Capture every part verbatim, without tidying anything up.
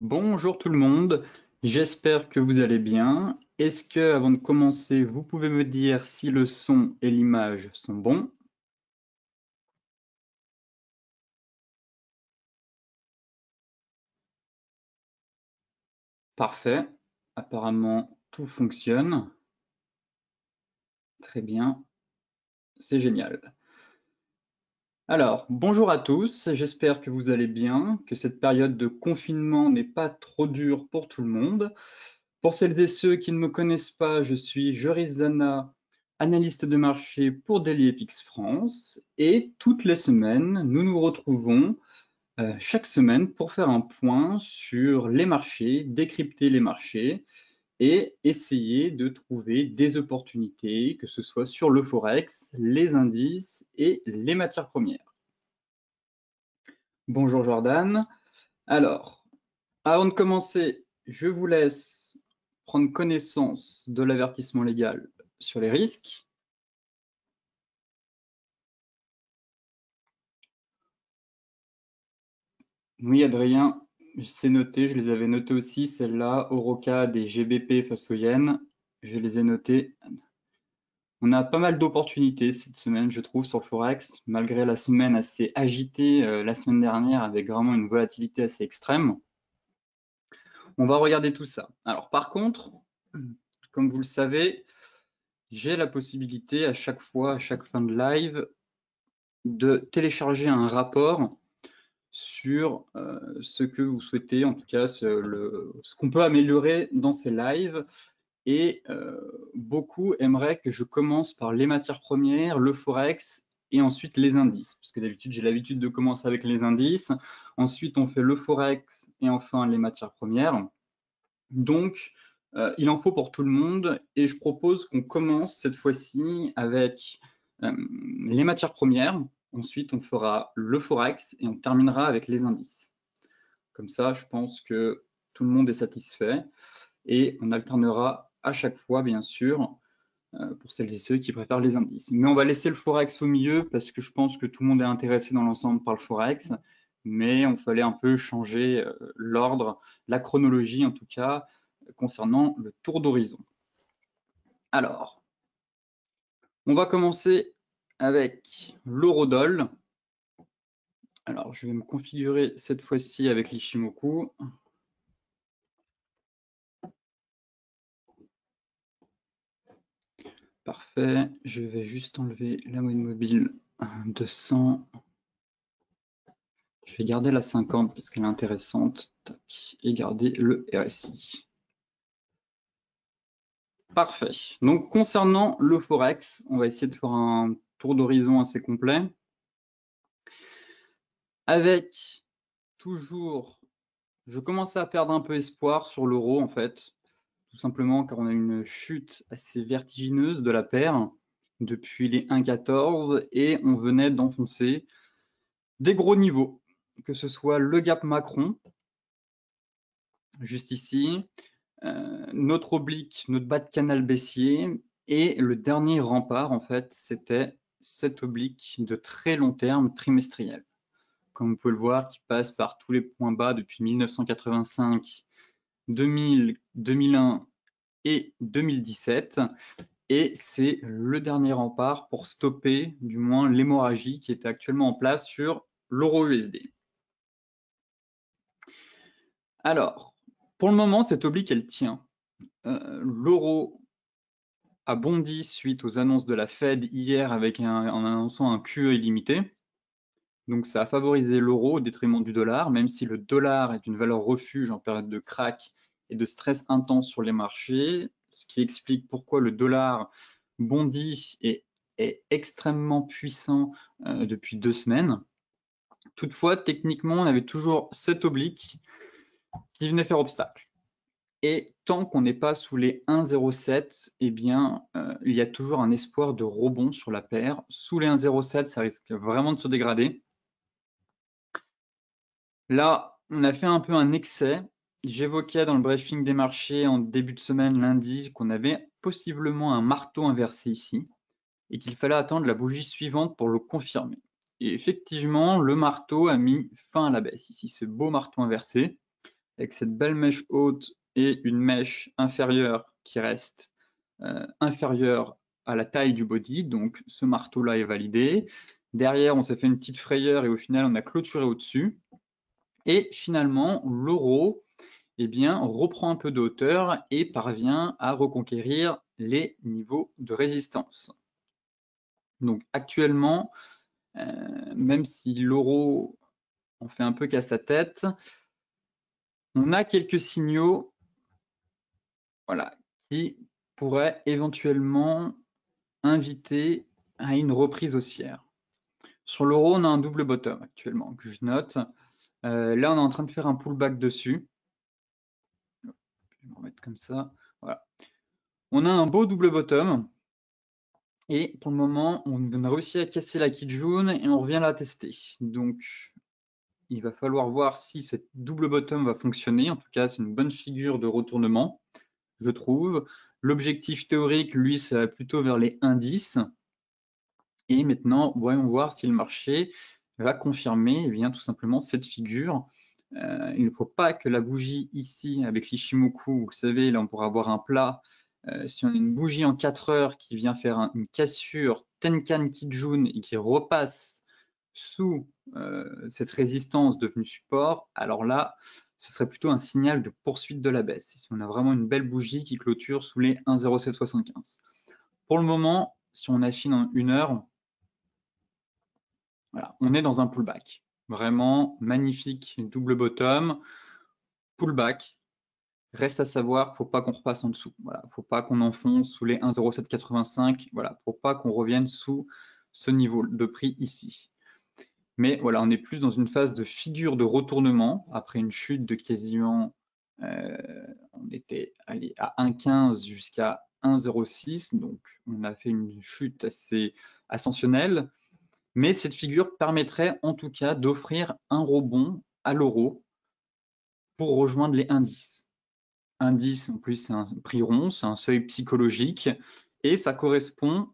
Bonjour tout le monde, j'espère que vous allez bien. Est-ce que, avant de commencer, vous pouvez me dire si le son et l'image sont bons? Parfait, apparemment tout fonctionne. Très bien, c'est génial. Alors, bonjour à tous, j'espère que vous allez bien, que cette période de confinement n'est pas trop dure pour tout le monde. Pour celles et ceux qui ne me connaissent pas, je suis Joris Zana, analyste de marché pour DailyEpix France, et toutes les semaines, nous nous retrouvons euh, chaque semaine pour faire un point sur les marchés, décrypter les marchés et essayer de trouver des opportunités, que ce soit sur le forex, les indices et les matières premières. Bonjour Jordan. Alors, avant de commencer, je vous laisse prendre connaissance de l'avertissement légal sur les risques. Oui, Adrien, c'est noté, je les avais notés aussi, celles-là, Oroca des G B P face au yen, je les ai notées. On a pas mal d'opportunités cette semaine, je trouve, sur le Forex, malgré la semaine assez agitée euh, la semaine dernière avec vraiment une volatilité assez extrême. On va regarder tout ça. Alors, par contre, comme vous le savez, j'ai la possibilité à chaque fois, à chaque fin de live, de télécharger un rapport sur euh, ce que vous souhaitez, en tout cas ce, ce qu'on peut améliorer dans ces lives. Et euh, beaucoup aimeraient que je commence par les matières premières, le forex et ensuite les indices. Parce que d'habitude, j'ai l'habitude de commencer avec les indices. Ensuite, on fait le forex et enfin les matières premières. Donc, euh, il en faut pour tout le monde et je propose qu'on commence cette fois-ci avec euh, les matières premières. Ensuite, on fera le forex et on terminera avec les indices. Comme ça, je pense que tout le monde est satisfait et on alternera à chaque fois, bien sûr, euh, pour celles et ceux qui préfèrent les indices. Mais on va laisser le forex au milieu parce que je pense que tout le monde est intéressé dans l'ensemble par le forex, mais on fallait un peu changer euh, l'ordre, la chronologie en tout cas, concernant le tour d'horizon. Alors, on va commencer avec l'eurodoll. Alors, je vais me configurer cette fois-ci avec l'Ishimoku. Parfait. Je vais juste enlever la moyenne mobile deux cents. Je vais garder la cinquante parce qu'elle est intéressante. Tac. Et garder le R S I. Parfait. Donc, concernant le Forex, on va essayer de faire un tour d'horizon assez complet. Avec toujours, je commence à perdre un peu espoir sur l'euro en fait. Tout simplement car on a une chute assez vertigineuse de la paire depuis les un virgule quatorze et on venait d'enfoncer des gros niveaux, que ce soit le gap Macron, juste ici, euh, notre oblique, notre bas de canal baissier, et le dernier rempart, en fait, c'était cette oblique de très long terme trimestriel. Comme vous pouvez le voir, qui passe par tous les points bas depuis mille neuf cent quatre-vingt-cinq, deux mille, deux mille un et deux mille dix-sept. Et c'est le dernier rempart pour stopper, du moins, l'hémorragie qui était actuellement en place sur l'euro U S D. Alors, pour le moment, cette oblique, elle tient. Euh, l'euro a bondi suite aux annonces de la Fed hier avec un, en annonçant un Q E illimité. Donc ça a favorisé l'euro au détriment du dollar, même si le dollar est une valeur refuge en période de crack et de stress intense sur les marchés, ce qui explique pourquoi le dollar bondit et est extrêmement puissant euh, depuis deux semaines. Toutefois, techniquement, on avait toujours cette oblique qui venait faire obstacle. Et tant qu'on n'est pas sous les un virgule zéro sept, eh bien, euh, il y a toujours un espoir de rebond sur la paire. Sous les un virgule zéro sept, ça risque vraiment de se dégrader. Là, on a fait un peu un excès. J'évoquais dans le briefing des marchés en début de semaine lundi qu'on avait possiblement un marteau inversé ici et qu'il fallait attendre la bougie suivante pour le confirmer. Et effectivement, le marteau a mis fin à la baisse ici, ce beau marteau inversé. avec cette belle mèche haute et une mèche inférieure qui reste euh, inférieure à la taille du body, donc ce marteau-là est validé. Derrière, on s'est fait une petite frayeur et au final, on a clôturé au-dessus. Et finalement, l'euro eh bien, reprend un peu de hauteur et parvient à reconquérir les niveaux de résistance. Donc actuellement, euh, même si l'euro en fait un peu qu'à sa tête, on a quelques signaux voilà, qui pourraient éventuellement inviter à une reprise haussière. Sur l'euro, on a un double bottom actuellement que je note. Euh, là, on est en train de faire un pullback dessus. Je vais me remettre comme ça. Voilà. On a un beau double bottom. Et pour le moment, on a réussi à casser la Kijun et on revient la tester. Donc, il va falloir voir si cette double bottom va fonctionner. En tout cas, c'est une bonne figure de retournement, je trouve. L'objectif théorique, lui, ça va plutôt vers les un virgule dix. Et maintenant, voyons voir si le marché va confirmer eh bien, tout simplement cette figure. Euh, il ne faut pas que la bougie ici, avec l'Ishimoku, vous savez, là on pourra avoir un plat. Euh, si on a une bougie en quatre heures qui vient faire un, une cassure Tenkan Kijun et qui repasse sous euh, cette résistance devenue support, alors là, ce serait plutôt un signal de poursuite de la baisse. Si on a vraiment une belle bougie qui clôture sous les un virgule zéro sept soixante-quinze. Pour le moment, si on affine en une heure, voilà, on est dans un pullback. Vraiment magnifique double bottom, pullback. Reste à savoir, il ne faut pas qu'on repasse en dessous. Voilà, faut pas qu'on enfonce sous les un virgule zéro sept quatre-vingt-cinq. Voilà, faut pas qu'on revienne sous ce niveau de prix ici. Mais voilà, on est plus dans une phase de figure de retournement après une chute de quasiment, euh, on était allé à un virgule quinze jusqu'à un virgule zéro six, donc on a fait une chute assez ascensionnelle. Mais cette figure permettrait en tout cas d'offrir un rebond à l'euro pour rejoindre les un virgule dix. un virgule dix, en plus, c'est un prix rond, c'est un seuil psychologique et ça correspond,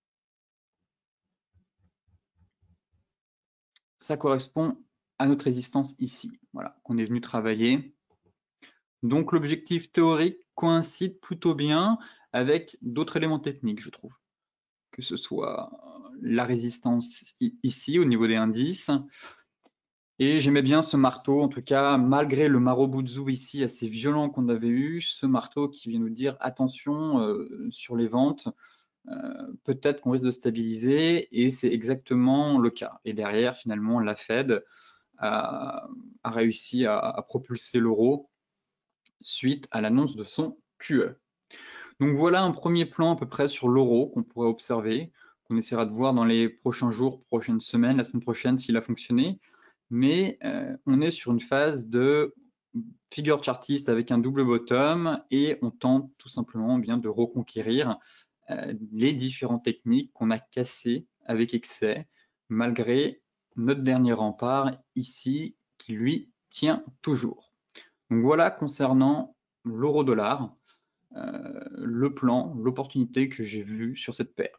ça correspond à notre résistance ici, voilà, qu'on est venu travailler. Donc l'objectif théorique coïncide plutôt bien avec d'autres éléments techniques, je trouve. Que ce soit la résistance ici au niveau des indices. Et j'aimais bien ce marteau, en tout cas, malgré le Marobutsu ici assez violent qu'on avait eu, ce marteau qui vient nous dire attention euh, sur les ventes, euh, peut-être qu'on risque de stabiliser, et c'est exactement le cas. Et derrière, finalement, la Fed a, a réussi à, à propulser l'euro suite à l'annonce de son Q E. Donc voilà un premier plan à peu près sur l'euro qu'on pourrait observer, qu'on essaiera de voir dans les prochains jours, prochaines semaines, la semaine prochaine s'il a fonctionné. Mais euh, on est sur une phase de figure chartiste avec un double bottom et on tente tout simplement bien de reconquérir euh, les différentes techniques qu'on a cassées avec excès, malgré notre dernier rempart ici qui lui tient toujours. Donc voilà concernant l'euro-dollar, euh, le plan, l'opportunité que j'ai vue sur cette paire.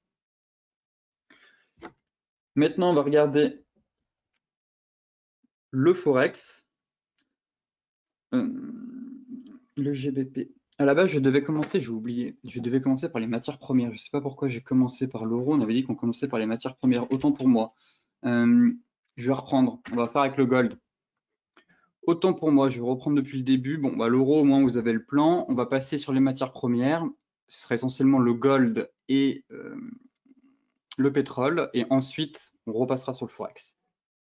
Maintenant, on va regarder le Forex, euh, le G B P. À la base, je devais commencer, j'ai oublié, je devais commencer par les matières premières. Je ne sais pas pourquoi j'ai commencé par l'euro. On avait dit qu'on commençait par les matières premières, autant pour moi. Euh, je vais reprendre, on va faire avec le gold. Autant pour moi, je vais reprendre depuis le début. Bon, bah, l'euro, au moins, vous avez le plan. On va passer sur les matières premières. Ce sera essentiellement le gold et euh, le pétrole. Et ensuite, on repassera sur le Forex.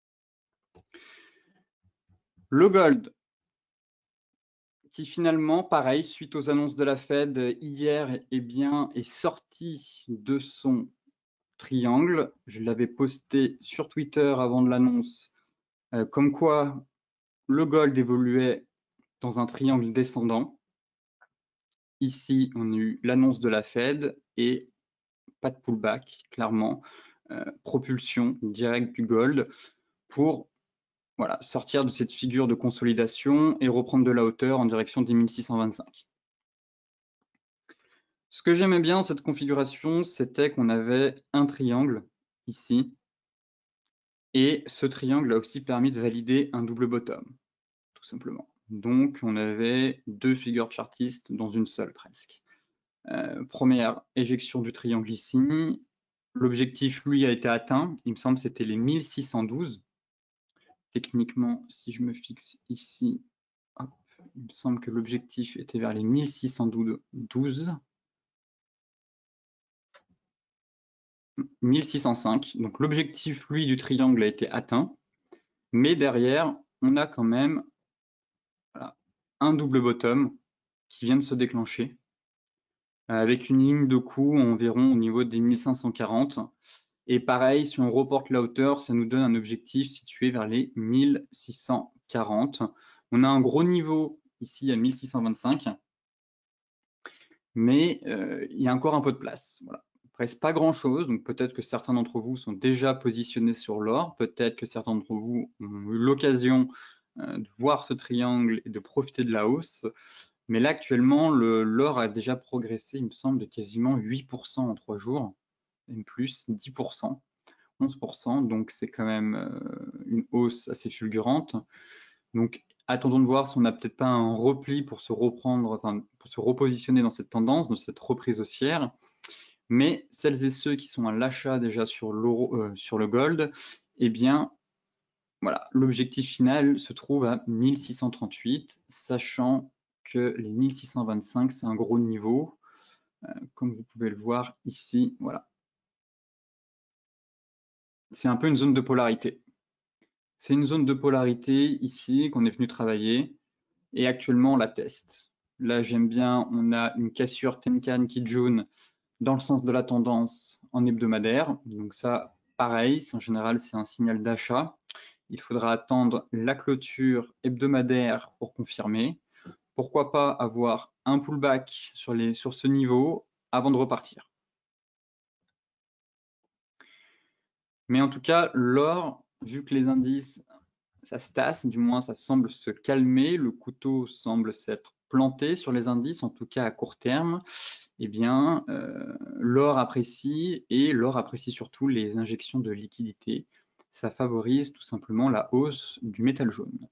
Le gold, qui finalement, pareil, suite aux annonces de la Fed hier, eh bien, est sorti de son triangle. Je l'avais posté sur Twitter avant de l'annonce, euh, comme quoi le gold évoluait dans un triangle descendant. Ici, on a eu l'annonce de la Fed et pas de pullback, clairement. Euh, propulsion directe du gold pour voilà, sortir de cette figure de consolidation et reprendre de la hauteur en direction des mille six cent vingt-cinq. Ce que j'aimais bien dans cette configuration, c'était qu'on avait un triangle ici, et ce triangle a aussi permis de valider un double bottom, tout simplement. Donc, on avait deux figures chartistes dans une seule presque. Euh, première éjection du triangle ici. L'objectif, lui, a été atteint. Il me semble que c'était les mille six cent douze. Techniquement, si je me fixe ici, hop, il me semble que l'objectif était vers les mille six cent douze. mille six cent cinq. Donc l'objectif, lui, du triangle a été atteint. Mais derrière, on a quand même voilà, un double bottom qui vient de se déclencher avec une ligne de coup environ au niveau des mille cinq cent quarante. Et pareil, si on reporte la hauteur, ça nous donne un objectif situé vers les mille six cent quarante. On a un gros niveau ici à mille six cent vingt-cinq, mais euh, il y a encore un peu de place. Voilà. Il ne reste pas grand-chose, donc peut-être que certains d'entre vous sont déjà positionnés sur l'or, peut-être que certains d'entre vous ont eu l'occasion euh, de voir ce triangle et de profiter de la hausse. Mais là, actuellement, l'or a déjà progressé, il me semble, de quasiment huit pour cent en trois jours, même plus, dix pour cent. onze pour cent, donc c'est quand même euh, une hausse assez fulgurante. Donc attendons de voir si on n'a peut-être pas un repli pour se reprendre, enfin, pour se repositionner dans cette tendance, dans cette reprise haussière. Mais celles et ceux qui sont à l'achat déjà sur, l'euro, euh, sur le gold, eh bien, voilà, l'objectif final se trouve à mille six cent trente-huit, sachant que les mille six cent vingt-cinq, c'est un gros niveau, euh, comme vous pouvez le voir ici, voilà. C'est un peu une zone de polarité. C'est une zone de polarité ici qu'on est venu travailler et actuellement on la teste. Là j'aime bien, on a une cassure Tenkan Kijun dans le sens de la tendance en hebdomadaire. Donc ça, pareil, en général c'est un signal d'achat. Il faudra attendre la clôture hebdomadaire pour confirmer. Pourquoi pas avoir un pullback sur, les, sur ce niveau avant de repartir. Mais en tout cas, l'or, vu que les indices ça se tasse, du moins ça semble se calmer, le couteau semble s'être planté sur les indices, en tout cas à court terme, eh bien euh, l'or apprécie et l'or apprécie surtout les injections de liquidité. Ça favorise tout simplement la hausse du métal jaune.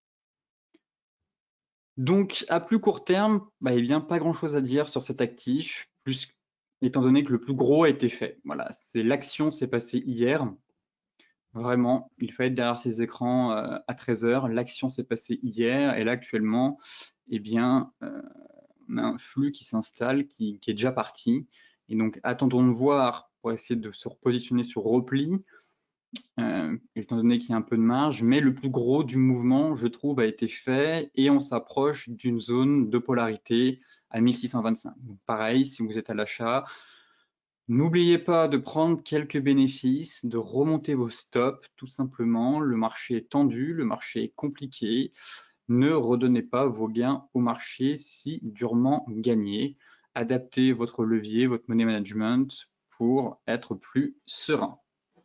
Donc à plus court terme, bah, eh bien, pas grand-chose à dire sur cet actif, plus, étant donné que le plus gros a été fait. Voilà, c'est l'action s'est passée hier. Vraiment, il fallait être derrière ces écrans euh, à treize heures. L'action s'est passée hier et là actuellement, eh bien, euh, on a un flux qui s'installe, qui, qui est déjà parti. Et donc, attendons de voir pour essayer de se repositionner sur repli, euh, étant donné qu'il y a un peu de marge. Mais le plus gros du mouvement, je trouve, a été fait et on s'approche d'une zone de polarité à mille six cent vingt-cinq. Donc, pareil, si vous êtes à l'achat, n'oubliez pas de prendre quelques bénéfices, de remonter vos stops, tout simplement. Le marché est tendu, le marché est compliqué. Ne redonnez pas vos gains au marché si durement gagnés. Adaptez votre levier, votre money management pour être plus serein.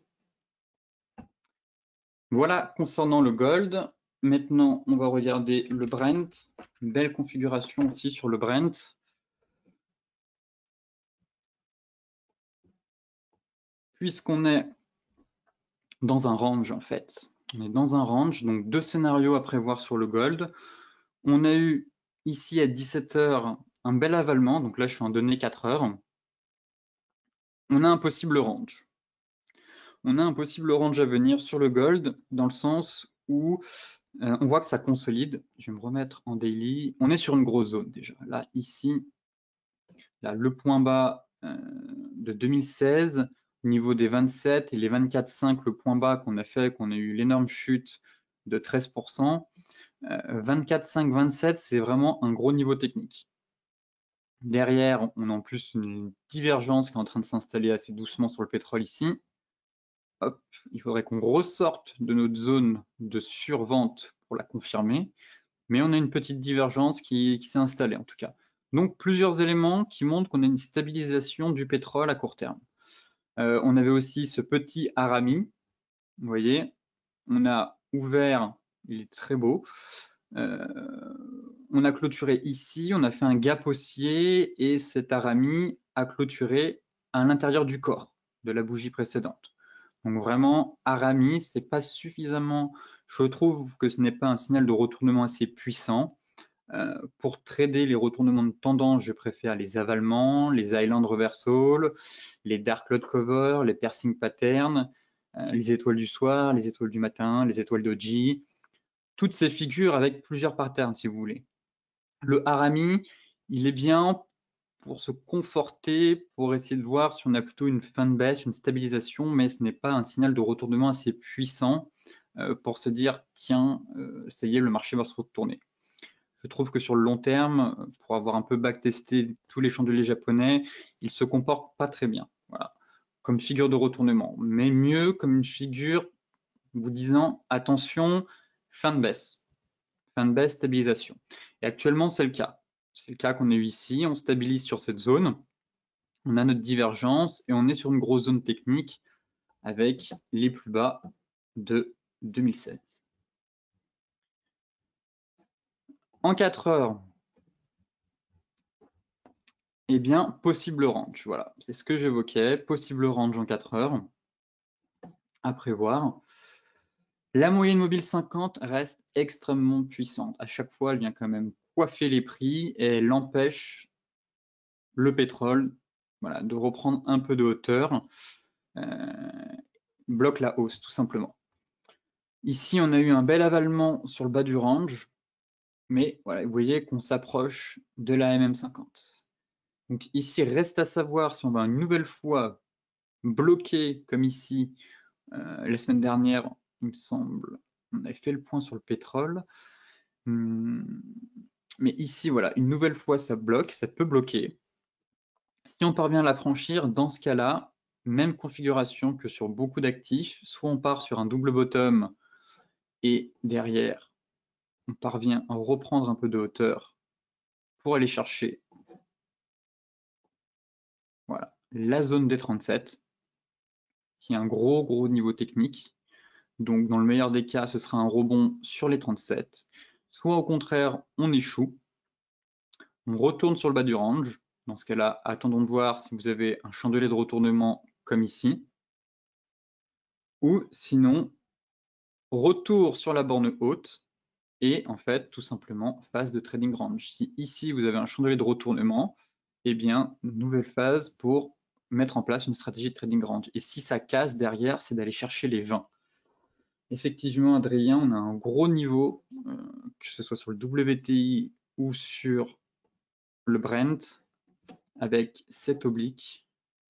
Voilà concernant le gold. Maintenant, on va regarder le Brent. Une belle configuration aussi sur le Brent. Puisqu'on est dans un range en fait. On est dans un range, donc deux scénarios à prévoir sur le gold. On a eu ici à dix-sept heures un bel avalement, donc là je suis en données quatre heures. On a un possible range. On a un possible range à venir sur le gold dans le sens où euh, on voit que ça consolide. Je vais me remettre en daily. On est sur une grosse zone déjà. Là, ici, là, le point bas euh, de deux mille seize, au niveau des vingt-sept et les vingt-quatre virgule cinq, le point bas qu'on a fait, qu'on a eu l'énorme chute de treize pour cent. Euh, vingt-quatre virgule cinq, vingt-sept, c'est vraiment un gros niveau technique. Derrière, on a en plus une divergence qui est en train de s'installer assez doucement sur le pétrole ici. Hop, il faudrait qu'on ressorte de notre zone de survente pour la confirmer. Mais on a une petite divergence qui, qui s'est installée en tout cas. Donc plusieurs éléments qui montrent qu'on a une stabilisation du pétrole à court terme. Euh, on avait aussi ce petit Arami. Vous voyez, on a ouvert, il est très beau. Euh, on a clôturé ici, on a fait un gap haussier et cet Arami a clôturé à l'intérieur du corps de la bougie précédente. Donc vraiment, Arami, c'est pas suffisamment Je trouve que ce n'est pas un signal de retournement assez puissant. Euh, pour trader les retournements de tendance, je préfère les avalements, les island reversal, les dark cloud cover, les piercing patterns, euh, les étoiles du soir, les étoiles du matin, les étoiles doji, toutes ces figures avec plusieurs patterns si vous voulez. Le harami, il est bien pour se conforter, pour essayer de voir si on a plutôt une fin de baisse, une stabilisation, mais ce n'est pas un signal de retournement assez puissant euh, pour se dire tiens, euh, ça y est, le marché va se retourner. Je trouve que sur le long terme, pour avoir un peu backtesté tous les chandeliers japonais, ils se comportent pas très bien, voilà, comme figure de retournement, mais mieux comme une figure vous disant attention, fin de baisse, fin de baisse, stabilisation. Et actuellement, c'est le cas. C'est le cas qu'on a eu ici, on stabilise sur cette zone, on a notre divergence et on est sur une grosse zone technique avec les plus bas de deux mille seize. En quatre heures, eh bien, possible range, voilà, c'est ce que j'évoquais, possible range en quatre heures, à prévoir. La moyenne mobile cinquante reste extrêmement puissante. À chaque fois, elle vient quand même coiffer les prix et elle empêche le pétrole voilà, de reprendre un peu de hauteur, euh, bloque la hausse tout simplement. Ici, on a eu un bel avalement sur le bas du range, mais voilà, vous voyez qu'on s'approche de la M M cinquante. Donc ici, reste à savoir si on va une nouvelle fois bloquer, comme ici, euh, la semaine dernière, il me semble, on avait fait le point sur le pétrole. Hum, mais ici, voilà, une nouvelle fois, ça bloque, ça peut bloquer. Si on parvient à la franchir, dans ce cas-là, même configuration que sur beaucoup d'actifs, soit on part sur un double bottom et derrière, on parvient à reprendre un peu de hauteur pour aller chercher voilà, la zone des trente-sept, qui est un gros, gros niveau technique. Donc, dans le meilleur des cas, ce sera un rebond sur les trente-sept. Soit au contraire, on échoue, on retourne sur le bas du range. Dans ce cas-là, attendons de voir si vous avez un chandelier de retournement comme ici. Ou sinon, retour sur la borne haute et en fait, tout simplement, phase de trading range. Si ici, vous avez un chandelier de retournement, eh bien, nouvelle phase pour mettre en place une stratégie de trading range. Et si ça casse derrière, c'est d'aller chercher les vingt. Effectivement, Adrien, on a un gros niveau, euh, que ce soit sur le W T I ou sur le Brent, avec cette oblique.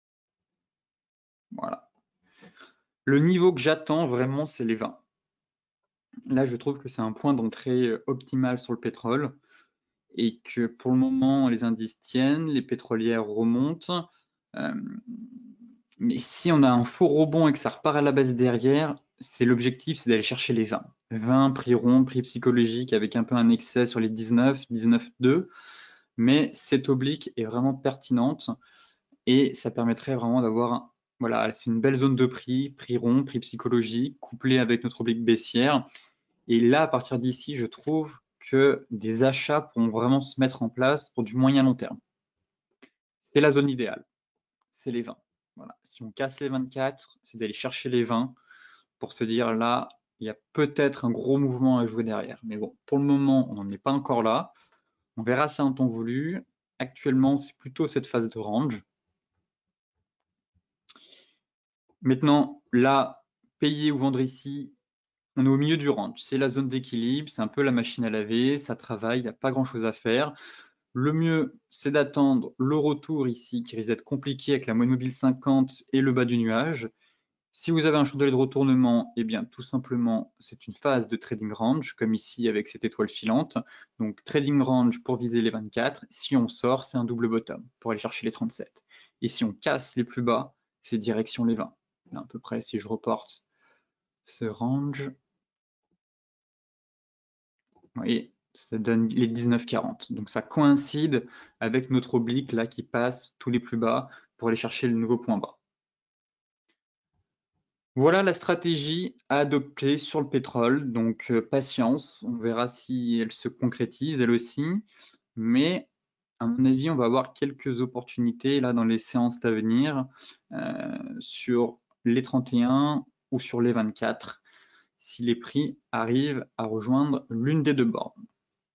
Voilà. Le niveau que j'attends vraiment, c'est les vingt. Là, je trouve que c'est un point d'entrée optimal sur le pétrole et que pour le moment, les indices tiennent, les pétrolières remontent. Euh, mais si on a un faux rebond et que ça repart à la baisse derrière, c'est l'objectif, c'est d'aller chercher les vingt. vingt, prix rond, prix psychologique avec un peu un excès sur les dix-neuf, dix-neuf deux. Mais cette oblique est vraiment pertinente et ça permettrait vraiment d'avoir, voilà, c'est une belle zone de prix, prix rond, prix psychologique, couplé avec notre oblique baissière. Et là, à partir d'ici, je trouve que des achats pourront vraiment se mettre en place pour du moyen long terme. C'est la zone idéale, c'est les vingt. Voilà. Si on casse les vingt-quatre, c'est d'aller chercher les vingt pour se dire là, il y a peut-être un gros mouvement à jouer derrière. Mais bon, pour le moment, on n'en est pas encore là. On verra ça en temps voulu. Actuellement, c'est plutôt cette phase de range. Maintenant, là, payer ou vendre ici, on est au milieu du range. C'est la zone d'équilibre, c'est un peu la machine à laver, ça travaille, il n'y a pas grand-chose à faire. Le mieux, c'est d'attendre le retour ici, qui risque d'être compliqué avec la moyenne mobile cinquante et le bas du nuage. Si vous avez un chandelier de retournement, eh bien, tout simplement, c'est une phase de trading range, comme ici avec cette étoile filante. Donc, trading range pour viser les vingt-quatre. Si on sort, c'est un double bottom pour aller chercher les trente-sept. Et si on casse les plus bas, c'est direction les vingt. Là, à peu près, si je reporte ce range, vous voyez, ça donne les dix-neuf quarante. Donc, ça coïncide avec notre oblique là qui passe tous les plus bas pour aller chercher le nouveau point bas. Voilà la stratégie à adopter sur le pétrole. Donc, euh, patience, on verra si elle se concrétise elle aussi. Mais à mon avis, on va avoir quelques opportunités là dans les séances à venir euh, sur les trente et un ou sur les vingt-quatre. si les prix arrivent à rejoindre l'une des deux bornes.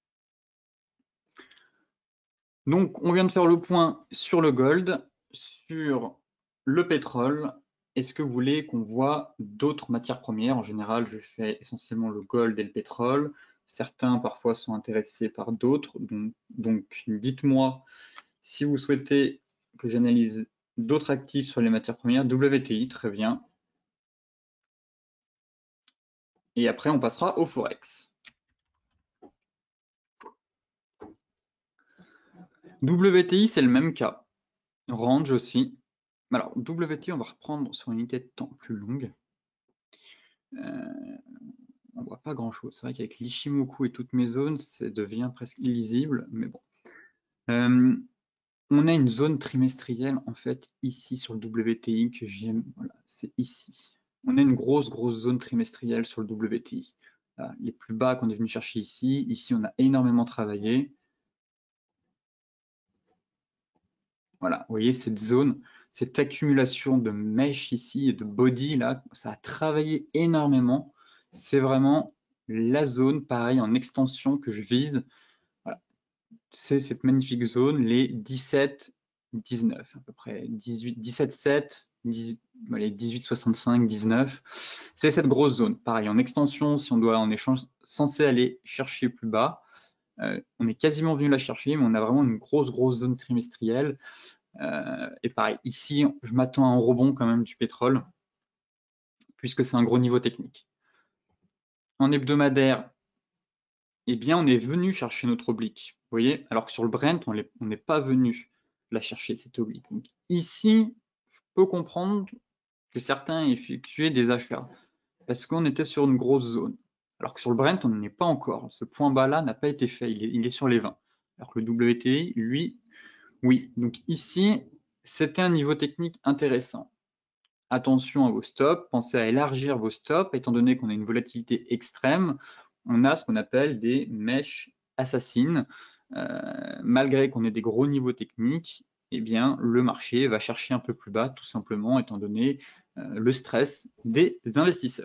Donc, on vient de faire le point sur le gold, sur le pétrole. Est-ce que vous voulez qu'on voit d'autres matières premières? En général, je fais essentiellement le gold et le pétrole. Certains, parfois, sont intéressés par d'autres. Donc, donc dites-moi si vous souhaitez que j'analyse d'autres actifs sur les matières premières. W T I, très bien. Et après, on passera au Forex. W T I, c'est le même cas. Range aussi. Alors, W T I, on va reprendre sur une unité de temps plus longue. Euh, on voit pas grand-chose. C'est vrai qu'avec l'Ishimoku et toutes mes zones, ça devient presque illisible, mais bon. Euh, on a une zone trimestrielle, en fait, ici sur le W T I que j'aime. Voilà, c'est ici. On a une grosse, grosse zone trimestrielle sur le W T I. Là, les plus bas qu'on est venu chercher ici. Ici, on a énormément travaillé. Voilà, vous voyez cette zone, cette accumulation de mèches ici et de body là, ça a travaillé énormément. C'est vraiment la zone, pareil, en extension que je vise. Voilà. C'est cette magnifique zone, les dix-sept, dix-neuf à peu près, dix-huit, dix-sept, sept, dix-huit, allez, dix-huit, soixante-cinq, dix-neuf. C'est cette grosse zone. Pareil, en extension, si on doit en échange, censé aller chercher plus bas, euh, on est quasiment venu la chercher, mais on a vraiment une grosse, grosse zone trimestrielle. Euh, et pareil, ici, je m'attends à un rebond quand même du pétrole, puisque c'est un gros niveau technique. En hebdomadaire, eh bien, on est venu chercher notre oblique. Vous voyez, alors que sur le Brent, on n'est pas venu la chercher, cette oblique. Donc, ici, je peux comprendre que certains aient effectué des achats, parce qu'on était sur une grosse zone. Alors que sur le Brent, on n'en est pas encore. Ce point bas-là n'a pas été fait, il est, il est sur les vingt. Alors que le W T I, lui, oui. Donc ici, c'était un niveau technique intéressant. Attention à vos stops, pensez à élargir vos stops, étant donné qu'on a une volatilité extrême, on a ce qu'on appelle des mèches assassines. Euh, malgré qu'on ait des gros niveaux techniques, eh bien, le marché va chercher un peu plus bas, tout simplement, étant donné euh, le stress des investisseurs.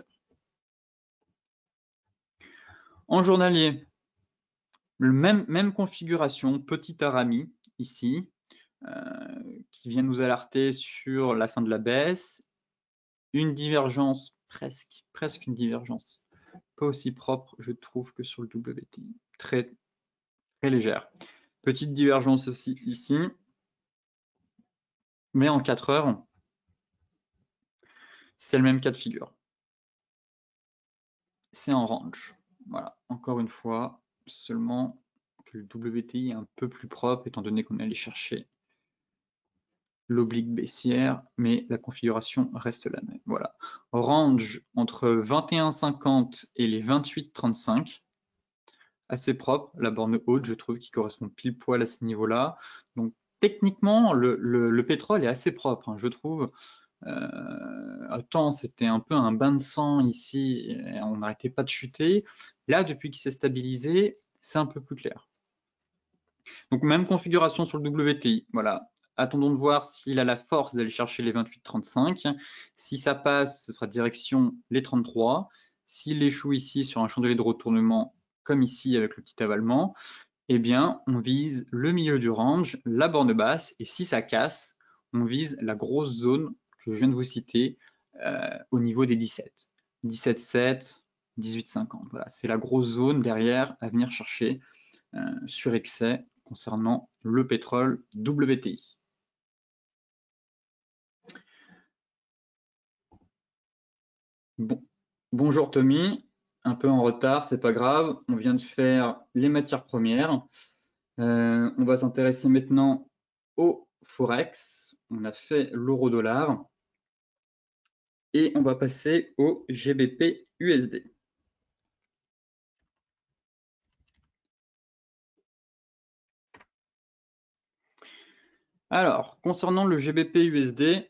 En journalier, le même, même configuration, petit Arami ici, euh, qui vient nous alerter sur la fin de la baisse, une divergence, presque, presque une divergence, pas aussi propre, je trouve, que sur le W T I, très, très légère. Petite divergence aussi ici, mais en quatre heures, c'est le même cas de figure. C'est en range. Voilà, encore une fois, seulement que le W T I est un peu plus propre, étant donné qu'on est allé chercher l'oblique baissière, mais la configuration reste la même. Voilà. Range entre vingt et un cinquante et les vingt-huit trente-cinq. Assez propre, la borne haute, je trouve, qui correspond pile poil à ce niveau-là. Donc, techniquement, le, le, le pétrole est assez propre, hein, je trouve. Euh, autant c'était un peu un bain de sang ici, on n'arrêtait pas de chuter. Là, depuis qu'il s'est stabilisé, c'est un peu plus clair. Donc, même configuration sur le W T I. Voilà. Attendons de voir s'il a la force d'aller chercher les vingt-huit trente-cinq. Si ça passe, ce sera direction les trente-trois. S'il échoue ici sur un chandelier de retournement, comme ici avec le petit avalement, eh bien, on vise le milieu du range, la borne basse, et si ça casse, on vise la grosse zone que je viens de vous citer euh, au niveau des dix-sept. dix-sept sept, dix-huit cinquante. Voilà, c'est la grosse zone derrière à venir chercher euh, sur excès concernant le pétrole W T I. Bon. Bonjour Tommy, un peu en retard, c'est pas grave, on vient de faire les matières premières. Euh, on va s'intéresser maintenant au Forex. On a fait l'euro-dollar et on va passer au G B P U S D. Alors, concernant le G B P U S D,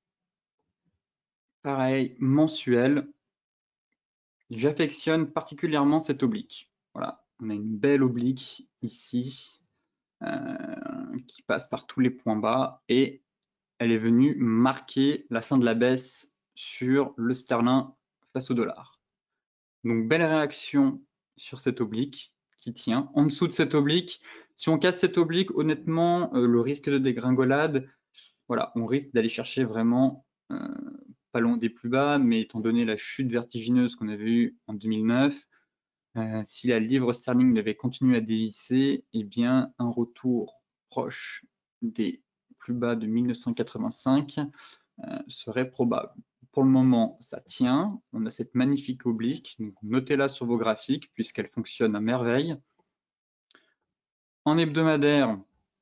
pareil, mensuel, j'affectionne particulièrement cette oblique. Voilà, on a une belle oblique ici euh, qui passe par tous les points bas et elle est venue marquer la fin de la baisse sur le sterling face au dollar. Donc, belle réaction sur cet oblique qui tient. En dessous de cet oblique, si on casse cet oblique, honnêtement, euh, le risque de dégringolade, voilà, on risque d'aller chercher vraiment euh, pas loin des plus bas, mais étant donné la chute vertigineuse qu'on avait eue en deux mille neuf, euh, si la livre sterling devait continuer à dévisser, eh bien, un retour proche des plus bas de mille neuf cent quatre-vingt-cinq euh, serait probable. Pour le moment, ça tient. On a cette magnifique oblique. Donc, notez-la sur vos graphiques puisqu'elle fonctionne à merveille. En hebdomadaire,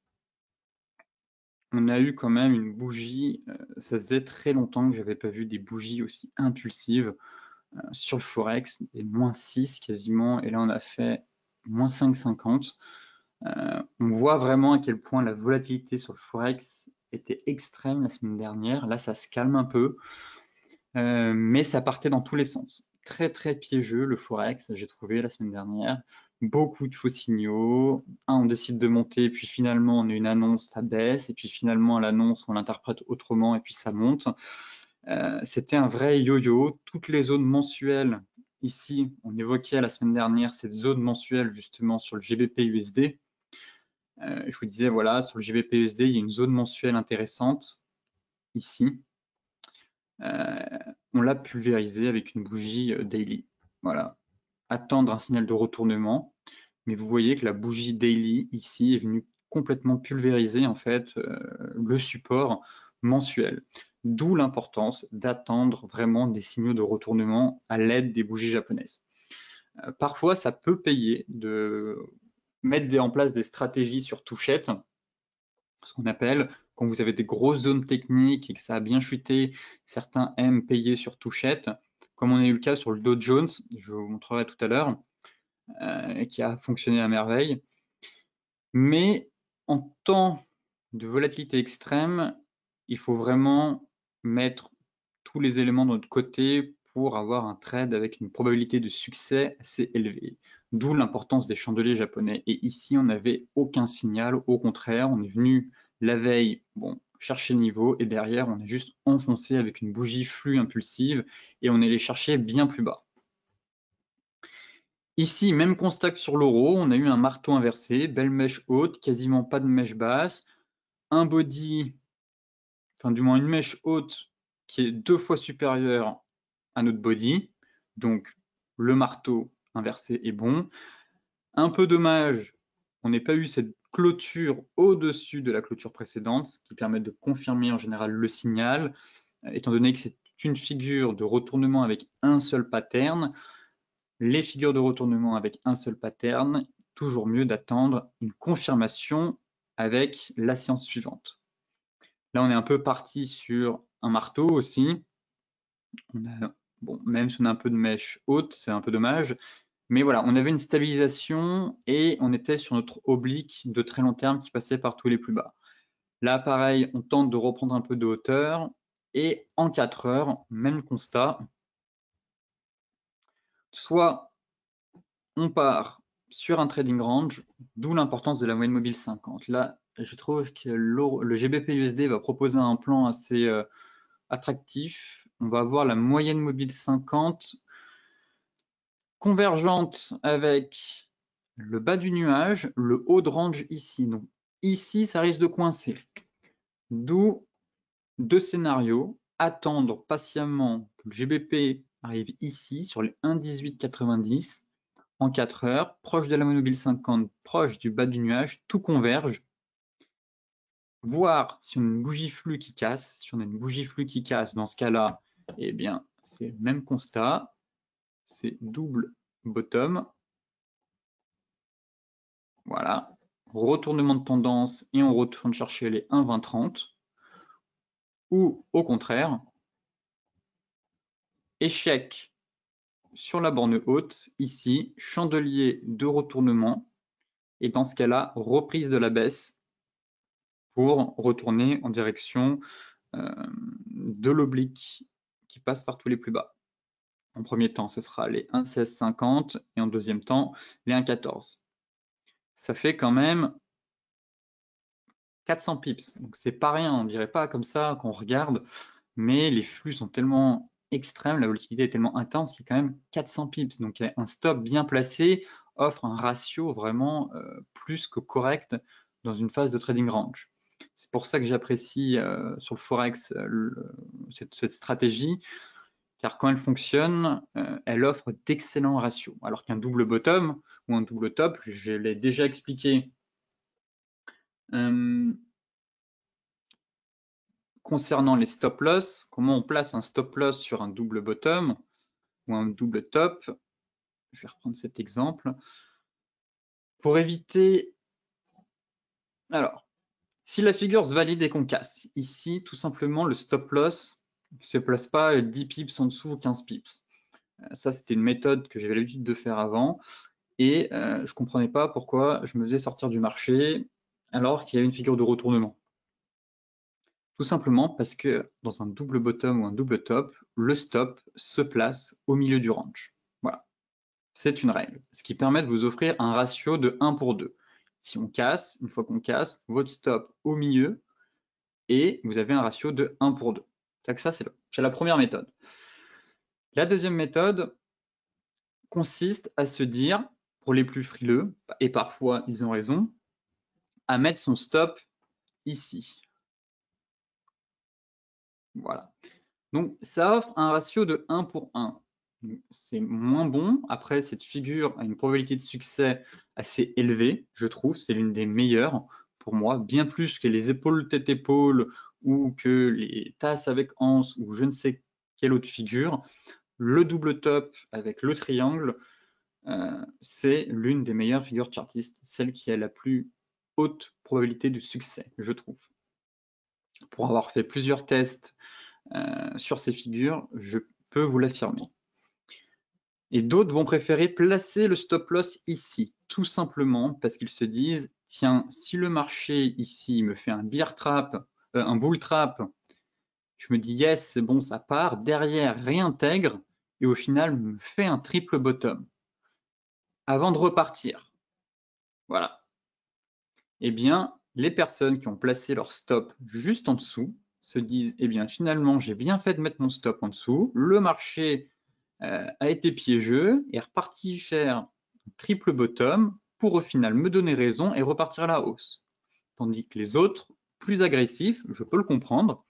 on a eu quand même une bougie. Euh, ça faisait très longtemps que j'avais pas vu des bougies aussi impulsives euh, sur le Forex, des moins six quasiment. Et là, on a fait moins cinq virgule cinquante. Euh, on voit vraiment à quel point la volatilité sur le Forex était extrême la semaine dernière. Là, ça se calme un peu. Euh, mais ça partait dans tous les sens. Très très piégeux le Forex, j'ai trouvé la semaine dernière. Beaucoup de faux signaux. Un, on décide de monter, puis finalement on a une annonce, ça baisse, et puis finalement l'annonce on l'interprète autrement, et puis ça monte. Euh, C'était un vrai yo-yo. Toutes les zones mensuelles, ici, on évoquait la semaine dernière cette zone mensuelle justement sur le G B P U S D. Euh, je vous disais, voilà, sur le G B P U S D, il y a une zone mensuelle intéressante ici. Euh, on l'a pulvérisé avec une bougie daily. Voilà. Attendre un signal de retournement. Mais vous voyez que la bougie daily ici est venue complètement pulvériser en fait euh, le support mensuel. D'où l'importance d'attendre vraiment des signaux de retournement à l'aide des bougies japonaises. Euh, parfois, ça peut payer de mettre en place des stratégies sur touchette, ce qu'on appelle, quand vous avez des grosses zones techniques et que ça a bien chuté, certains aiment payer sur touchette, comme on a eu le cas sur le Dow Jones, je vous montrerai tout à l'heure, euh, qui a fonctionné à merveille. Mais en temps de volatilité extrême, il faut vraiment mettre tous les éléments de notre côté pour avoir un trade avec une probabilité de succès assez élevée. D'où l'importance des chandeliers japonais. Et ici, on n'avait aucun signal. Au contraire, on est venu la veille, bon, chercher le niveau, et derrière, on a juste enfoncé avec une bougie flux impulsive et on est allé chercher bien plus bas. Ici, même constat que sur l'euro, on a eu un marteau inversé, belle mèche haute, quasiment pas de mèche basse, un body, enfin du moins une mèche haute qui est deux fois supérieure à notre body, donc le marteau inversé est bon. Un peu dommage, on n'ait pas eu cette clôture au-dessus de la clôture précédente, ce qui permet de confirmer en général le signal, étant donné que c'est une figure de retournement avec un seul pattern. Les figures de retournement avec un seul pattern, toujours mieux d'attendre une confirmation avec la séance suivante. Là, on est un peu parti sur un marteau aussi. On a, bon, même si on a un peu de mèche haute, c'est un peu dommage. Mais voilà, on avait une stabilisation et on était sur notre oblique de très long terme qui passait par tous les plus bas. Là, pareil, on tente de reprendre un peu de hauteur. Et en quatre heures, même constat. Soit on part sur un trading range, d'où l'importance de la moyenne mobile cinquante. Là, je trouve que le G B P U S D va proposer un plan assez euh, attractif. On va avoir la moyenne mobile cinquante convergente avec le bas du nuage, le haut de range ici. Donc ici, ça risque de coincer. D'où deux scénarios. Attendre patiemment que le G B P arrive ici sur les un virgule dix-huit quatre-vingt-dix en quatre heures, proche de la moyenne mobile cinquante, proche du bas du nuage, tout converge. Voir si on a une bougie flux qui casse. Si on a une bougie flux qui casse, dans ce cas-là, eh bien, c'est le même constat. C'est double bottom. Voilà. Retournement de tendance et on retourne chercher les un vingt trente. Ou au contraire, échec sur la borne haute, ici, chandelier de retournement. Et dans ce cas-là, reprise de la baisse pour retourner en direction euh, de l'oblique qui passe par tous les plus bas. En premier temps, ce sera les un virgule seize cinquante et en deuxième temps, les un virgule quatorze. Ça fait quand même quatre cents pips. Donc c'est pas rien, on dirait pas comme ça qu'on regarde, mais les flux sont tellement extrême, la volatilité est tellement intense qu'il y a quand même quatre cents pips. Donc un stop bien placé offre un ratio vraiment euh, plus que correct dans une phase de trading range. C'est pour ça que j'apprécie euh, sur le Forex euh, le, cette, cette stratégie, car quand elle fonctionne, euh, elle offre d'excellents ratios. Alors qu'un double bottom ou un double top, je l'ai déjà expliqué euh, concernant les stop loss, comment on place un stop loss sur un double bottom ou un double top. Je vais reprendre cet exemple. Pour éviter... Alors, si la figure se valide et qu'on casse, ici, tout simplement, le stop loss ne se place pas dix pips en dessous ou quinze pips. Ça, c'était une méthode que j'avais l'habitude de faire avant et euh, je ne comprenais pas pourquoi je me faisais sortir du marché alors qu'il y avait une figure de retournement. Tout simplement parce que dans un double bottom ou un double top, le stop se place au milieu du range. Voilà, c'est une règle, ce qui permet de vous offrir un ratio de un pour deux. Si on casse, une fois qu'on casse, votre stop au milieu et vous avez un ratio de un pour deux. Ça, c'est la première méthode. La deuxième méthode consiste à se dire, pour les plus frileux, et parfois ils ont raison, à mettre son stop ici. Voilà. Donc ça offre un ratio de un pour un. C'est moins bon. Après, cette figure a une probabilité de succès assez élevée, je trouve. C'est l'une des meilleures pour moi, bien plus que les épaules tête-épaule ou que les tasses avec anse ou je ne sais quelle autre figure. Le double top avec le triangle, euh, c'est l'une des meilleures figures chartistes, celle qui a la plus haute probabilité de succès, je trouve. Pour avoir fait plusieurs tests euh, sur ces figures, je peux vous l'affirmer. Et d'autres vont préférer placer le stop loss ici, tout simplement parce qu'ils se disent, tiens, si le marché ici me fait un bear trap, euh, un bull trap, je me dis yes, c'est bon, ça part, derrière réintègre et au final me fait un triple bottom avant de repartir. Voilà. Eh bien, les personnes qui ont placé leur stop juste en dessous se disent, eh bien, finalement, j'ai bien fait de mettre mon stop en dessous, le marché euh, a été piégeux et est reparti faire un triple bottom pour au final me donner raison et repartir à la hausse. Tandis que les autres, plus agressifs, je peux le comprendre,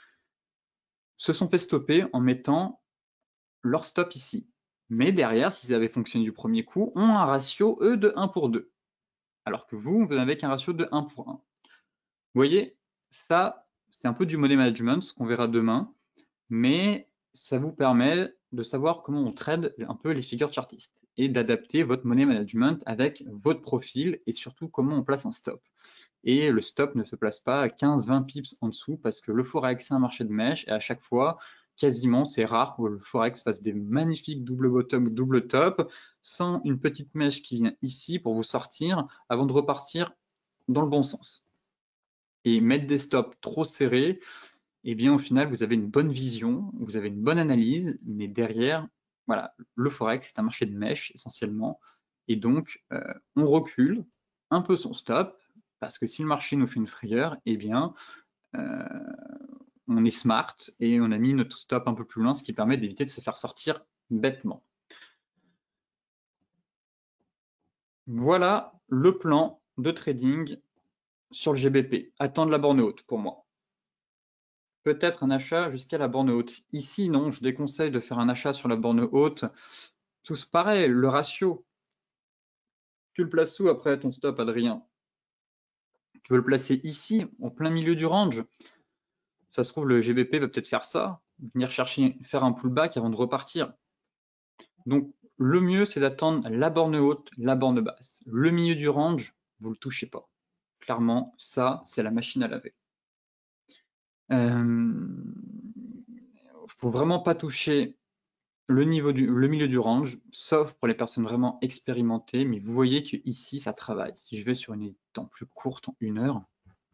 se sont fait stopper en mettant leur stop ici. Mais derrière, s'ils avaient fonctionné du premier coup, ont un ratio, eux, de un pour deux. Alors que vous, vous n'avez qu'un ratio de un pour un. Vous voyez, ça, c'est un peu du money management, ce qu'on verra demain, mais ça vous permet de savoir comment on trade un peu les figures chartistes et d'adapter votre money management avec votre profil et surtout comment on place un stop. Et le stop ne se place pas à quinze vingt pips en dessous parce que le Forex, c'est un marché de mèche et à chaque fois, quasiment, c'est rare que le Forex fasse des magnifiques double bottom ou double top sans une petite mèche qui vient ici pour vous sortir avant de repartir dans le bon sens. Et mettre des stops trop serrés, eh bien au final vous avez une bonne vision, vous avez une bonne analyse, mais derrière, voilà, le Forex c'est un marché de mèche essentiellement, et donc euh, on recule un peu son stop, parce que si le marché nous fait une frayeur, eh bien euh, on est smart et on a mis notre stop un peu plus loin, ce qui permet d'éviter de se faire sortir bêtement. Voilà le plan de trading sur le G B P. Attendre la borne haute pour moi. Peut-être un achat jusqu'à la borne haute. Ici, non, je déconseille de faire un achat sur la borne haute. Tous pareil, le ratio. Tu le places où après ton stop, Adrien? Tu veux le placer ici, en plein milieu du range? Ça se trouve, le G B P va peut-être faire ça, venir chercher, faire un pullback avant de repartir. Donc, le mieux, c'est d'attendre la borne haute, la borne basse. Le milieu du range, vous ne le touchez pas. Clairement, ça, c'est la machine à laver. Il euh, ne faut vraiment pas toucher le, niveau du, le milieu du range, sauf pour les personnes vraiment expérimentées, mais vous voyez que ici ça travaille. Si je vais sur une temps plus courte, en une heure,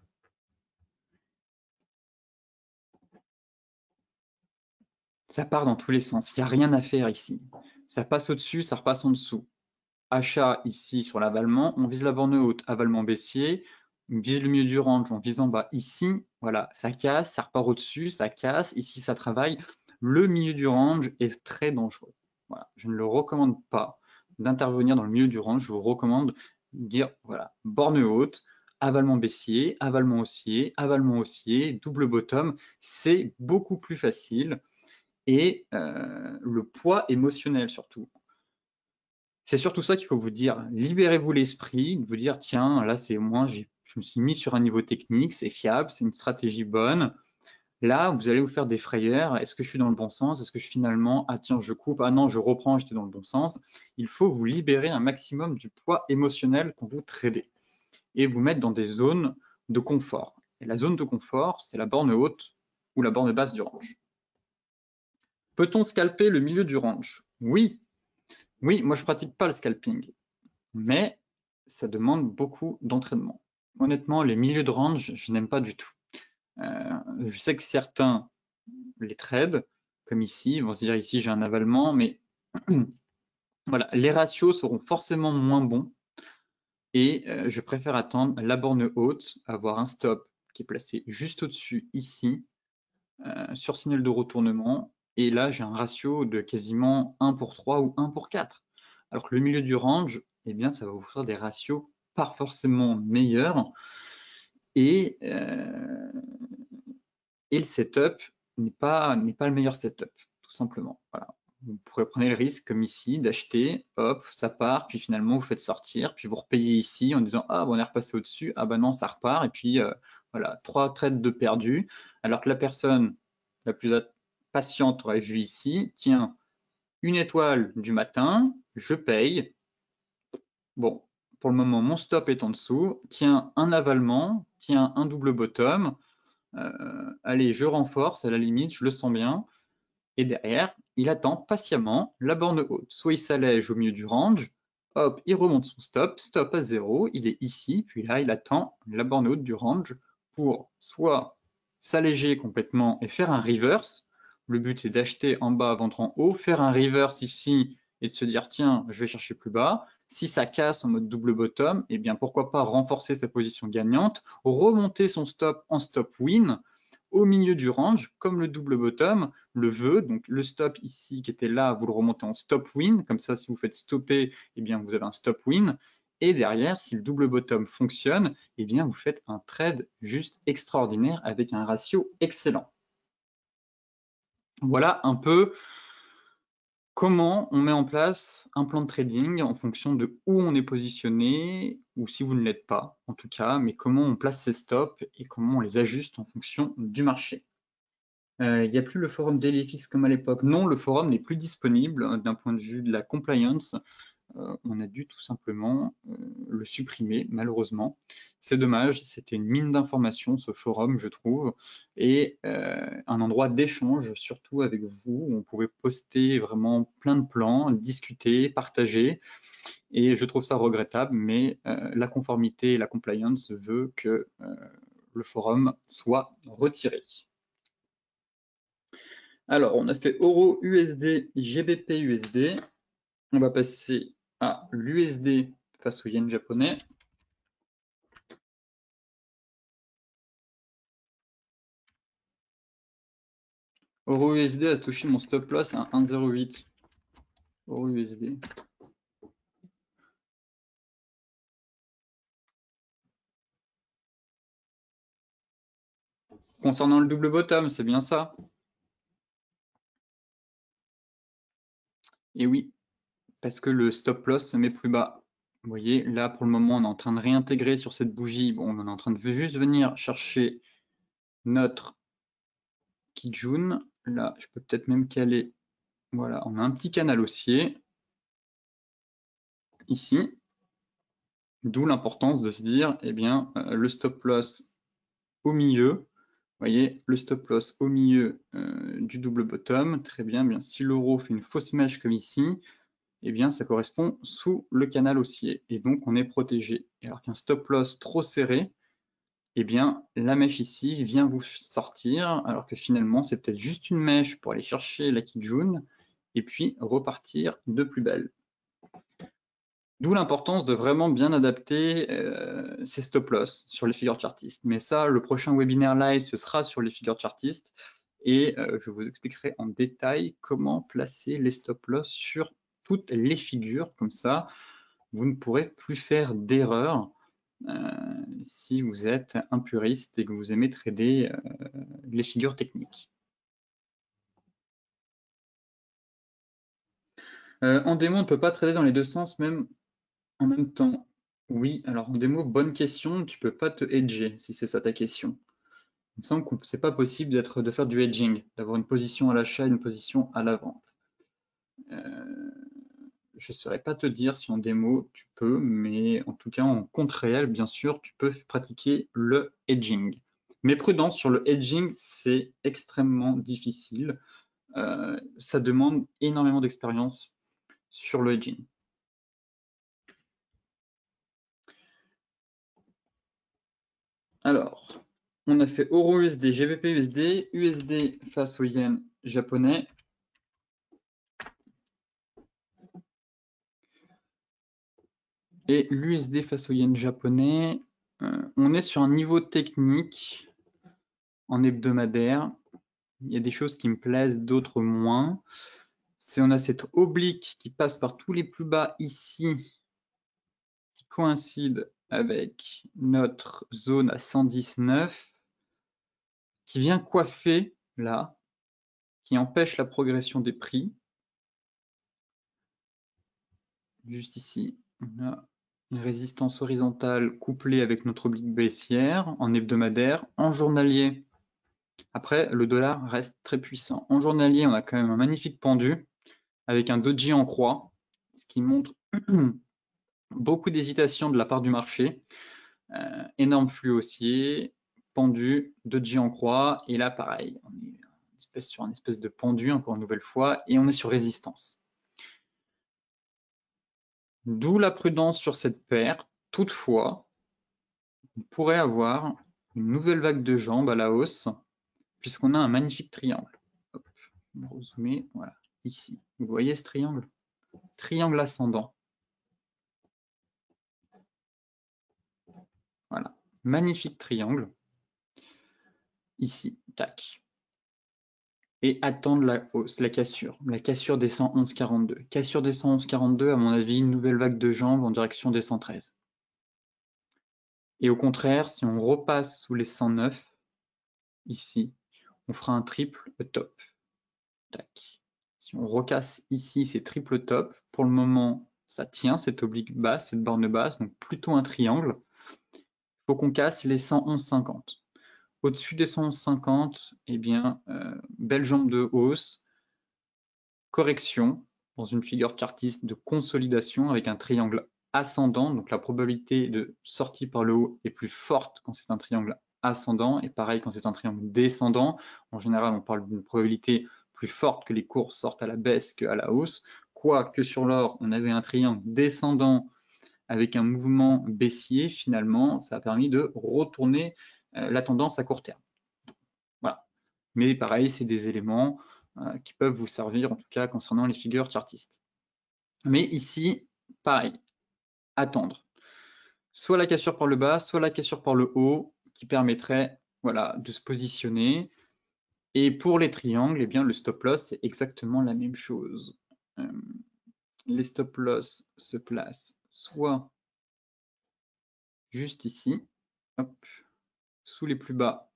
ça part dans tous les sens. Il n'y a rien à faire ici. Ça passe au-dessus, ça repasse en dessous. Achat ici sur l'avalement, on vise la borne haute, avalement baissier, on vise le milieu du range, on vise en bas. Ici, voilà, ça casse, ça repart au-dessus, ça casse, ici ça travaille. le milieu du range est très dangereux. Voilà, je ne le recommande pas d'intervenir dans le milieu du range. Je vous recommande de dire, voilà, borne haute, avalement baissier, avalement haussier, avalement haussier, double bottom, c'est beaucoup plus facile et euh, le poids émotionnel surtout. C'est surtout ça qu'il faut vous dire. Libérez-vous l'esprit, de vous dire, tiens, là, c'est moi, je me suis mis sur un niveau technique, c'est fiable, c'est une stratégie bonne. Là, vous allez vous faire des frayeurs. Est-ce que je suis dans le bon sens? Est-ce que je finalement, ah tiens, je coupe, ah non, je reprends, j'étais dans le bon sens. Il faut vous libérer un maximum du poids émotionnel quand vous tradez et vous mettre dans des zones de confort. Et la zone de confort, c'est la borne haute ou la borne basse du range. Peut-on scalper le milieu du range? Oui. Oui, moi je pratique pas le scalping, mais ça demande beaucoup d'entraînement. Honnêtement, les milieux de range, je n'aime pas du tout. Euh, je sais que certains les tradent, comme ici, ils vont se dire ici j'ai un avalement, mais voilà, les ratios seront forcément moins bons et euh, je préfère attendre la borne haute, avoir un stop qui est placé juste au-dessus ici, euh, sur signal de retournement, et là j'ai un ratio de quasiment un pour trois ou un pour quatre. Alors que le milieu du range, eh bien, ça va vous faire des ratios pas forcément meilleurs et, euh, et le setup n'est pas, n'est pas le meilleur setup, tout simplement. Voilà. Vous pourrez prendre le risque, comme ici, d'acheter, hop, ça part, puis finalement vous faites sortir, puis vous repayez ici en disant ah bon, on est repassé au-dessus, ah bah non, ça repart, et puis euh, voilà, trois trades de perdus, alors que la personne la plus patiente aurait vu ici, tiens, une étoile du matin, je paye. Bon, pour le moment, mon stop est en dessous. Tiens, un avalement, tiens, un double bottom. Euh, allez, je renforce, à la limite, je le sens bien. Et derrière, il attend patiemment la borne haute. Soit il s'allège au milieu du range, hop, il remonte son stop, stop à zéro, il est ici, puis là, il attend la borne haute du range pour soit s'alléger complètement et faire un reverse. Le but, c'est d'acheter en bas, vendre en haut, faire un reverse ici et de se dire, tiens, je vais chercher plus bas. Si ça casse en mode double bottom, eh bien, pourquoi pas renforcer sa position gagnante, remonter son stop en stop win au milieu du range, comme le double bottom le veut. Donc, le stop ici qui était là, vous le remontez en stop win. Comme ça, si vous faites stopper, eh bien, vous avez un stop win. Et derrière, si le double bottom fonctionne, eh bien, vous faites un trade juste extraordinaire avec un ratio excellent. Voilà un peu comment on met en place un plan de trading en fonction de où on est positionné, ou si vous ne l'êtes pas, en tout cas, mais comment on place ses stops et comment on les ajuste en fonction du marché. Euh, il n'y a plus le forum DailyFix comme à l'époque. Non, le forum n'est plus disponible d'un point de vue de la compliance. Euh, on a dû tout simplement euh, le supprimer, malheureusement. C'est dommage, c'était une mine d'informations, ce forum, je trouve, et euh, un endroit d'échange, surtout avec vous, où on pouvait poster vraiment plein de plans, discuter, partager, et je trouve ça regrettable, mais euh, la conformité et la compliance veut que euh, le forum soit retiré. Alors, on a fait euro, U S D, G B P, U S D. On va passer à l'U S D face au yen japonais. Euro U S D a touché mon stop loss à un virgule zéro huit. Euro U S D. Concernant le double bottom, c'est bien ça? Et oui, parce que le stop loss se met plus bas. Vous voyez, là pour le moment, on est en train de réintégrer sur cette bougie. Bon, on est en train de juste venir chercher notre Kijun. Là, je peux peut-être même caler. Voilà, on a un petit canal haussier ici. D'où l'importance de se dire, eh bien, euh, le stop loss au milieu. Vous voyez, le stop loss au milieu euh, du double bottom. Très bien, bien si l'euro fait une fausse mèche comme ici, eh bien, ça correspond sous le canal haussier. Et donc, on est protégé. Alors qu'un stop loss trop serré, eh bien, la mèche ici vient vous sortir, alors que finalement, c'est peut-être juste une mèche pour aller chercher la Kijun et puis repartir de plus belle. D'où l'importance de vraiment bien adapter euh, ses stop loss sur les figures chartistes. Mais ça, le prochain webinaire live, ce sera sur les figures chartistes. et euh, je vous expliquerai en détail comment placer les stop-loss sur toutes les figures. Comme ça, vous ne pourrez plus faire d'erreur euh, si vous êtes un puriste et que vous aimez trader euh, les figures techniques. Euh, en démo, on ne peut pas trader dans les deux sens, même en même temps. Oui, alors en démo, bonne question, tu peux pas te hedger, si c'est ça ta question. Il me semble que c'est pas possible d'être, de faire du hedging, d'avoir une position à l'achat et une position à la vente. Euh, je ne saurais pas te dire si en démo tu peux, mais en tout cas en compte réel, bien sûr, tu peux pratiquer le hedging. Mais prudence sur le hedging, c'est extrêmement difficile. Euh, ça demande énormément d'expérience sur le hedging. Alors, on a fait Euro U S D, G B P U S D, U S D face au yen japonais. Et l'U S D face au yen japonais, euh, on est sur un niveau technique en hebdomadaire. Il y a des choses qui me plaisent, d'autres moins. C'est on a cette oblique qui passe par tous les plus bas ici, qui coïncide avec notre zone à cent dix-neuf, qui vient coiffer là, qui empêche la progression des prix. Juste ici, on a une résistance horizontale couplée avec notre oblique baissière en hebdomadaire. En journalier, après, le dollar reste très puissant. En journalier, on a quand même un magnifique pendu avec un doji en croix, ce qui montre beaucoup d'hésitation de la part du marché. Euh, énorme flux haussier, pendu, doji en croix, et là, pareil, on est espèce sur un espèce de pendu, encore une nouvelle fois, et on est sur résistance. D'où la prudence sur cette paire. Toutefois, on pourrait avoir une nouvelle vague de jambes à la hausse, puisqu'on a un magnifique triangle. Hop, je vais me rezoomer, voilà, ici. Vous voyez ce triangle? Triangle ascendant. Voilà, magnifique triangle. Ici, tac. Et attendre la hausse, la cassure. La cassure des cent onze virgule quarante-deux. Cassure des cent onze virgule quarante-deux, à mon avis, une nouvelle vague de jambes en direction des cent treize. Et au contraire, si on repasse sous les cent neuf, ici, on fera un triple top. Tac. Si on recasse ici, c'est triple top. Pour le moment, ça tient, cette oblique basse, cette borne basse, donc plutôt un triangle. Il faut qu'on casse les cent onze virgule cinquante. Au-dessus des cent onze virgule cinquante, eh bien, euh, belle jambe de hausse, correction dans une figure chartiste de consolidation avec un triangle ascendant. Donc la probabilité de sortie par le haut est plus forte quand c'est un triangle ascendant, et pareil quand c'est un triangle descendant. En général, on parle d'une probabilité plus forte que les cours sortent à la baisse qu'à la hausse. Quoique sur l'or, on avait un triangle descendant avec un mouvement baissier, finalement, ça a permis de retourner euh, la tendance à court terme. Voilà. Mais pareil, c'est des éléments euh, qui peuvent vous servir, en tout cas concernant les figures chartistes. Mais ici, pareil, attendre. Soit la cassure par le bas, soit la cassure par le haut, qui permettrait voilà, de se positionner. Et pour les triangles, eh bien, le stop loss, c'est exactement la même chose. Euh, les stop loss se placent soit juste ici, hop, sous les plus bas.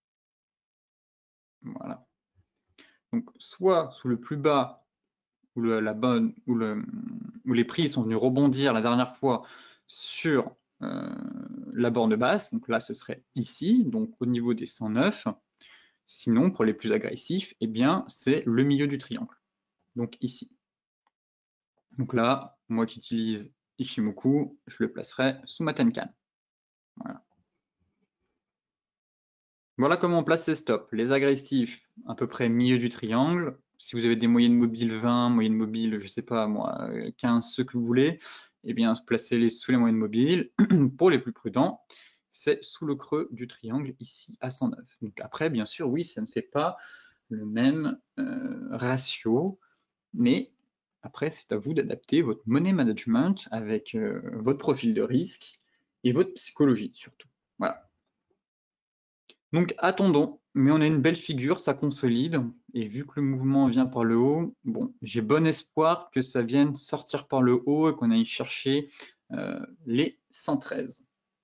Voilà. Donc, soit sous le plus bas, où, le, la bonne, où, le, où les prix sont venus rebondir la dernière fois sur euh, la borne basse. Donc là, ce serait ici, donc au niveau des cent neuf. Sinon, pour les plus agressifs, eh bien, c'est le milieu du triangle. Donc ici. Donc là, moi qui utilise Ichimoku, je le placerai sous ma Tenkan. Voilà. Voilà comment on place ces stops. Les agressifs, à peu près milieu du triangle. Si vous avez des moyennes mobiles vingt, moyennes mobiles, je ne sais pas moi, quinze, ce que vous voulez, eh bien, placez-les sous les moyennes mobiles. Pour les plus prudents, c'est sous le creux du triangle, ici à cent neuf. Donc après, bien sûr, oui, ça ne fait pas le même euh, ratio, mais après, c'est à vous d'adapter votre money management avec euh, votre profil de risque et votre psychologie surtout. Voilà. Donc attendons mais on a une belle figure, ça consolide. Et vu que le mouvement vient par le haut, bon, j'ai bon espoir que ça vienne sortir par le haut et qu'on aille chercher euh, les cent treize.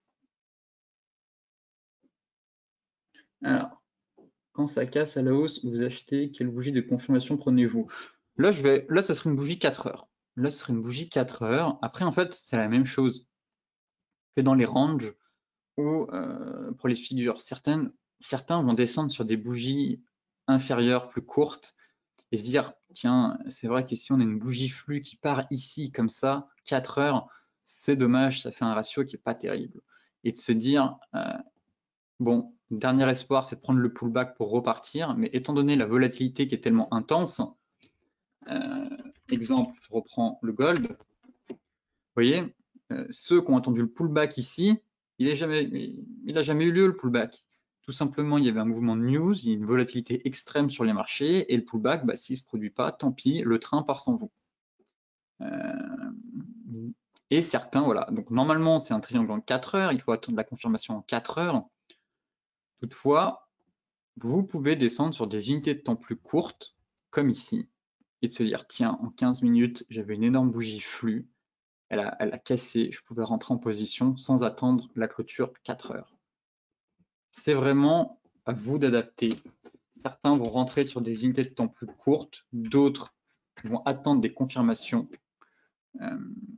Alors, quand ça casse à la hausse, vous achetez quelle bougie de confirmation prenez-vous? Là, je vais, là, ça serait une bougie quatre heures. Là, ce serait une bougie quatre heures. Après, en fait, c'est la même chose que dans les ranges ou euh, pour les figures. Certaines, certains vont descendre sur des bougies inférieures, plus courtes, et se dire, tiens, c'est vrai que si on a une bougie flux qui part ici, comme ça, quatre heures, c'est dommage, ça fait un ratio qui n'est pas terrible. Et de se dire, euh, bon, dernier espoir, c'est de prendre le pullback pour repartir, mais étant donné la volatilité qui est tellement intense, euh, exemple, je reprends le gold, vous voyez, euh, ceux qui ont attendu le pullback ici, il n'a jamais, il a jamais eu lieu le pullback. Tout simplement, il y avait un mouvement de news, il y a une volatilité extrême sur les marchés, et le pullback, bah, s'il ne se produit pas, tant pis, le train part sans vous. Euh, et certains, voilà. Donc normalement, c'est un triangle en quatre heures, il faut attendre la confirmation en quatre heures. Toutefois, vous pouvez descendre sur des unités de temps plus courtes, comme ici, et de se dire, tiens, en quinze minutes, j'avais une énorme bougie flux, elle a, elle a cassé, je pouvais rentrer en position sans attendre la clôture quatre heures. C'est vraiment à vous d'adapter. Certains vont rentrer sur des unités de temps plus courtes, d'autres vont attendre des confirmations. Euh,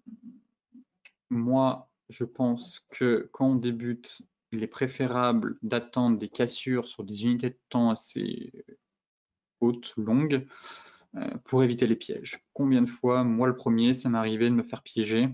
moi, je pense que quand on débute, il est préférable d'attendre des cassures sur des unités de temps assez hautes, longues, euh, pour éviter les pièges. Combien de fois, moi le premier, ça m'est arrivé de me faire piéger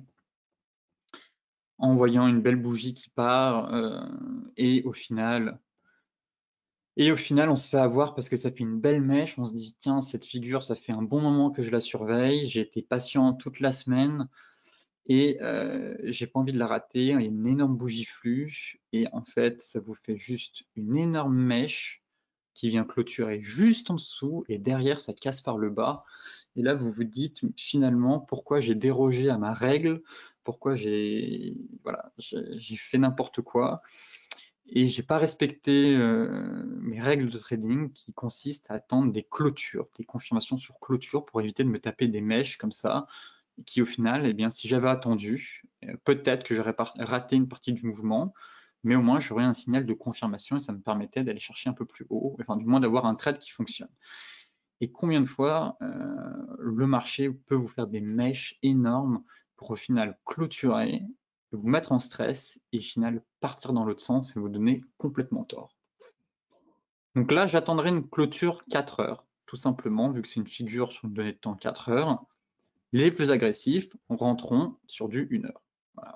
en voyant une belle bougie qui part euh, et au final et au final on se fait avoir parce que ça fait une belle mèche, on se dit tiens cette figure ça fait un bon moment que je la surveille, j'ai été patient toute la semaine et euh, j'ai pas envie de la rater, il y a une énorme bougie flux et en fait ça vous fait juste une énorme mèche qui vient clôturer juste en dessous et derrière ça casse par le bas et là vous vous dites finalement pourquoi j'ai dérogé à ma règle, pourquoi j'ai voilà, j'ai fait n'importe quoi et j'ai pas respecté euh, mes règles de trading qui consistent à attendre des clôtures, des confirmations sur clôture pour éviter de me taper des mèches comme ça qui au final, eh bien, si j'avais attendu, euh, peut-être que j'aurais raté une partie du mouvement, mais au moins j'aurais un signal de confirmation et ça me permettait d'aller chercher un peu plus haut, enfin du moins d'avoir un trade qui fonctionne. Et combien de fois euh, le marché peut vous faire des mèches énormes pour au final clôturer, vous mettre en stress et au final partir dans l'autre sens et vous donner complètement tort. Donc là, j'attendrai une clôture quatre heures, tout simplement, vu que c'est une figure sur une donnée de temps quatre heures. Les plus agressifs rentreront sur du une heure. Voilà.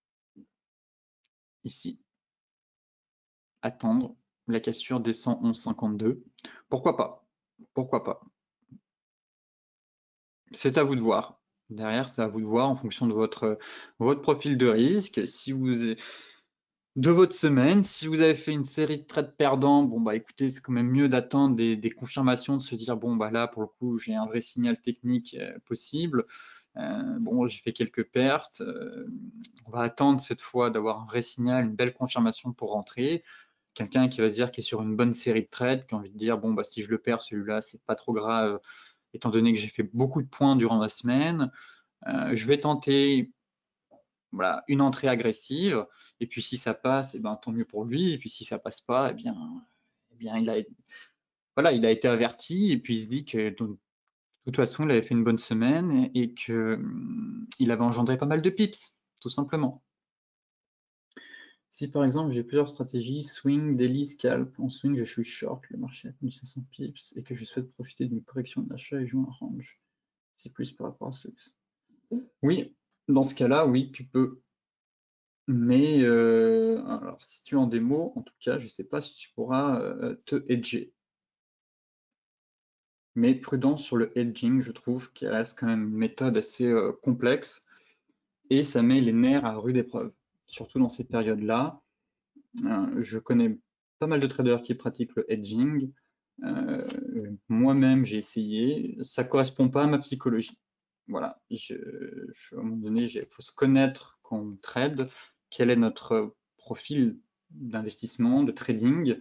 Ici, attendre la cassure des cent onze virgule cinquante-deux. Pourquoi pas? Pourquoi pas? C'est à vous de voir. Derrière, c'est à vous de voir en fonction de votre, votre profil de risque. Si vous de votre semaine, si vous avez fait une série de trades perdants, bon bah écoutez, c'est quand même mieux d'attendre des, des confirmations, de se dire bon bah là pour le coup j'ai un vrai signal technique euh, possible. Euh, bon, j'ai fait quelques pertes. Euh, on va attendre cette fois d'avoir un vrai signal, une belle confirmation pour rentrer. Quelqu'un qui va se dire qu'il est sur une bonne série de trades, qui a envie de dire bon bah si je le perds celui-là, c'est pas trop grave, étant donné que j'ai fait beaucoup de points durant la semaine. Euh, je vais tenter voilà, une entrée agressive. Et puis si ça passe, eh ben, tant mieux pour lui. Et puis si ça passe pas, eh bien, eh bien il a, voilà, il a été averti. Et puis il se dit que de toute façon, il avait fait une bonne semaine et que hum, il avait engendré pas mal de pips, tout simplement. Si par exemple j'ai plusieurs stratégies, swing, daily, scalp, en swing je suis short, le marché a mille cinq cents pips et que je souhaite profiter d'une correction d'achat et jouer un range. C'est plus par rapport à ce. Oui, dans ce cas-là, oui, tu peux. Mais euh, alors, si tu es en démo, en tout cas, je ne sais pas si tu pourras euh, te hedger. Mais prudence sur le hedging, je trouve qu'il reste quand même une méthode assez euh, complexe et ça met les nerfs à rude épreuve, surtout dans ces périodes-là. Euh, je connais pas mal de traders qui pratiquent le hedging. Euh, Moi-même, j'ai essayé. Ça ne correspond pas à ma psychologie. Voilà. Je, je, à un moment donné, il faut se connaître quand on trade, quel est notre profil d'investissement, de trading.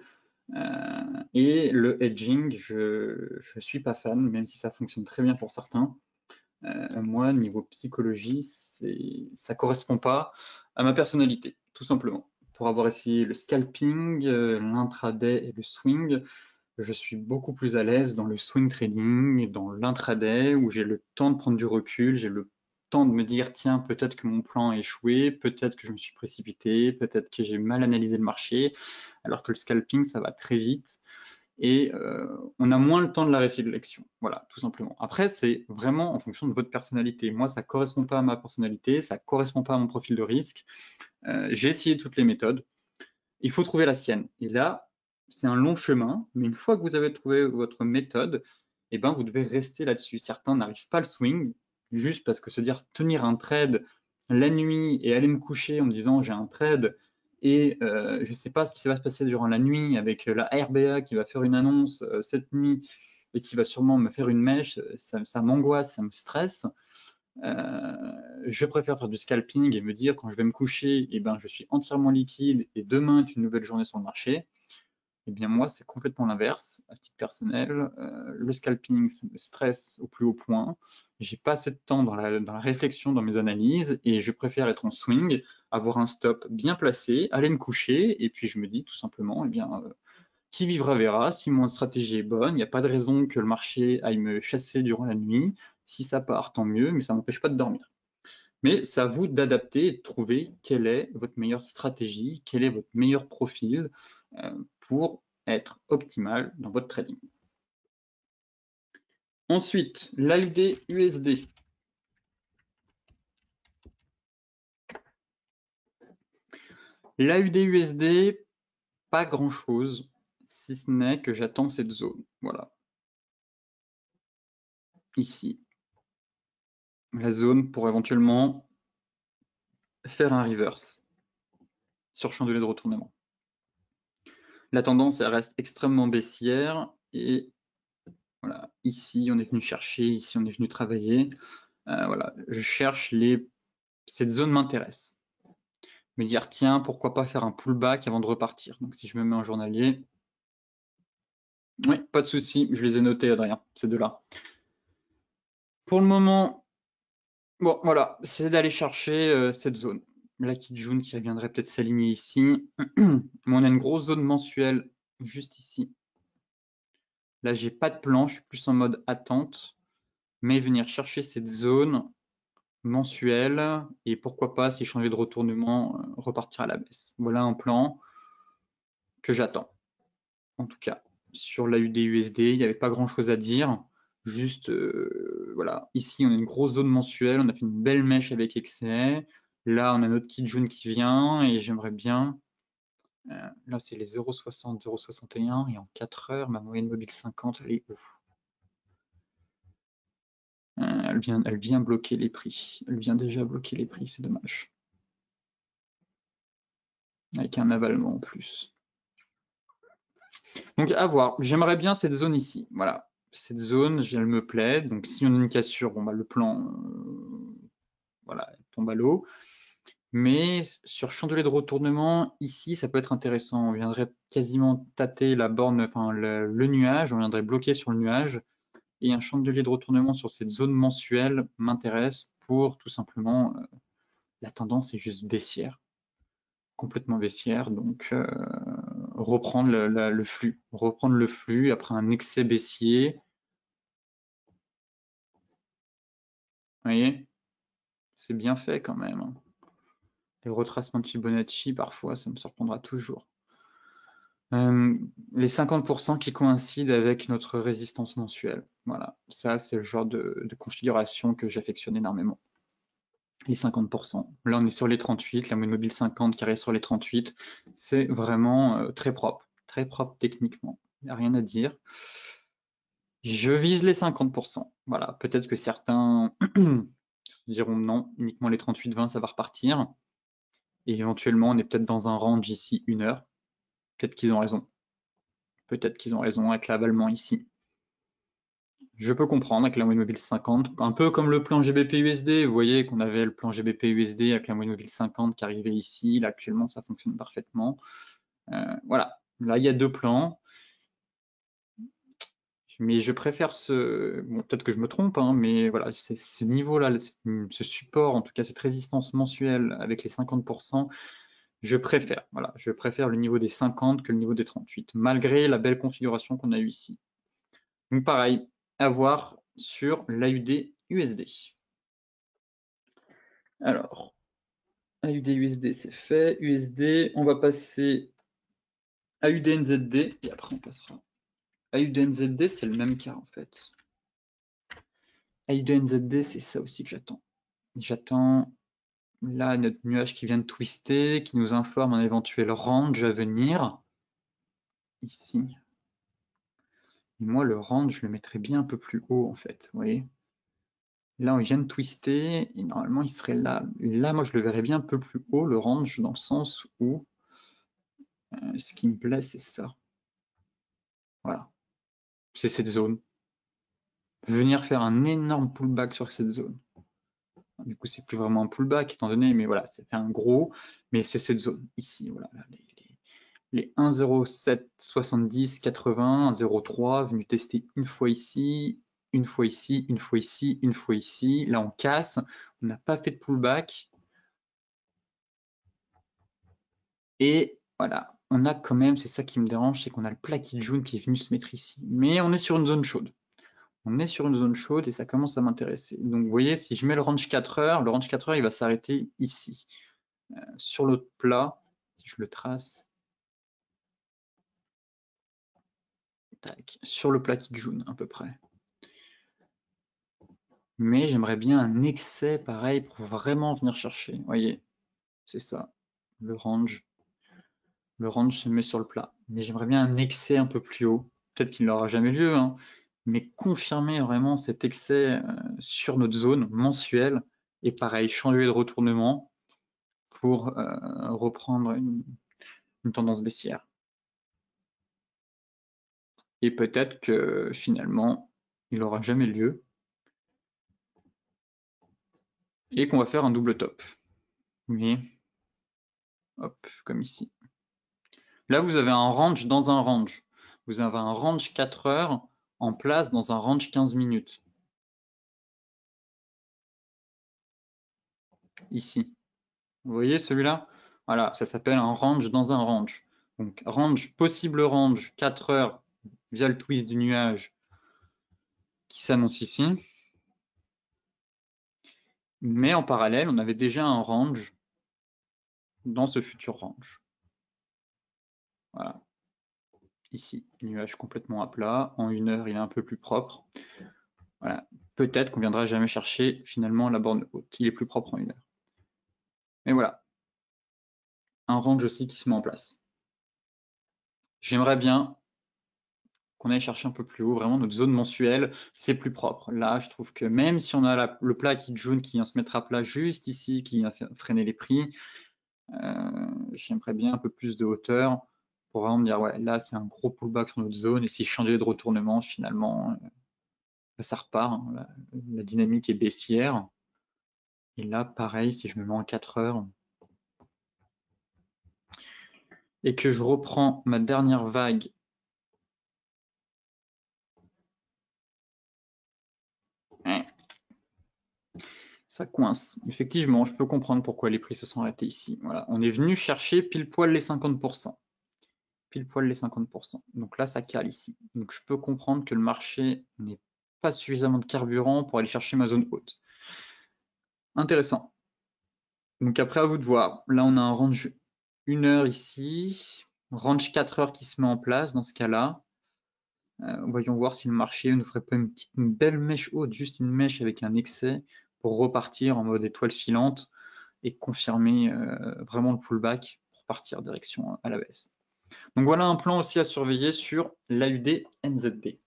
Euh, et le hedging, je ne suis pas fan, même si ça fonctionne très bien pour certains. Euh, moi, niveau psychologie, ça ne correspond pas à ma personnalité, tout simplement. Pour avoir essayé le scalping, euh, l'intraday et le swing, je suis beaucoup plus à l'aise dans le swing trading, dans l'intraday, où j'ai le temps de prendre du recul, j'ai le temps de me dire, tiens, peut-être que mon plan a échoué, peut-être que je me suis précipité, peut-être que j'ai mal analysé le marché, alors que le scalping, ça va très vite et euh, on a moins le temps de la réflexion. Voilà, tout simplement. Après, c'est vraiment en fonction de votre personnalité. Moi, ça ne correspond pas à ma personnalité, ça ne correspond pas à mon profil de risque. Euh, j'ai essayé toutes les méthodes. Il faut trouver la sienne. Et là, c'est un long chemin, mais une fois que vous avez trouvé votre méthode, eh ben, vous devez rester là-dessus. Certains n'arrivent pas à le swing, juste parce que se dire tenir un trade la nuit et aller me coucher en me disant j'ai un trade et euh, je ne sais pas ce qui va se passer durant la nuit avec la R B A qui va faire une annonce euh, cette nuit et qui va sûrement me faire une mèche, ça, ça m'angoisse, ça me stresse. Euh, je préfère faire du scalping et me dire quand je vais me coucher, eh ben, je suis entièrement liquide et demain est une nouvelle journée sur le marché. Eh bien moi, c'est complètement l'inverse. À titre personnel, euh, le scalping, ça me stresse au plus haut point. J'ai pas assez de temps dans la, dans la réflexion, dans mes analyses, et je préfère être en swing, avoir un stop bien placé, aller me coucher, et puis je me dis tout simplement, eh bien, euh, qui vivra verra. Si mon stratégie est bonne, il n'y a pas de raison que le marché aille me chasser durant la nuit. Si ça part, tant mieux, mais ça m'empêche pas de dormir. Mais c'est à vous d'adapter et de trouver quelle est votre meilleure stratégie, quel est votre meilleur profil euh, pour être optimal dans votre trading. Ensuite, l'A U D U S D. L'A U D U S D, pas grand-chose, si ce n'est que j'attends cette zone. Voilà. Ici. La zone pour éventuellement faire un reverse sur chandelier de retournement. La tendance, elle reste extrêmement baissière et voilà, ici on est venu chercher, ici on est venu travailler. Euh, voilà, je cherche les. Cette zone m'intéresse. Me dire tiens, pourquoi pas faire un pullback avant de repartir. Donc si je me mets en journalier, oui, pas de souci, je les ai notés, Adrien, ces deux-là. Pour le moment, bon, voilà, c'est d'aller chercher euh, cette zone. La Kijun qui viendrait peut-être s'aligner ici. Mais on a une grosse zone mensuelle juste ici. Là, j'ai pas de plan, je suis plus en mode attente, mais venir chercher cette zone mensuelle et pourquoi pas, si je changeais de retournement, euh, repartir à la baisse. Voilà un plan que j'attends. En tout cas, sur l'A U D U S D, il n'y avait pas grand-chose à dire. Juste, euh, voilà, ici, on a une grosse zone mensuelle, on a fait une belle mèche avec excès. Là, on a notre Kijun qui vient et j'aimerais bien. Euh, là, c'est les zéro virgule soixante, zéro virgule soixante et un et en quatre heures, ma moyenne mobile cinquante, elle est ouf. Euh, elle, vient, elle vient bloquer les prix. Elle vient déjà bloquer les prix, c'est dommage. Avec un avalement en plus. Donc à voir. J'aimerais bien cette zone ici. Voilà. Cette zone, elle me plaît. Donc si on a une cassure, bon, bah, le plan euh, voilà, tombe à l'eau. Mais sur chandelier de retournement, ici, ça peut être intéressant. On viendrait quasiment tâter la borne, enfin le, le nuage, on viendrait bloquer sur le nuage. Et un chandelier de retournement sur cette zone mensuelle m'intéresse pour tout simplement euh, la tendance est juste baissière, complètement baissière. Donc euh, reprendre le, le, le flux, reprendre le flux après un excès baissier. Vous voyez, c'est bien fait quand même. Les retracements de Fibonacci, parfois, ça me surprendra toujours. Euh, les cinquante pour cent qui coïncident avec notre résistance mensuelle. Voilà, ça c'est le genre de, de configuration que j'affectionne énormément. Les cinquante pour cent. Là on est sur les trente-huit, la moyenne mobile cinquante qui arrive sur les trente-huit. C'est vraiment euh, très propre, très propre techniquement. Il n'y a rien à dire. Je vise les cinquante pour cent. Voilà, peut-être que certains diront non, uniquement les trente-huit vingt ça va repartir. Et éventuellement on est peut-être dans un range ici une heure. Peut-être qu'ils ont raison. Peut-être qu'ils ont raison avec l'avalement ici. Je peux comprendre avec la moyenne mobile cinquante, un peu comme le plan G B P U S D. Vous voyez qu'on avait le plan G B P U S D avec la moyenne mobile cinquante qui arrivait ici. Là, actuellement, ça fonctionne parfaitement. Euh, voilà, Là, il y a deux plans. Mais je préfère ce... Bon, peut-être que je me trompe, hein, mais voilà, c'est ce niveau-là, ce support, en tout cas cette résistance mensuelle avec les cinquante pour cent, je préfère. Voilà, je préfère le niveau des cinquante que le niveau des trente-huit, malgré la belle configuration qu'on a eue ici. Donc pareil, à voir sur l'A U D U S D. Alors, A U D U S D, c'est fait. U S D, on va passer A U D N Z D, et après on passera. A U D N Z D, c'est le même cas en fait. A U D N Z D, c'est ça aussi que j'attends. J'attends là notre nuage qui vient de twister, qui nous informe un éventuel range à venir. Ici. Et moi, le range, je le mettrais bien un peu plus haut en fait. Vous voyez? Là, on vient de twister, et normalement, il serait là. Et là, moi, je le verrais bien un peu plus haut, le range, dans le sens où euh, ce qui me plaît, c'est ça. Voilà. C'est cette zone. Venir faire un énorme pullback sur cette zone. Du coup, c'est plus vraiment un pullback étant donné, mais voilà, ça fait un gros, mais c'est cette zone ici, voilà, les, les, les un zéro sept soixante-dix quatre-vingts, un zéro trois, venu tester une fois ici, une fois ici, une fois ici, une fois ici. Là, on casse, on n'a pas fait de pullback. Et voilà, on a quand même, c'est ça qui me dérange, c'est qu'on a le plat Kijun qui est venu se mettre ici. Mais on est sur une zone chaude. On est sur une zone chaude et ça commence à m'intéresser. Donc vous voyez, si je mets le range quatre heures, le range quatre heures, il va s'arrêter ici. Euh, sur l'autre plat, si je le trace, tac, sur le plat Kijun à peu près. Mais j'aimerais bien un excès pareil pour vraiment venir chercher. Vous voyez, c'est ça, le range. Le range se met sur le plat. Mais j'aimerais bien un excès un peu plus haut. Peut-être qu'il n'aura jamais lieu, hein, mais confirmer vraiment cet excès euh, sur notre zone mensuelle. Et pareil, changer de retournement pour euh, reprendre une, une tendance baissière. Et peut-être que finalement, il n'aura jamais lieu. Et qu'on va faire un double top. Mais, hop, comme ici. Là, vous avez un range dans un range. Vous avez un range quatre heures en place dans un range quinze minutes. Ici. Vous voyez celui-là? Voilà, ça s'appelle un range dans un range. Donc, range, possible range, quatre heures via le twist du nuage qui s'annonce ici. Mais en parallèle, on avait déjà un range dans ce futur range. Voilà. Ici, nuage complètement à plat. En une heure, il est un peu plus propre. Voilà. Peut-être qu'on viendra jamais chercher finalement la borne haute. Il est plus propre en une heure. Mais voilà. Un range aussi qui se met en place. J'aimerais bien qu'on aille chercher un peu plus haut, vraiment notre zone mensuelle, c'est plus propre. Là, je trouve que même si on a la, le plat Kijun qui vient se mettre à plat juste ici, qui vient freiner les prix, euh, j'aimerais bien un peu plus de hauteur pour vraiment me dire, ouais, là, c'est un gros pullback sur notre zone, et si je changeais de retournement, finalement, euh, ça repart, hein, la, la dynamique est baissière. Et là, pareil, si je me mets en quatre heures, et que je reprends ma dernière vague ça coince. Effectivement, je peux comprendre pourquoi les prix se sont arrêtés ici. Voilà, on est venu chercher pile poil les cinquante pour cent. Pile poil les cinquante pour cent. Donc là, ça cale ici. Donc je peux comprendre que le marché n'est pas suffisamment de carburant pour aller chercher ma zone haute. Intéressant. Donc après, à vous de voir. Là, on a un range une heure ici, range quatre heures qui se met en place dans ce cas-là. Euh, voyons voir si le marché ne ferait pas une, petite, une belle mèche haute, juste une mèche avec un excès pour repartir en mode étoile filante et confirmer euh, vraiment le pullback pour partir direction à la baisse. Donc voilà un plan aussi à surveiller sur l'A U D N Z D.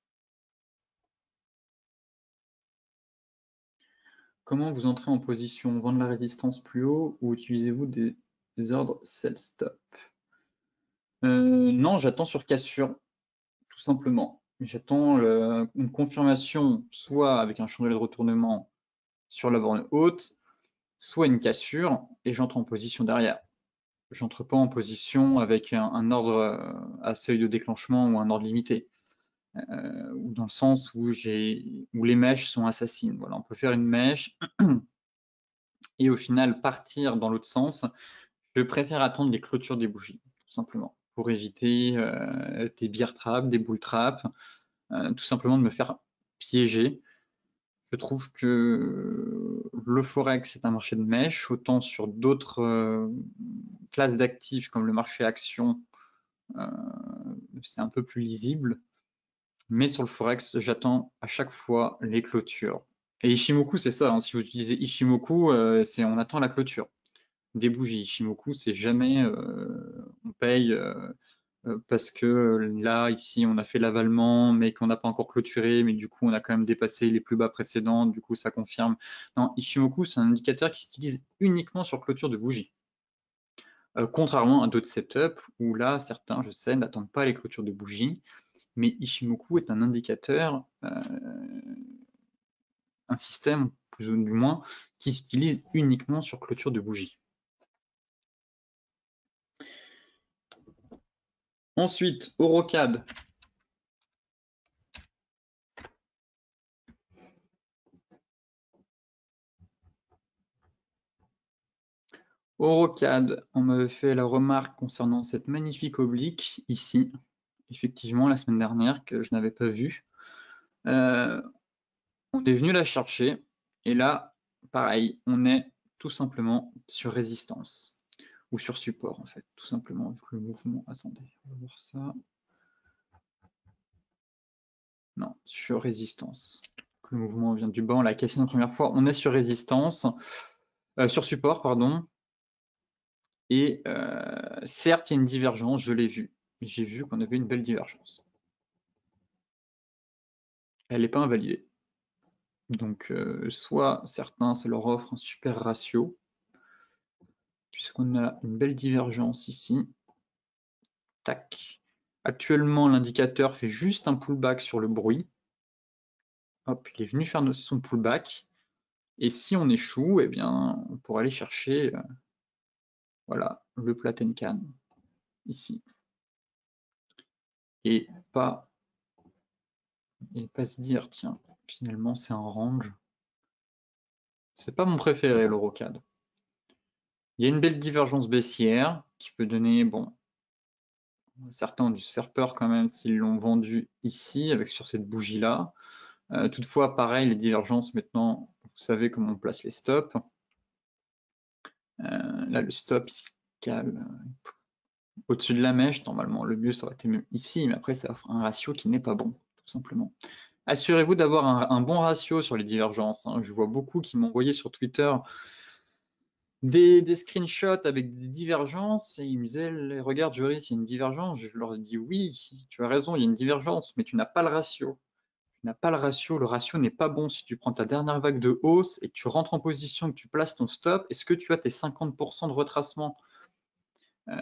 Comment vous entrez en position? Vendre la résistance plus haut ou utilisez-vous des, des ordres sell stop? euh, Non, j'attends sur cassure, tout simplement. J'attends une confirmation, soit avec un chandelier de retournement sur la borne haute, soit une cassure, et j'entre en position derrière. j'entre pas en position avec un, un ordre à seuil de déclenchement ou un ordre limité, euh, ou dans le sens où, j'ai, où les mèches sont assassines. Voilà, on peut faire une mèche et au final partir dans l'autre sens. Je préfère attendre les clôtures des bougies, tout simplement, pour éviter euh, des beer traps, des bull traps, euh, tout simplement de me faire piéger. Je trouve que le Forex est un marché de mèche, autant sur d'autres euh, classes d'actifs comme le marché action, euh, c'est un peu plus lisible. Mais sur le Forex, j'attends à chaque fois les clôtures. Et Ishimoku, c'est ça, hein, si vous utilisez Ishimoku, euh, c'est on attend la clôture. Des bougies Ishimoku, c'est jamais euh, on paye euh, euh, parce que là, ici, on a fait l'avalement, mais qu'on n'a pas encore clôturé, mais du coup, on a quand même dépassé les plus bas précédents, du coup, ça confirme. Non, Ishimoku, c'est un indicateur qui s'utilise uniquement sur clôture de bougie. Euh, contrairement à d'autres setups où là, certains, je sais, n'attendent pas les clôtures de bougie, mais Ishimoku est un indicateur, euh, un système, plus ou moins, qui s'utilise uniquement sur clôture de bougie. Ensuite, Eurocad. Eurocad, on m'avait fait la remarque concernant cette magnifique oblique ici, effectivement la semaine dernière que je n'avais pas vue. Euh, on est venu la chercher et là, pareil, on est tout simplement sur résistance ou sur support en fait, tout simplement avec le mouvement. Attendez, on va voir ça. Non, sur résistance. Le mouvement vient du bas, on l'a cassé la première fois. On est sur résistance, euh, sur support, pardon. Et euh, certes, il y a une divergence, je l'ai vu. J'ai vu qu'on avait une belle divergence. Elle n'est pas invalidée. Donc, euh, soit certains, ça leur offre un super ratio, puisqu'on a une belle divergence ici. Tac. Actuellement, l'indicateur fait juste un pullback sur le bruit. Hop, il est venu faire son pullback. Et si on échoue, eh bien, on pourra aller chercher euh, voilà, le Platencan ici. Et pas, et pas se dire, tiens, finalement, c'est un range. C'est pas mon préféré, l'Eurocad. Il y a une belle divergence baissière qui peut donner, bon, certains ont dû se faire peur quand même s'ils l'ont vendu ici, avec sur cette bougie-là. Euh, toutefois, pareil, les divergences, maintenant, vous savez comment on place les stops. Euh, là, le stop, il cale au-dessus de la mèche. Normalement, le mieux, ça aurait été même ici, mais après, ça offre un ratio qui n'est pas bon, tout simplement. Assurez-vous d'avoir un, un bon ratio sur les divergences. Hein. Je vois beaucoup qui m'ont envoyé sur Twitter Des, des screenshots avec des divergences et ils me disaient regarde Joris, il y a une divergence. Je leur ai dit oui, tu as raison, il y a une divergence, mais tu n'as pas le ratio. Tu n'as pas le ratio, le ratio n'est pas bon. Si tu prends ta dernière vague de hausse et que tu rentres en position, que tu places ton stop, est-ce que tu as tes cinquante pour cent de retracement? euh,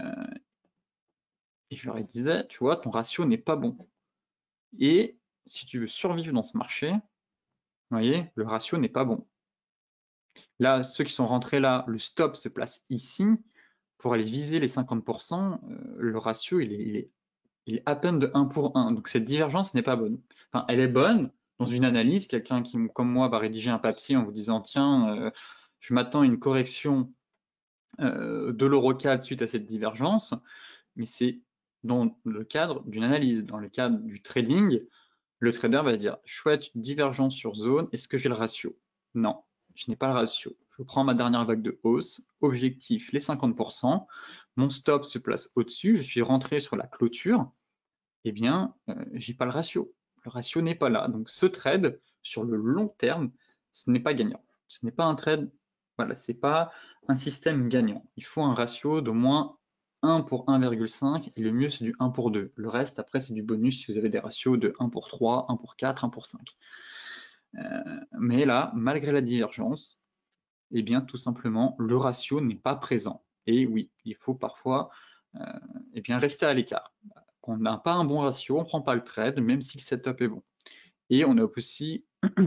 Et je leur ai dit, tu vois, ton ratio n'est pas bon. Et si tu veux survivre dans ce marché, vous voyez, le ratio n'est pas bon. Là, ceux qui sont rentrés là, le stop se place ici. Pour aller viser les cinquante pour cent, euh, le ratio, il est, il, est, il est à peine de un pour un. Donc cette divergence n'est pas bonne. Enfin, elle est bonne dans une analyse. Quelqu'un qui, comme moi, va rédiger un papier en vous disant, tiens, euh, je m'attends à une correction euh, de l'Eurocad suite à cette divergence, mais c'est dans le cadre d'une analyse. Dans le cadre du trading, le trader va se dire, chouette, divergence sur zone, est-ce que j'ai le ratio? Non, je n'ai pas le ratio. Je prends ma dernière vague de hausse, objectif les cinquante pour cent, mon stop se place au-dessus, je suis rentré sur la clôture, eh bien, euh, j'ai pas le ratio. Le ratio n'est pas là. Donc ce trade, sur le long terme, ce n'est pas gagnant. Ce n'est pas un trade, voilà, c'est pas un système gagnant. Il faut un ratio d'au moins un pour un virgule cinq et le mieux c'est du un pour deux. Le reste, après, c'est du bonus si vous avez des ratios de un pour trois, un pour quatre, un pour cinq. Euh, mais là, malgré la divergence, eh bien, tout simplement, le ratio n'est pas présent. Et oui, il faut parfois euh, eh bien, rester à l'écart. Quand on n'a pas un bon ratio, on ne prend pas le trade, même si le setup est bon. Et on a aussi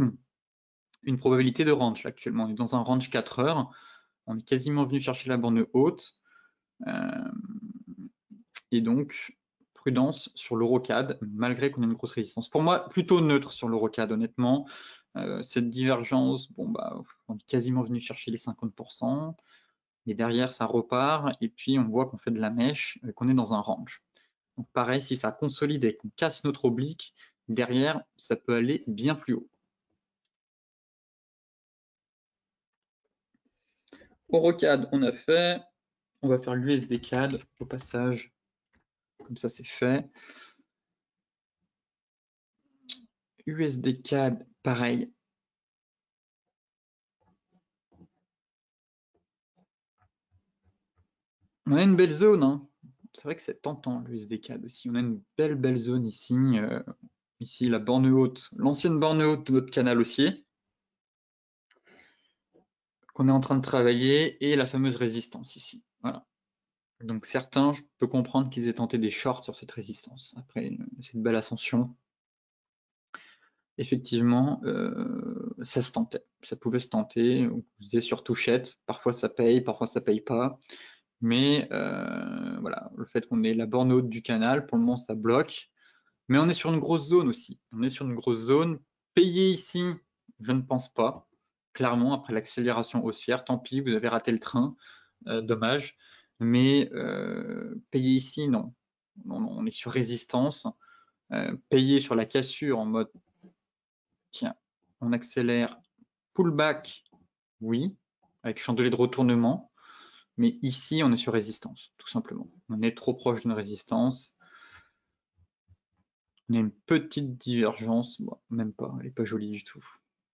une probabilité de range. Actuellement, on est dans un range quatre heures. On est quasiment venu chercher la borne haute. Euh, et donc, prudence sur l'eurocad, malgré qu'on ait une grosse résistance. Pour moi, plutôt neutre sur l'eurocad, honnêtement. Euh, cette divergence, bon, bah, on est quasiment venu chercher les cinquante pour cent. Mais derrière, ça repart. Et puis, on voit qu'on fait de la mèche, euh, qu'on est dans un range. Donc, pareil, si ça consolide et qu'on casse notre oblique, derrière, ça peut aller bien plus haut. Eurocad, on a fait. On va faire l'U S D C A D au passage. Comme ça, c'est fait. U S D C A D, pareil. On a une belle zone, hein. C'est vrai que c'est tentant l'U S D C A D aussi. On a une belle belle zone ici. Euh, ici, la borne haute, l'ancienne borne haute de notre canal haussier, qu'on est en train de travailler, et la fameuse résistance ici. Voilà. Donc certains, je peux comprendre qu'ils aient tenté des shorts sur cette résistance. Après cette belle ascension, effectivement, euh, ça se tentait. Ça pouvait se tenter. On faisait sur touchette. Parfois ça paye, parfois ça paye pas. Mais euh, voilà, le fait qu'on ait la borne haute du canal, pour le moment ça bloque. Mais on est sur une grosse zone aussi. On est sur une grosse zone. Payer ici, je ne pense pas. Clairement, après l'accélération haussière, tant pis, vous avez raté le train. Euh, dommage. Mais euh, payer ici, non. non. Non, on est sur résistance. Euh, payer sur la cassure en mode, tiens, on accélère, pullback, oui, avec chandelier de retournement. Mais ici, on est sur résistance, tout simplement. On est trop proche d'une résistance. On a une petite divergence, bon, même pas, elle n'est pas jolie du tout.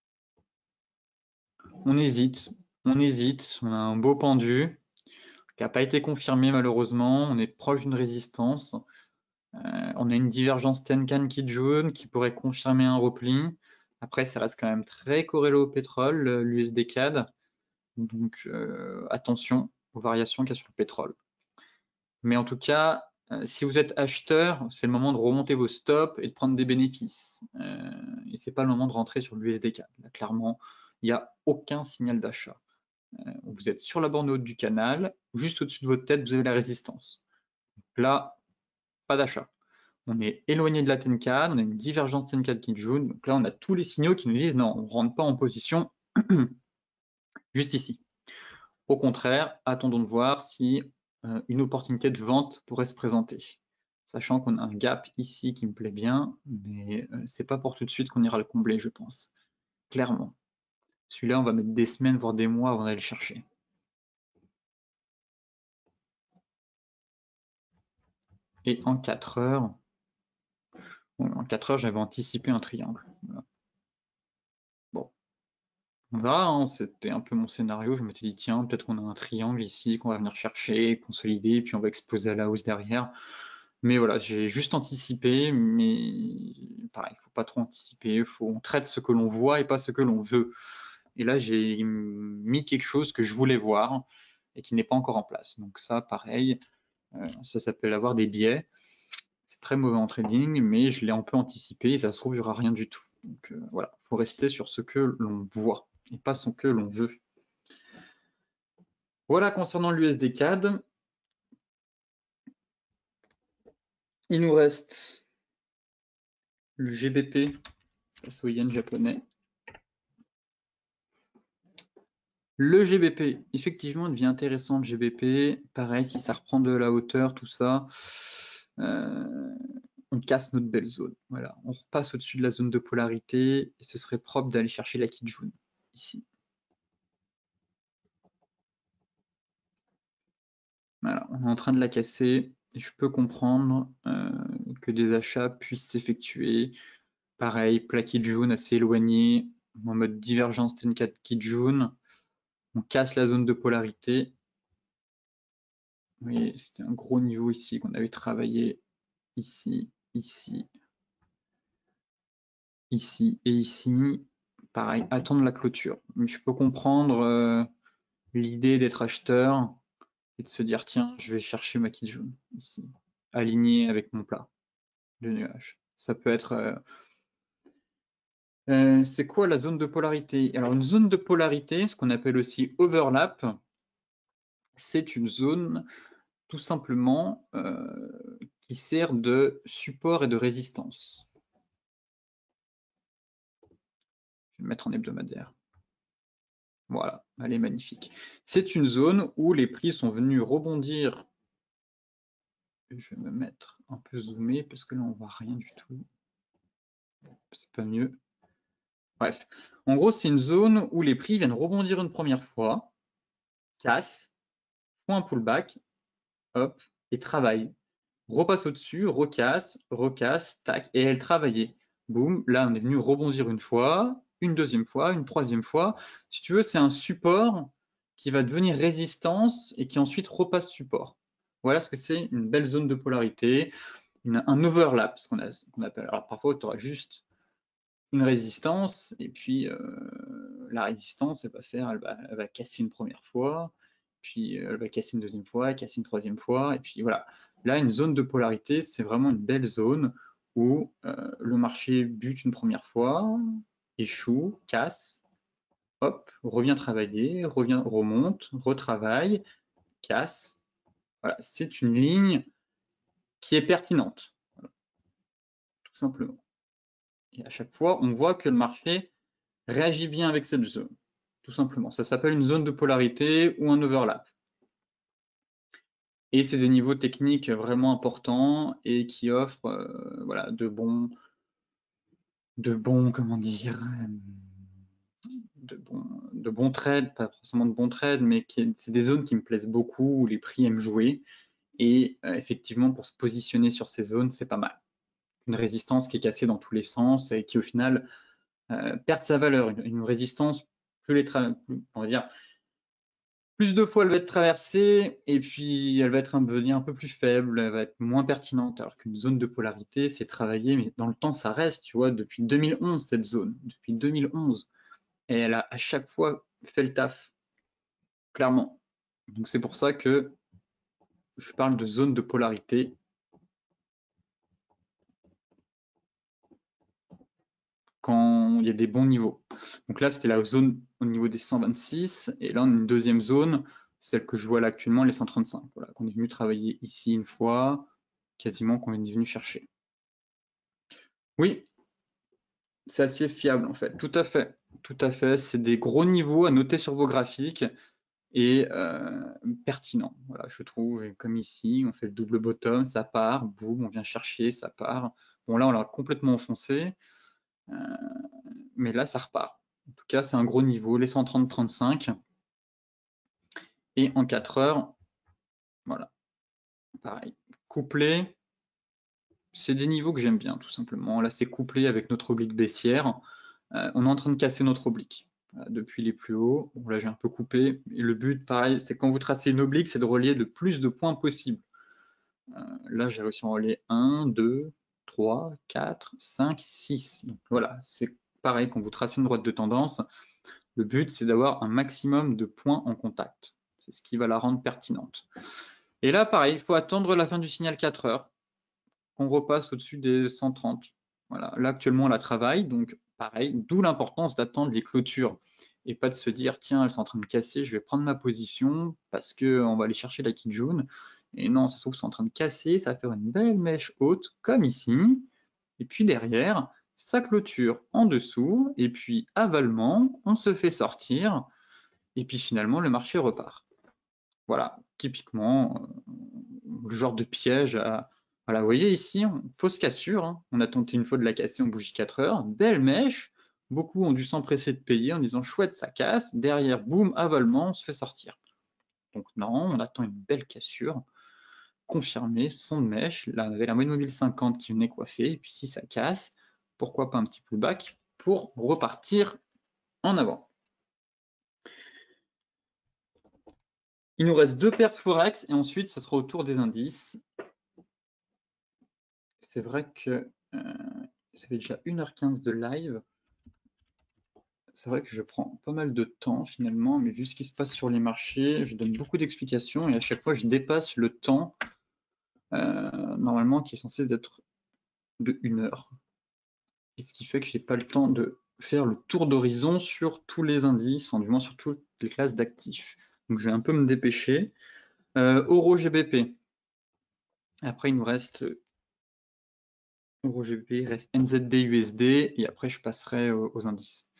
On hésite, on hésite, on a un beau pendu qui n'a pas été confirmé malheureusement, on est proche d'une résistance. Euh, on a une divergence Tenkan Kijun qui pourrait confirmer un repli. Après, ça reste quand même très corrélé au pétrole, l'U S D C A D. Donc euh, attention aux variations qu'il y a sur le pétrole. Mais en tout cas, euh, si vous êtes acheteur, c'est le moment de remonter vos stops et de prendre des bénéfices. Euh, et c'est pas le moment de rentrer sur l'U S D C A D. Là, clairement, il n'y a aucun signal d'achat. Euh, vous êtes sur la borne haute du canal, juste au-dessus de votre tête, vous avez la résistance. Donc là, pas d'achat. On est éloigné de la Tenkan, on a une divergence Tenkan Kijun. Donc là, on a tous les signaux qui nous disent non, on ne rentre pas en position juste ici. Au contraire, attendons de voir si euh, une opportunité de vente pourrait se présenter. Sachant qu'on a un gap ici qui me plaît bien, mais euh, c'est pas pour tout de suite qu'on ira le combler, je pense. Clairement. Celui-là, on va mettre des semaines, voire des mois avant d'aller le chercher. Et en quatre heures, en quatre heures, j'avais anticipé un triangle. Voilà. Bon, on verra, hein, c'était un peu mon scénario. Je m'étais dit, tiens, peut-être qu'on a un triangle ici qu'on va venir chercher, consolider, puis on va exploser à la hausse derrière. Mais voilà, j'ai juste anticipé, mais pareil, il ne faut pas trop anticiper. Faut, on traite ce que l'on voit et pas ce que l'on veut. Et là, j'ai mis quelque chose que je voulais voir et qui n'est pas encore en place. Donc ça, pareil, euh, ça s'appelle avoir des biais. C'est très mauvais en trading, mais je l'ai un peu anticipé et ça se trouve, il n'y aura rien du tout. Donc euh, voilà, il faut rester sur ce que l'on voit et pas ce que l'on veut. Voilà concernant l'U S D C A D. Il nous reste le G B P face au yen japonais. Le G B P, effectivement, devient intéressant le G B P. Pareil, si ça reprend de la hauteur, tout ça, euh, on casse notre belle zone. Voilà, on repasse au-dessus de la zone de polarité et ce serait propre d'aller chercher la Kijun ici. Voilà, on est en train de la casser et je peux comprendre euh, que des achats puissent s'effectuer. Pareil, plat Kijun assez éloigné, en mode divergence Tenkan Kijun. On casse la zone de polarité. Vous voyez, c'était un gros niveau ici qu'on avait travaillé ici, ici, ici et ici. Pareil, attendre la clôture. Je peux comprendre euh, l'idée d'être acheteur et de se dire tiens, je vais chercher ma Kijun ici, aligné avec mon plat de nuage. Ça peut être. Euh, euh, c'est quoi la zone de polarité? Alors, une zone de polarité, ce qu'on appelle aussi overlap, c'est une zone tout simplement euh, qui sert de support et de résistance. Je vais le mettre en hebdomadaire. Voilà, elle est magnifique. C'est une zone où les prix sont venus rebondir. Je vais me mettre un peu zoomé parce que là on voit rien du tout. C'est pas mieux. Bref, en gros c'est une zone où les prix viennent rebondir une première fois, cassent, font un pullback, hop, et travaillent. Repasse au-dessus, recasse, recasse, tac, et elle travaillait. Boum, là on est venu rebondir une fois, une deuxième fois, une troisième fois. Si tu veux, c'est un support qui va devenir résistance et qui ensuite repasse support. Voilà ce que c'est une belle zone de polarité, une, un overlap, ce qu'on qu appelle. Alors parfois, tu auras juste une résistance, et puis euh, la résistance, elle va faire, elle va, elle va casser une première fois, puis elle va casser une deuxième fois, casser une troisième fois, et puis voilà. Là, une zone de polarité, c'est vraiment une belle zone où euh, le marché bute une première fois, échoue, casse, hop, revient travailler, revient, remonte, retravaille, casse. Voilà, c'est une ligne qui est pertinente, voilà, tout simplement. Et à chaque fois, on voit que le marché réagit bien avec cette zone, tout simplement. Ça s'appelle une zone de polarité ou un overlap. Et c'est des niveaux techniques vraiment importants et qui offrent euh, voilà, de bons, de bons, comment dire, de bons, de bons trades, pas forcément de bons trades, mais c'est des zones qui me plaisent beaucoup, où les prix aiment jouer. Et euh, effectivement, pour se positionner sur ces zones, c'est pas mal. Une résistance qui est cassée dans tous les sens et qui, au final, euh, perd sa valeur. Une, une résistance, plus les plus, on va dire, plus de fois elle va être traversée et puis elle va être un, devenir un peu plus faible, elle va être moins pertinente. Alors qu'une zone de polarité, c'est travaillé, mais dans le temps, ça reste, tu vois, depuis deux mille onze, cette zone, depuis deux mille onze. Et elle a à chaque fois fait le taf, clairement. Donc c'est pour ça que je parle de zone de polarité. Quand il y a des bons niveaux. Donc là, c'était la zone au niveau des cent vingt-six, et là, on a une deuxième zone, celle que je vois là actuellement, les cent trente-cinq, voilà, qu'on est venu travailler ici une fois, quasiment qu'on est venu chercher. Oui, c'est assez fiable en fait, tout à fait, tout à fait, c'est des gros niveaux à noter sur vos graphiques, et euh, pertinent, voilà, je trouve, et comme ici, on fait le double bottom, ça part, boum, on vient chercher, ça part. Bon là, on l'a complètement enfoncé, euh, mais là, ça repart. En tout cas, c'est un gros niveau, les cent trente trente-cinq. Et en quatre heures, voilà, pareil. Couplé, c'est des niveaux que j'aime bien, tout simplement. Là, c'est couplé avec notre oblique baissière. Euh, on est en train de casser notre oblique. Voilà, depuis les plus hauts, bon, là j'ai un peu coupé. Et le but, pareil, c'est quand vous tracez une oblique, c'est de relier le plus de points possible. Euh, là, j'ai réussi à en relier un, deux, trois, quatre, cinq, six. Donc voilà, c'est pareil, quand vous tracez une droite de tendance, le but, c'est d'avoir un maximum de points en contact. C'est ce qui va la rendre pertinente. Et là, pareil, il faut attendre la fin du signal quatre heures, qu'on repasse au-dessus des cent trente. Voilà. Là, actuellement, on la travaille, donc pareil, d'où l'importance d'attendre les clôtures et pas de se dire, tiens, elles sont en train de casser, je vais prendre ma position parce qu'on va aller chercher la Kijun. Et non, ça se trouve, c'est en train de casser, ça va faire une belle mèche haute, comme ici. Et puis derrière, ça clôture en dessous, et puis avalement, on se fait sortir, et puis finalement, le marché repart. Voilà, typiquement, euh, le genre de piège à... Voilà, vous voyez ici, fausse cassure, hein. On a tenté une fois de la casser en bougie quatre heures, belle mèche, beaucoup ont dû s'empresser de payer en disant chouette, ça casse, derrière, boum, avalement, on se fait sortir. Donc non, on attend une belle cassure, confirmée, son de mèche, là on avait la moyenne mobile cinquante qui venait coiffer, et puis si ça casse, pourquoi pas un petit pullback pour repartir en avant. Il nous reste deux paires de Forex et ensuite ce sera au tour des indices. C'est vrai que euh, ça fait déjà une heure quinze de live. C'est vrai que je prends pas mal de temps finalement, mais vu ce qui se passe sur les marchés, je donne beaucoup d'explications et à chaque fois je dépasse le temps euh, normalement qui est censé être de une heure. Et ce qui fait que je n'ai pas le temps de faire le tour d'horizon sur tous les indices, enfin du moins sur toutes les classes d'actifs. Donc je vais un peu me dépêcher. Euh, Euro G B P. Après, il nous reste Euro G B P, il reste N Z D U S D, et après, je passerai aux, aux indices.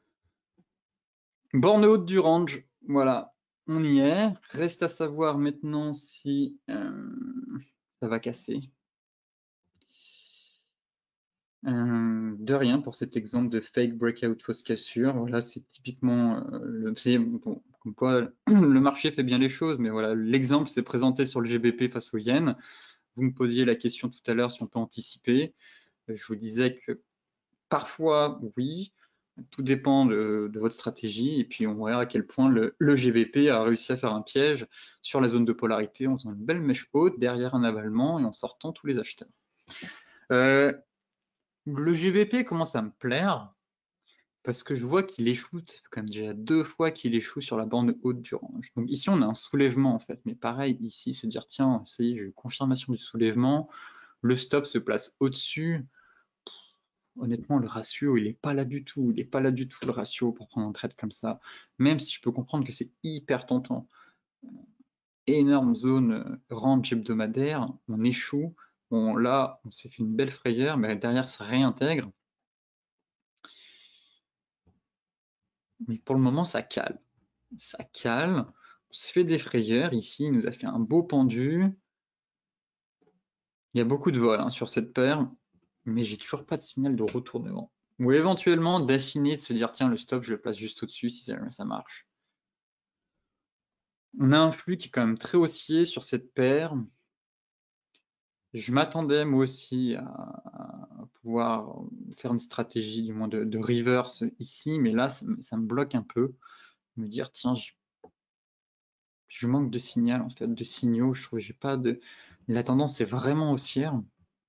Borne haute du range, voilà, on y est. Reste à savoir maintenant si euh, ça va casser. Euh, de rien pour cet exemple de fake breakout fausse cassure. Voilà, c'est typiquement euh, le, c'est, bon, comme quoi le marché fait bien les choses, mais voilà, l'exemple s'est présenté sur le G B P face au yen. Vous me posiez la question tout à l'heure si on peut anticiper. Je vous disais que parfois, oui, tout dépend de, de votre stratégie, et puis on verra à quel point le, le G B P a réussi à faire un piège sur la zone de polarité en faisant une belle mèche haute derrière un avalement et en sortant tous les acheteurs. Euh, le G B P commence à me plaire parce que je vois qu'il échoue, ça fait quand même déjà deux fois qu'il échoue sur la borne haute du range. Donc ici, on a un soulèvement en fait, mais pareil, ici, se dire tiens, ça y est, j'ai eu confirmation du soulèvement, le stop se place au-dessus. Honnêtement, le ratio, il n'est pas là du tout. Il n'est pas là du tout, le ratio, pour prendre un trade comme ça. Même si je peux comprendre que c'est hyper tentant. Énorme zone euh, range hebdomadaire, on échoue. Bon, là, on s'est fait une belle frayeur, mais derrière, ça réintègre. Mais pour le moment, ça cale. Ça cale. On se fait des frayeurs. Ici, il nous a fait un beau pendu. Il y a beaucoup de vol hein, sur cette paire, mais j'ai toujours pas de signal de retournement. Ou éventuellement d'affiner, de se dire tiens, le stop, je le place juste au-dessus si ça, ça marche. On a un flux qui est quand même très haussier sur cette paire. Je m'attendais moi aussi à, à pouvoir faire une stratégie du moins de, de reverse ici, mais là ça me, ça me bloque un peu. Me dire tiens, je, je manque de signal en fait, de signaux. Je trouve que j'ai pas de. La tendance est vraiment haussière.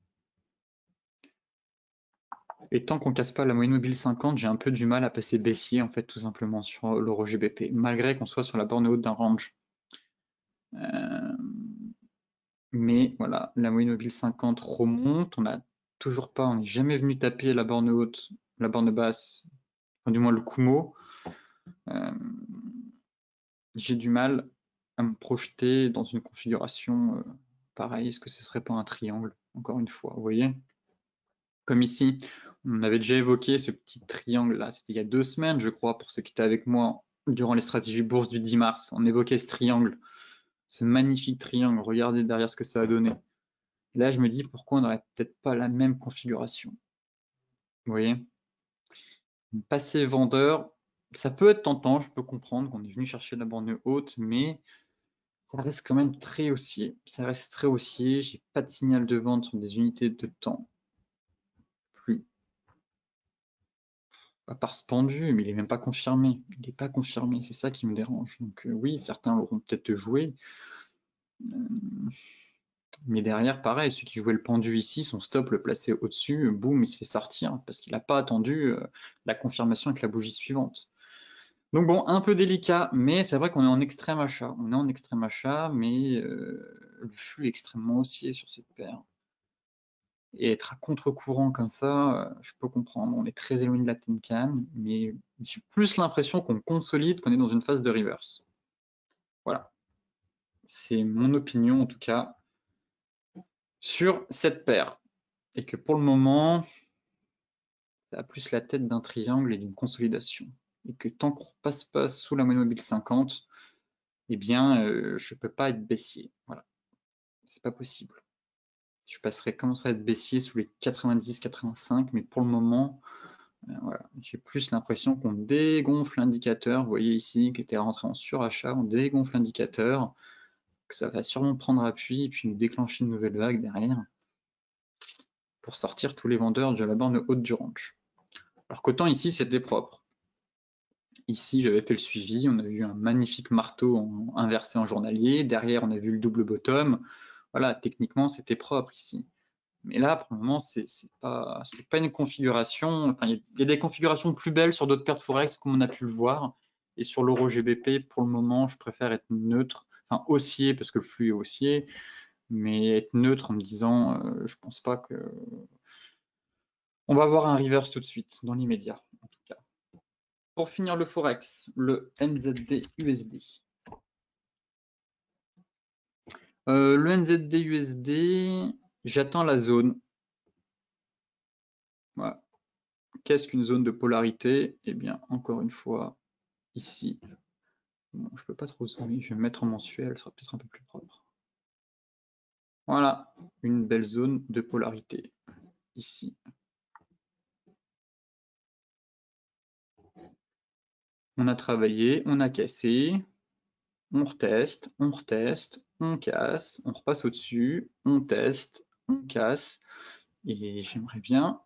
Et tant qu'on casse pas la moyenne mobile cinquante, j'ai un peu du mal à passer baissier en fait tout simplement sur l'euro G B P, malgré qu'on soit sur la borne haute d'un range. Euh, Mais voilà, la moyenne mobile cinquante remonte, on n'a toujours pas, on n'est jamais venu taper la borne haute, la borne basse, enfin, du moins le Kumo. Euh, j'ai du mal à me projeter dans une configuration euh, pareille. Est-ce que ce serait pas un triangle, encore une fois, vous voyez? Comme ici, on avait déjà évoqué ce petit triangle-là, c'était il y a deux semaines, je crois, pour ceux qui étaient avec moi durant les stratégies bourse du dix mars. On évoquait ce triangle, ce magnifique triangle. Regardez derrière ce que ça a donné. Là, je me dis pourquoi on n'aurait peut-être pas la même configuration. Vous voyez? Passer vendeur, ça peut être tentant, je peux comprendre qu'on est venu chercher la borne haute, mais ça reste quand même très haussier. Ça reste très haussier, j'ai pas de signal de vente sur des unités de temps. Plus. À part ce pendu, mais il est même pas confirmé. Il n'est pas confirmé, c'est ça qui me dérange. Donc euh, oui, certains l'auront peut-être joué. Euh, Mais derrière, pareil, celui qui jouait le pendu ici, son stop le plaçait au-dessus, boum, il se fait sortir parce qu'il n'a pas attendu euh, la confirmation avec la bougie suivante. Donc bon, un peu délicat, mais c'est vrai qu'on est en extrême achat. On est en extrême achat, mais euh, le flux est extrêmement haussier sur cette paire. Et être à contre-courant comme ça, euh, je peux comprendre. On est très éloigné de la Tenkan, mais j'ai plus l'impression qu'on consolide, qu'on est dans une phase de reverse. Voilà. C'est mon opinion en tout cas sur cette paire. Et que pour le moment, ça a plus la tête d'un triangle et d'une consolidation. Et que tant qu'on ne passe pas sous la moyenne mobile cinquante, eh bien, euh, je ne peux pas être baissier. Voilà. C'est pas possible. Je passerai, commencerai à être baissier sous les quatre-vingt-dix quatre-vingt-cinq, mais pour le moment, euh, voilà, j'ai plus l'impression qu'on dégonfle l'indicateur. Vous voyez ici, qui était rentré en surachat, on dégonfle l'indicateur, que ça va sûrement prendre appui et puis nous déclencher une nouvelle vague derrière pour sortir tous les vendeurs de la borne haute du range. Alors qu'autant ici, c'était propre. Ici, j'avais fait le suivi, on a eu un magnifique marteau en, inversé en journalier. Derrière, on a vu le double bottom. Voilà, techniquement, c'était propre ici. Mais là, pour le moment, c'est pas, pas une configuration. Enfin, il y, y a des configurations plus belles sur d'autres paires de Forex, comme on a pu le voir. Et sur l'euro G B P, pour le moment, je préfère être neutre, enfin haussier, parce que le flux est haussier, mais être neutre en me disant, euh, je pense pas que. On va avoir un reverse tout de suite, dans l'immédiat, en tout cas. Pour finir le Forex, le N Z D U S D. Euh, le N Z D U S D, j'attends la zone. Voilà. Qu'est-ce qu'une zone de polarité? Eh bien, encore une fois, ici. Bon, je peux pas trop zoomer, je vais me mettre en mensuel, ça sera peut-être un peu plus propre. Voilà, une belle zone de polarité, ici. On a travaillé, on a cassé, on reteste, on reteste, on casse, on repasse au-dessus, on teste, on casse, et j'aimerais bien,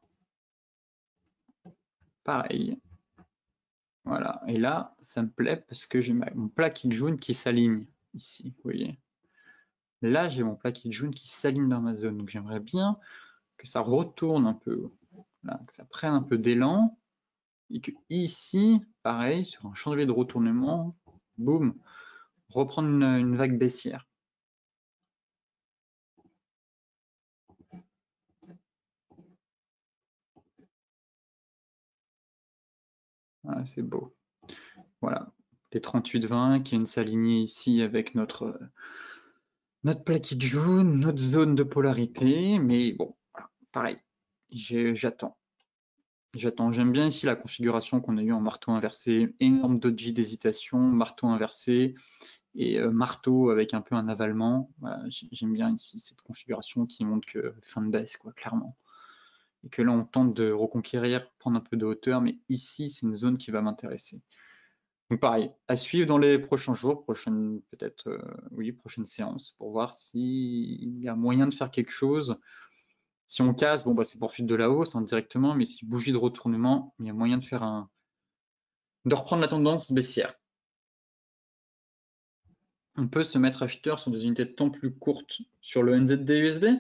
pareil. Voilà, et là, ça me plaît parce que j'ai mon plaquis jaune qui s'aligne, ici, vous voyez. Là, j'ai mon plaquis jaune qui s'aligne dans ma zone, donc j'aimerais bien que ça retourne un peu, là, que ça prenne un peu d'élan, et que ici, pareil, sur un chandelier de retournement, boum, reprendre une, une vague baissière. Voilà, c'est beau. Voilà, les trente-huit vingt qui viennent s'aligner ici avec notre, notre plaquis jaune, notre zone de polarité, mais bon, voilà, pareil, j'attends. J'attends. J'aime bien ici la configuration qu'on a eue en marteau inversé, énorme doji d'hésitation, marteau inversé et euh, marteau avec un peu un avalement. Voilà, j'aime bien ici cette configuration qui montre que fin de baisse, quoi, clairement. Et que là, on tente de reconquérir, prendre un peu de hauteur, mais ici, c'est une zone qui va m'intéresser. Donc pareil, à suivre dans les prochains jours, prochaine peut-être, euh, oui, prochaine séance, pour voir s'il y a moyen de faire quelque chose. Si on casse, bon bah c'est pour fuite de la hausse indirectement, mais si bougie de retournement, il y a moyen de faire un, de reprendre la tendance baissière. On peut se mettre acheteur sur des unités de temps plus courtes sur le N Z D U S D.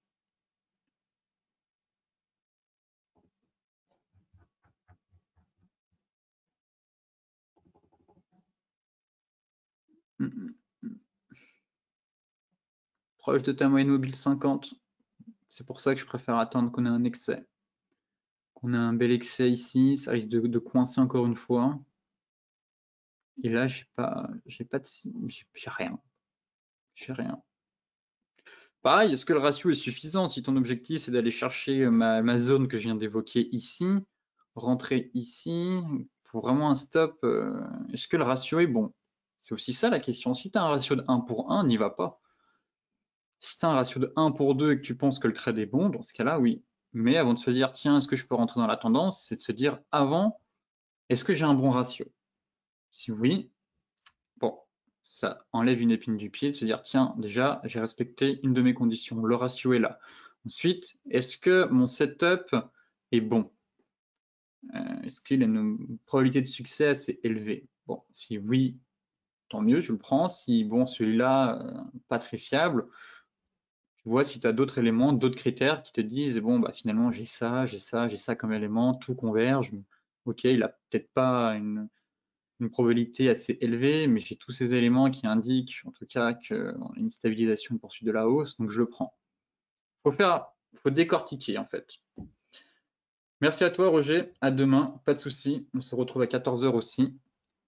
Proche de ta moyenne mobile cinquante. C'est pour ça que je préfère attendre qu'on ait un excès. Qu'on ait un bel excès ici, ça risque de, de coincer encore une fois. Et là, j'ai pas, j'ai pas de, j'ai rien. J'ai rien. Pareil, est-ce que le ratio est suffisant? Si ton objectif c'est d'aller chercher ma, ma zone que je viens d'évoquer ici, rentrer ici, faut vraiment un stop. Euh, est-ce que le ratio est bon? C'est aussi ça la question. Si tu as un ratio de un pour un, n'y va pas. Si tu as un ratio de un pour deux et que tu penses que le trade est bon, dans ce cas-là, oui. Mais avant de se dire, tiens, est-ce que je peux rentrer dans la tendance, c'est de se dire avant, est-ce que j'ai un bon ratio? Si oui, bon, ça enlève une épine du pied de se dire, tiens, déjà, j'ai respecté une de mes conditions, le ratio est là. Ensuite, est-ce que mon setup est bon? euh, Est-ce qu'il a une probabilité de succès assez élevée? Bon, si oui, tant mieux, tu le prends. Si, bon, celui-là, euh, pas très fiable, tu vois si tu as d'autres éléments, d'autres critères qui te disent, bon, bah finalement, j'ai ça, j'ai ça, j'ai ça comme élément, tout converge. Ok, il a peut-être pas une une probabilité assez élevée, mais j'ai tous ces éléments qui indiquent en tout cas qu'on a une stabilisation, une poursuite de la hausse, donc je le prends. Il faut faire, faut décortiquer en fait. Merci à toi Roger, à demain, pas de souci, on se retrouve à quatorze heures aussi.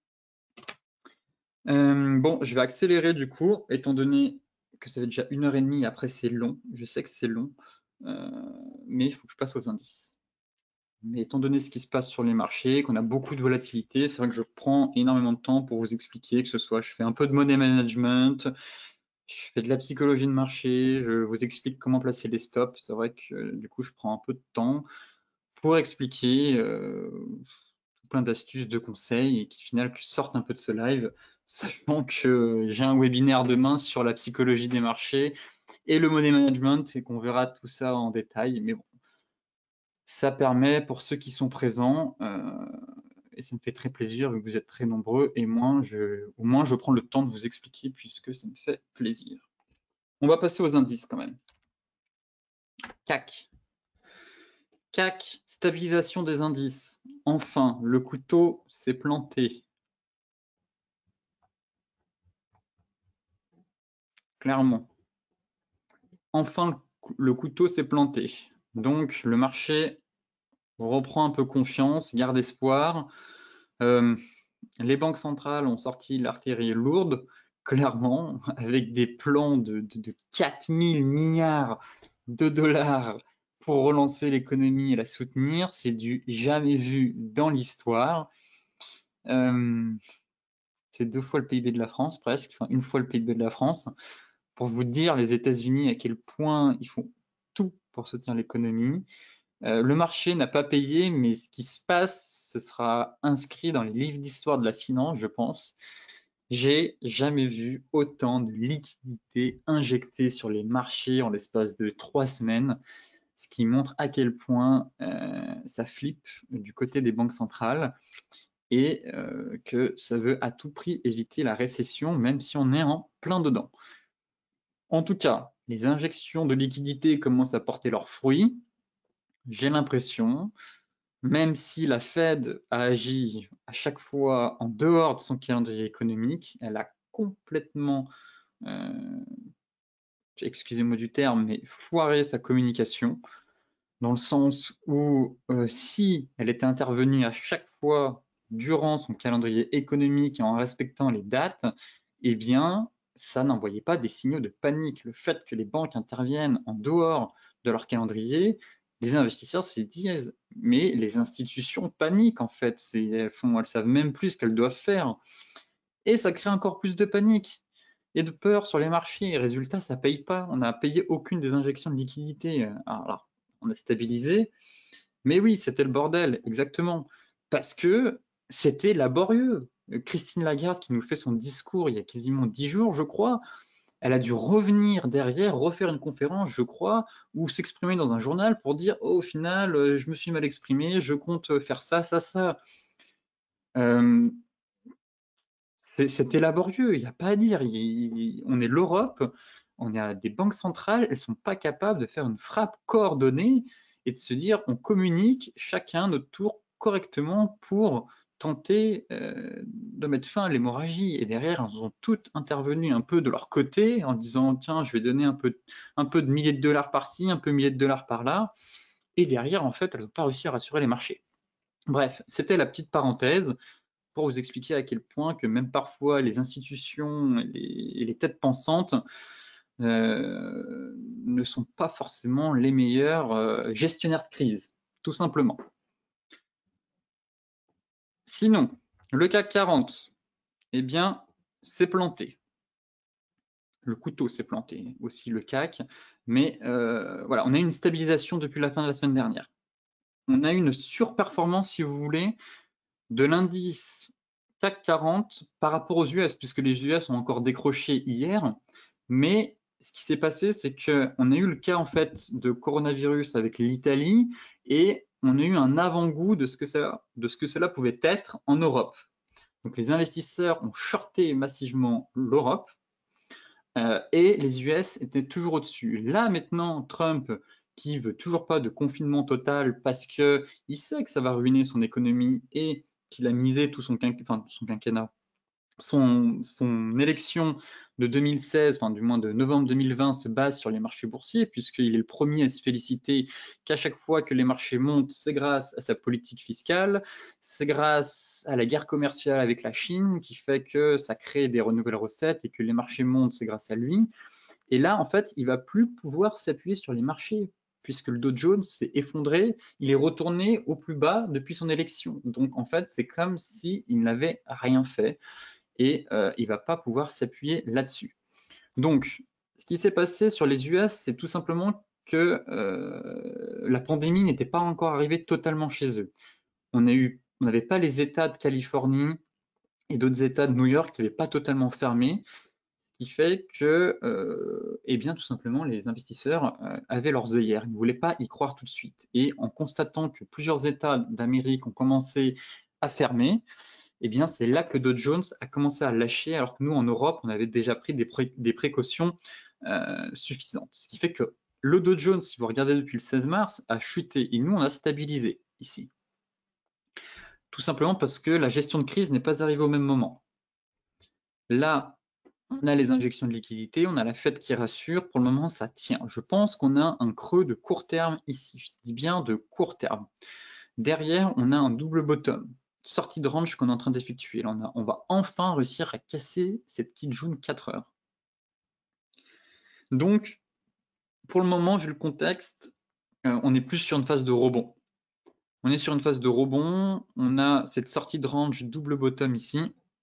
Euh, bon, je vais accélérer du coup, étant donné que ça fait déjà une heure et demie, après c'est long, je sais que c'est long, euh, mais il faut que je passe aux indices. Mais étant donné ce qui se passe sur les marchés, qu'on a beaucoup de volatilité, c'est vrai que je prends énormément de temps pour vous expliquer, que ce soit je fais un peu de money management, je fais de la psychologie de marché, je vous explique comment placer les stops. C'est vrai que du coup, je prends un peu de temps pour expliquer euh, tout plein d'astuces, de conseils et qui, au final, sortent un peu de ce live, sachant que j'ai un webinaire demain sur la psychologie des marchés et le money management et qu'on verra tout ça en détail. Mais bon, ça permet pour ceux qui sont présents, euh, et ça me fait très plaisir vu que vous êtes très nombreux, et moi, je, au moins je prends le temps de vous expliquer puisque ça me fait plaisir. On va passer aux indices quand même. C A C. C A C, stabilisation des indices. Enfin, le couteau s'est planté. Clairement. Enfin, le couteau s'est planté. Donc, le marché reprend un peu confiance, garde espoir. Euh, les banques centrales ont sorti l'artillerie lourde, clairement, avec des plans de, de, de quatre mille milliards de dollars pour relancer l'économie et la soutenir. C'est du jamais vu dans l'histoire. Euh, c'est deux fois le P I B de la France, presque, enfin une fois le P I B de la France. Pour vous dire, les États-Unis, à quel point ils font tout pour soutenir l'économie. Euh, le marché n'a pas payé, mais ce qui se passe, ce sera inscrit dans les livres d'histoire de la finance, je pense. J'ai jamais vu autant de liquidités injectées sur les marchés en l'espace de trois semaines, ce qui montre à quel point euh, ça flippe du côté des banques centrales et euh, que ça veut à tout prix éviter la récession, même si on est en plein dedans. En tout cas, les injections de liquidités commencent à porter leurs fruits. J'ai l'impression, même si la Fed a agi à chaque fois en dehors de son calendrier économique, elle a complètement, euh, excusez-moi du terme, mais foiré sa communication, dans le sens où euh, si elle était intervenue à chaque fois durant son calendrier économique et en respectant les dates, eh bien, ça n'envoyait pas des signaux de panique. Le fait que les banques interviennent en dehors de leur calendrier, les investisseurs se disent, mais les institutions paniquent en fait, elles font, elles savent même plus ce qu'elles doivent faire. Et ça crée encore plus de panique et de peur sur les marchés. Et résultat, ça ne paye pas. On n'a payé aucune des injections de liquidité. Alors, on a stabilisé, mais oui, c'était le bordel, exactement. Parce que c'était laborieux. Christine Lagarde, qui nous fait son discours il y a quasiment dix jours, je crois, elle a dû revenir derrière, refaire une conférence, je crois, ou s'exprimer dans un journal pour dire oh, au final, je me suis mal exprimé, je compte faire ça, ça, ça. Euh, C'était laborieux, il n'y a pas à dire. Il, on est l'Europe, on a des banques centrales, elles ne sont pas capables de faire une frappe coordonnée et de se dire on communique chacun notre tour correctement pour tenter euh, de mettre fin à l'hémorragie. Et derrière, elles ont toutes intervenu un peu de leur côté en disant tiens, je vais donner un peu, un peu de milliers de dollars par-ci, un peu de milliers de dollars par-là. Et derrière, en fait, elles n'ont pas réussi à rassurer les marchés. Bref, c'était la petite parenthèse pour vous expliquer à quel point que même parfois les institutions et les, et les têtes pensantes euh, ne sont pas forcément les meilleurs euh, gestionnaires de crise, tout simplement. Sinon, le CAC quarante, eh bien, c'est planté. Le couteau s'est planté, aussi le C A C, mais euh, voilà, on a eu une stabilisation depuis la fin de la semaine dernière. On a eu une surperformance, si vous voulez, de l'indice C A C quarante par rapport aux U S, puisque les U S ont encore décroché hier. Mais ce qui s'est passé, c'est qu'on a eu le cas en fait de coronavirus avec l'Italie et on a eu un avant-goût de ce que ça, de ce que cela pouvait être en Europe. Donc les investisseurs ont shorté massivement l'Europe euh, et les U S étaient toujours au-dessus. Là maintenant, Trump qui veut toujours pas de confinement total parce que il sait que ça va ruiner son économie et qu'il a misé tout son, quinqu enfin, son quinquennat, son, son élection de deux mille seize, enfin du moins de novembre deux mille vingt, se base sur les marchés boursiers, puisqu'il est le premier à se féliciter qu'à chaque fois que les marchés montent, c'est grâce à sa politique fiscale, c'est grâce à la guerre commerciale avec la Chine qui fait que ça crée des nouvelles recettes et que les marchés montent, c'est grâce à lui. Et là, en fait, il va plus pouvoir s'appuyer sur les marchés, puisque le Dow Jones s'est effondré, il est retourné au plus bas depuis son élection. Donc, en fait, c'est comme s'il n'avait rien fait et euh, il ne va pas pouvoir s'appuyer là-dessus. Donc, ce qui s'est passé sur les U S, c'est tout simplement que euh, la pandémie n'était pas encore arrivée totalement chez eux. On n'avait pas les États de Californie et d'autres États de New York qui n'avaient pas totalement fermé, ce qui fait que, euh, eh bien, tout simplement, les investisseurs euh, avaient leurs œillères. Ils ne voulaient pas y croire tout de suite. Et en constatant que plusieurs États d'Amérique ont commencé à fermer, eh bien, c'est là que Dow Jones a commencé à lâcher, alors que nous, en Europe, on avait déjà pris des, pré des précautions euh, suffisantes. Ce qui fait que le Dow Jones, si vous regardez depuis le seize mars, a chuté et nous, on a stabilisé ici. Tout simplement parce que la gestion de crise n'est pas arrivée au même moment. Là, on a les injections de liquidités, on a la Fed qui rassure. Pour le moment, ça tient. Je pense qu'on a un creux de court terme ici. Je dis bien de court terme. Derrière, on a un double bottom sortie de range qu'on est en train d'effectuer. Là, on, a, on va enfin réussir à casser cette Kijun quatre heures. Donc, pour le moment, vu le contexte, euh, on est plus sur une phase de rebond. On est sur une phase de rebond. On a cette sortie de range double bottom ici.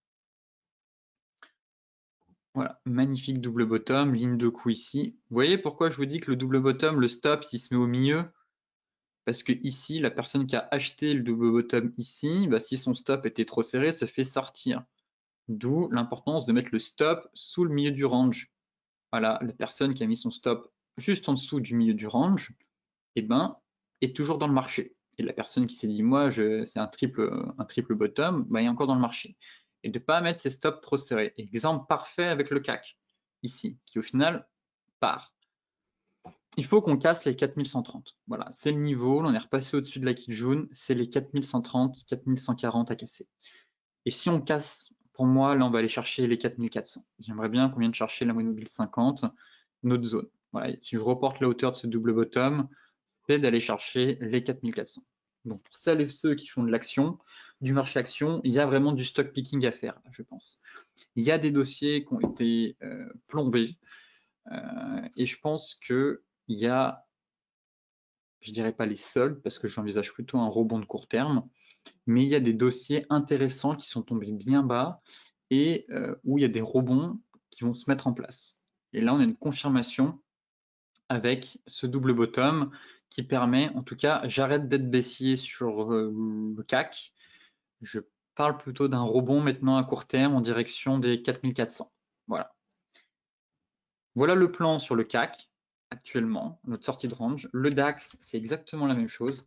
Voilà, magnifique double bottom, ligne de coup ici. Vous voyez pourquoi je vous dis que le double bottom, le stop, il se met au milieu? Parce que ici, la personne qui a acheté le double bottom ici, bah, si son stop était trop serré, se fait sortir. D'où l'importance de mettre le stop sous le milieu du range. Voilà, la personne qui a mis son stop juste en dessous du milieu du range, eh ben, est toujours dans le marché. Et la personne qui s'est dit, moi, c'est un triple, un triple bottom, bah, est encore dans le marché. Et de ne pas mettre ses stops trop serrés. Exemple parfait avec le C A C, ici, qui au final part. Il faut qu'on casse les quatre mille cent trente. Voilà, c'est le niveau, on est repassé au-dessus de la Kijun, c'est les quatre mille cent trente, quatre mille cent quarante à casser. Et si on casse, pour moi, là, on va aller chercher les quatre mille quatre cents. J'aimerais bien qu'on vienne chercher la moyenne mobile cinquante, notre zone. Voilà, si je reporte la hauteur de ce double bottom, c'est d'aller chercher les quatre mille quatre cents. Donc, pour celles et ceux qui font de l'action, du marché action, il y a vraiment du stock picking à faire, je pense. Il y a des dossiers qui ont été euh, plombés, euh, et je pense qu'il y a, je dirais pas les seuls, parce que j'envisage plutôt un rebond de court terme, mais il y a des dossiers intéressants qui sont tombés bien bas et euh, où il y a des rebonds qui vont se mettre en place. Et là, on a une confirmation avec ce double bottom qui permet, en tout cas, j'arrête d'être baissier sur euh, le C A C. Je parle plutôt d'un rebond maintenant à court terme en direction des quatre mille quatre cents. Voilà. Voilà le plan sur le C A C actuellement, notre sortie de range. Le DAX, c'est exactement la même chose.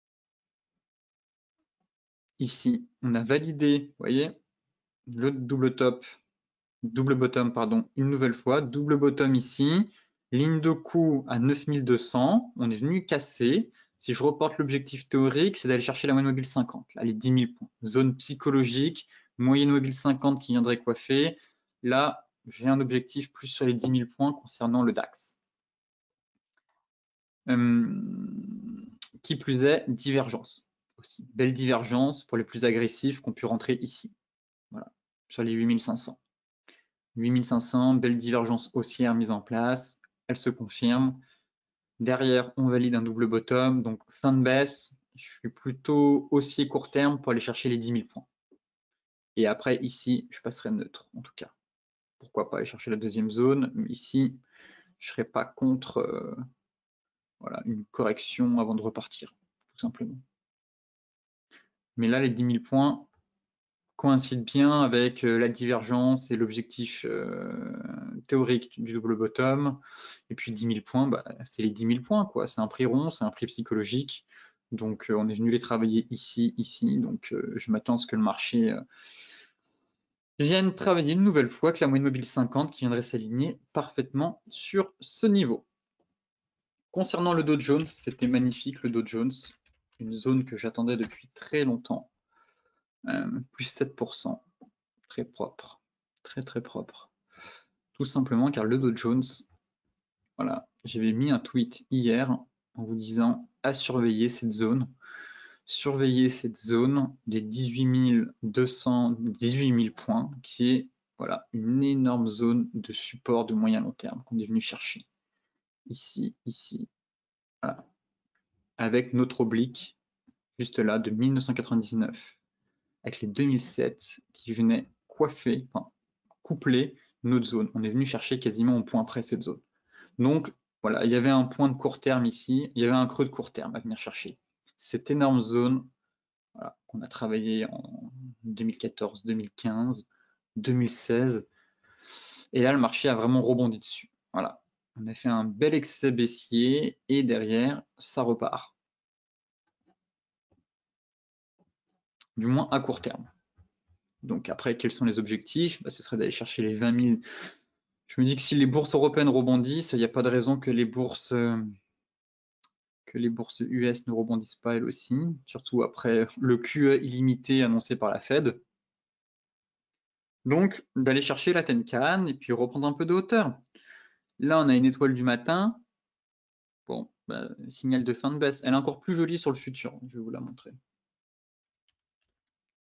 Ici, on a validé, vous voyez, le double top, double bottom, pardon, une nouvelle fois, double bottom ici, ligne de coup à neuf mille deux cents, on est venu casser. Si je reporte l'objectif théorique, c'est d'aller chercher la moyenne mobile cinquante, là, les dix mille points. Zone psychologique, moyenne mobile cinquante qui viendrait coiffer. Là, j'ai un objectif plus sur les dix mille points concernant le DAX. Hum, qui plus est, divergence aussi. Belle divergence pour les plus agressifs qui ont pu rentrer ici. Voilà, sur les huit mille cinq cents. huit mille cinq cents, belle divergence haussière mise en place, elle se confirme. Derrière, on valide un double bottom, donc fin de baisse. Je suis plutôt haussier court terme pour aller chercher les dix mille points. Et après, ici, je passerai neutre, en tout cas. Pourquoi pas aller chercher la deuxième zone, mais ici, je ne serai pas contre euh, voilà, une correction avant de repartir, tout simplement. Mais là, les dix mille points coïncident bien avec euh, la divergence et l'objectif euh, théorique du double bottom. Et puis dix mille points, bah, c'est les dix mille points, quoi. C'est un prix rond, c'est un prix psychologique. Donc euh, on est venu les travailler ici, ici. Donc euh, je m'attends à ce que le marché euh, vienne travailler une nouvelle fois, que la moyenne mobile cinquante qui viendrait s'aligner parfaitement sur ce niveau. Concernant le Dow Jones, c'était magnifique le Dow Jones, une zone que j'attendais depuis très longtemps, euh, plus sept pour cent, très propre, très très propre. Tout simplement car le Dow Jones, voilà, j'avais mis un tweet hier en vous disant à surveiller cette zone, surveiller cette zone des dix-huit mille deux cents, dix-huit mille points, qui est voilà, une énorme zone de support de moyen long terme qu'on est venu chercher. Ici, ici, voilà. Avec notre oblique, juste là, de mille neuf cent quatre-vingt-dix-neuf, avec les deux mille sept qui venaient coiffer, enfin, coupler notre zone. On est venu chercher quasiment au point près cette zone. Donc, voilà, il y avait un point de court terme ici, il y avait un creux de court terme à venir chercher. Cette énorme zone voilà, qu'on a travaillé en deux mille quatorze, deux mille quinze, deux mille seize, et là, le marché a vraiment rebondi dessus. Voilà, on a fait un bel excès baissier, et derrière, ça repart. Du moins à court terme. Donc après, quels sont les objectifs? Bah, ce serait d'aller chercher les vingt mille. Je me dis que si les bourses européennes rebondissent, il n'y a pas de raison que les bourses... Euh, que les bourses U S ne rebondissent pas elles aussi, surtout après le Q E illimité annoncé par la Fed. Donc, d'aller chercher la Tenkan et puis reprendre un peu de hauteur. Là, on a une étoile du matin. Bon, bah, signal de fin de baisse. Elle est encore plus jolie sur le futur. Je vais vous la montrer.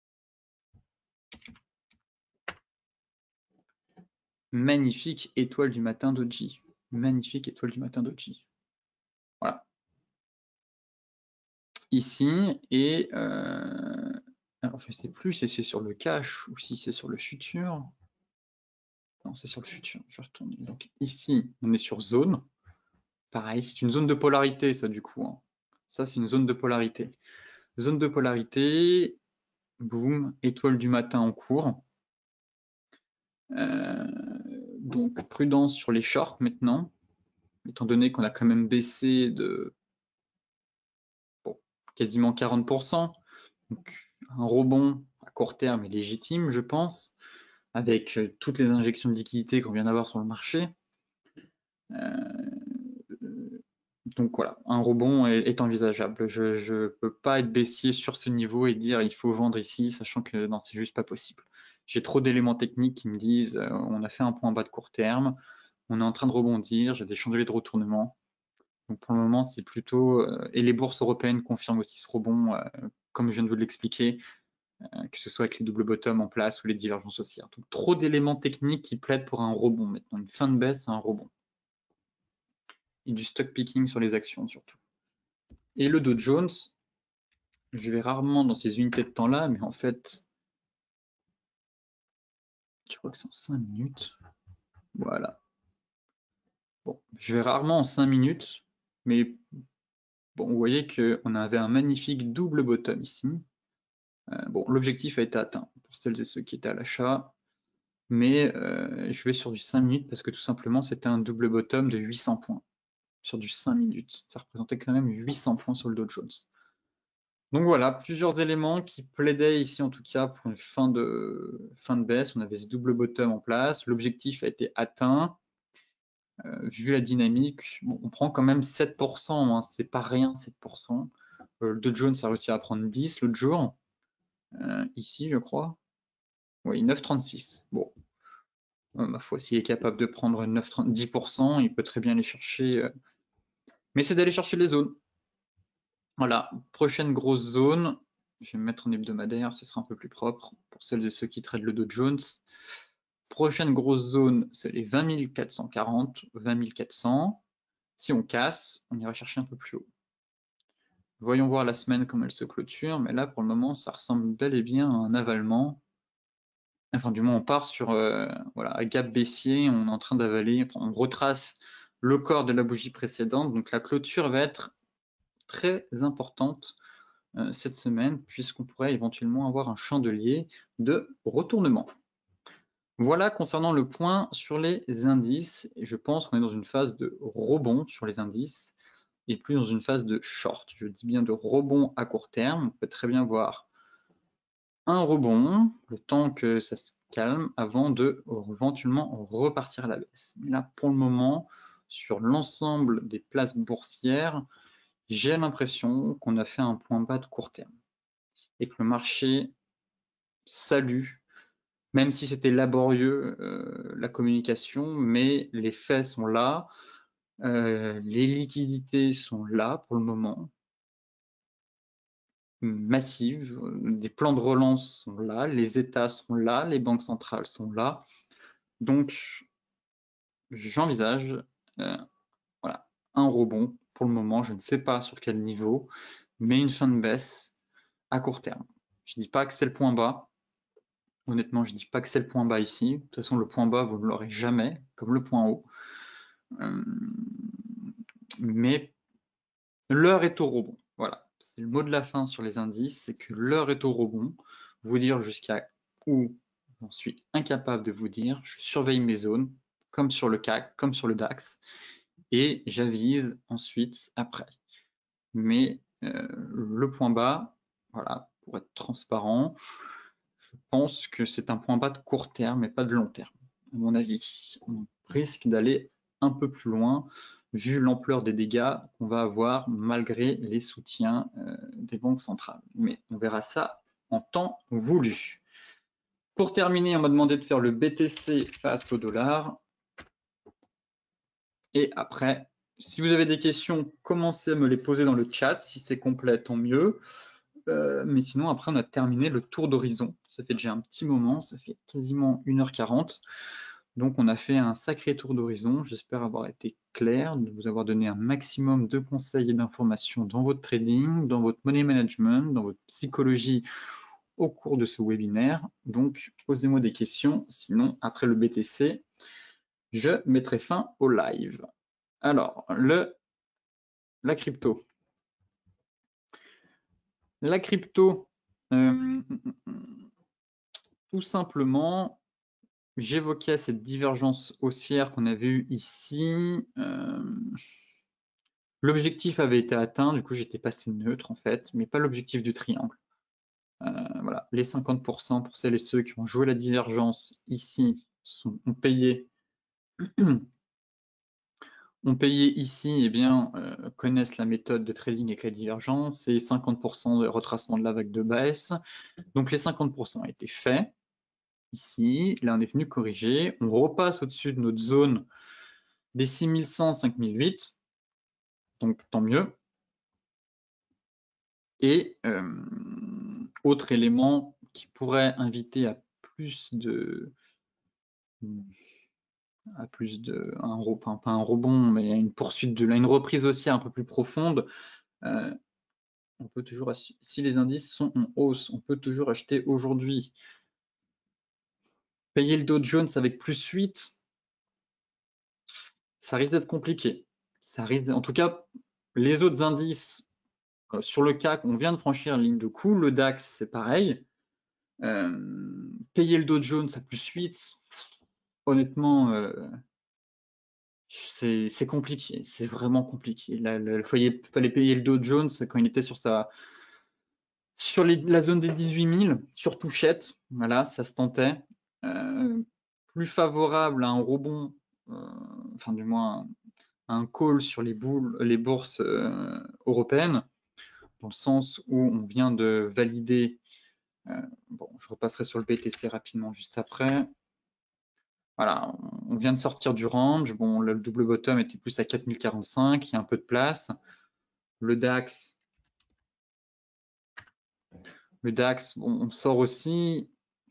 magnifique étoile du matin doji. Magnifique étoile du matin doji. Voilà. Ici, et euh, alors je ne sais plus si c'est sur le cash ou si c'est sur le futur. Non, c'est sur le futur. Je vais retourner. Donc ici, on est sur zone. Pareil, c'est une zone de polarité, ça, du coup. Hein. Ça, c'est une zone de polarité. Zone de polarité, boum, étoile du matin en cours. Euh, donc, prudence sur les shorts maintenant, étant donné qu'on a quand même baissé de bon, quasiment quarante pour cent. Donc, un rebond à court terme est légitime, je pense, avec toutes les injections de liquidités qu'on vient d'avoir sur le marché. Euh, donc voilà, un rebond est, est envisageable. Je ne peux pas être baissier sur ce niveau et dire il faut vendre ici, sachant que non, c'est juste pas possible. J'ai trop d'éléments techniques qui me disent euh, on a fait un point bas de court terme, on est en train de rebondir, j'ai des chandeliers de retournement. Donc pour le moment, c'est plutôt euh, et les bourses européennes confirment aussi ce rebond, euh, comme je viens de vous l'expliquer, euh, que ce soit avec les double bottoms en place ou les divergences haussières. Donc trop d'éléments techniques qui plaident pour un rebond maintenant. Une fin de baisse, c'est un rebond. Et du stock picking sur les actions surtout. Et le Dow Jones, je vais rarement dans ces unités de temps-là, mais en fait, je crois que c'est en cinq minutes. Voilà. Bon, je vais rarement en cinq minutes, mais bon, vous voyez qu'on avait un magnifique double bottom ici. Euh, bon, l'objectif a été atteint pour celles et ceux qui étaient à l'achat, mais euh, je vais sur du cinq minutes parce que tout simplement, c'était un double bottom de huit cents points sur du cinq minutes. Ça représentait quand même huit cents points sur le Dow Jones. Donc voilà, plusieurs éléments qui plaidaient ici en tout cas pour une fin de, fin de baisse. On avait ce double bottom en place, l'objectif a été atteint. Euh, vu la dynamique, bon, on prend quand même sept pour cent, hein, c'est pas rien sept pour cent. Euh, le Dow Jones a réussi à prendre dix l'autre jour, euh, ici je crois. Oui, neuf virgule trente-six. Bon, euh, ma foi, s'il est capable de prendre neuf virgule dix pour cent, il peut très bien les chercher. Euh... Mais c'est d'aller chercher les zones. Voilà, prochaine grosse zone, je vais me mettre en hebdomadaire, ce sera un peu plus propre pour celles et ceux qui traitent le Dow Jones. Prochaine grosse zone, c'est les vingt mille quatre cent quarante, vingt mille quatre cents. Si on casse, on ira chercher un peu plus haut. Voyons voir la semaine comme elle se clôture, mais là pour le moment ça ressemble bel et bien à un avalement. Enfin du moins on part sur euh, voilà, un gap baissier, on est en train d'avaler, enfin, on retrace le corps de la bougie précédente, donc la clôture va être très importante euh, cette semaine, puisqu'on pourrait éventuellement avoir un chandelier de retournement. Voilà concernant le point sur les indices, et je pense qu'on est dans une phase de rebond sur les indices, et plus dans une phase de short. Je dis bien de rebond à court terme, on peut très bien voir un rebond, le temps que ça se calme, avant de éventuellement repartir à la baisse. Mais là, pour le moment, sur l'ensemble des places boursières, j'ai l'impression qu'on a fait un point bas de court terme et que le marché salue, même si c'était laborieux euh, la communication, mais les faits sont là, euh, les liquidités sont là pour le moment, massives, des plans de relance sont là, les États sont là, les banques centrales sont là, donc j'envisage euh, voilà, un rebond pour le moment, je ne sais pas sur quel niveau, mais une fin de baisse à court terme. Je ne dis pas que c'est le point bas, honnêtement je ne dis pas que c'est le point bas ici, de toute façon le point bas vous ne l'aurez jamais, comme le point haut, euh, mais l'heure est au rebond, voilà, c'est le mot de la fin sur les indices, c'est que l'heure est au rebond, vous dire jusqu'à où j'en suis incapable de vous dire, je surveille mes zones, comme sur le C A C, comme sur le DAX, et j'avise ensuite après. Mais euh, le point bas, voilà, pour être transparent, je pense que c'est un point bas de court terme et pas de long terme, à mon avis. On risque d'aller un peu plus loin, vu l'ampleur des dégâts qu'on va avoir malgré les soutiens euh, des banques centrales. Mais on verra ça en temps voulu. Pour terminer, on m'a demandé de faire le B T C face au dollar. Et après, si vous avez des questions, commencez à me les poser dans le chat. Si c'est complet, tant mieux. Euh, mais sinon, après, on a terminé le tour d'horizon. Ça fait déjà un petit moment, ça fait quasiment une heure quarante. Donc, on a fait un sacré tour d'horizon. J'espère avoir été clair, de vous avoir donné un maximum de conseils et d'informations dans votre trading, dans votre money management, dans votre psychologie au cours de ce webinaire. Donc, posez-moi des questions. Sinon, après le B T C, je mettrai fin au live. Alors, le, la crypto. La crypto, euh, tout simplement, j'évoquais cette divergence haussière qu'on avait eue ici. Euh, L'objectif avait été atteint, du coup j'étais passé neutre en fait, mais pas l'objectif du triangle. Euh, voilà, les cinquante pour cent pour celles et ceux qui ont joué la divergence ici sont, ont payé. ont payé ici, eh bien, euh, connaissent la méthode de trading avec la divergence et cinquante pour cent de retracement de la vague de baisse. Donc les cinquante pour cent ont été faits. Ici, là on est venu corriger, on repasse au-dessus de notre zone des six mille cent, cinq mille huit, donc tant mieux. Et euh, autre élément qui pourrait inviter à plus de à plus de un, enfin, pas un rebond, mais une poursuite de une reprise haussière un peu plus profonde. Euh, on peut toujours, si les indices sont en hausse, on peut toujours acheter aujourd'hui. Payer le Dow Jones avec plus huit, ça risque d'être compliqué. Ça risque, en tout cas, les autres indices euh, sur le C A C, on vient de franchir la ligne de coup. Le DAX, c'est pareil. Euh, payer le Dow Jones à plus huit, honnêtement, euh, c'est compliqué. C'est vraiment compliqué. Là, il fallait payer le Dow Jones quand il était sur sa sur les, la zone des dix-huit mille, sur touchette. Voilà, ça se tentait. Euh, plus favorable à un rebond, euh, enfin du moins un call sur les, boules, les bourses euh, européennes, dans le sens où on vient de valider, euh, bon, je repasserai sur le B T C rapidement juste après. Voilà, on vient de sortir du range. Bon, le double bottom était plus à quatre mille quarante-cinq, il y a un peu de place. Le DAX, le DAX, bon, on sort aussi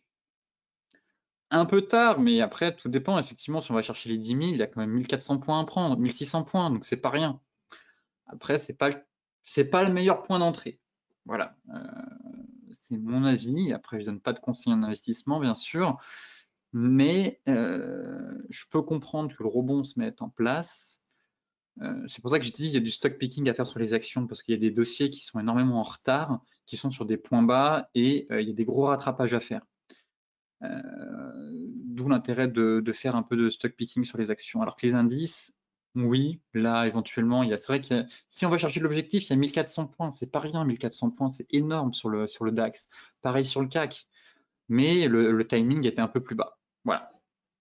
un peu tard, mais après, tout dépend. Effectivement, si on va chercher les dix mille, il y a quand même mille quatre cents points à prendre, mille six cents points, donc c'est pas rien. Après, c'est pas, c'est pas le meilleur point d'entrée. Voilà, euh, c'est mon avis. Après, je donne pas de conseils en investissement, bien sûr, mais euh, je peux comprendre que le rebond se mette en place. Euh, c'est pour ça que je dis qu'il y a du stock picking à faire sur les actions, parce qu'il y a des dossiers qui sont énormément en retard, qui sont sur des points bas, et euh, il y a des gros rattrapages à faire. Euh, D'où l'intérêt de, de faire un peu de stock picking sur les actions. Alors que les indices, oui, là éventuellement, il y a, c'est vrai que si on va chercher l'objectif, il y a mille quatre cents points, c'est pas rien, mille quatre cents points, c'est énorme sur le, sur le DAX. Pareil sur le C A C, mais le, le timing était un peu plus bas. Voilà.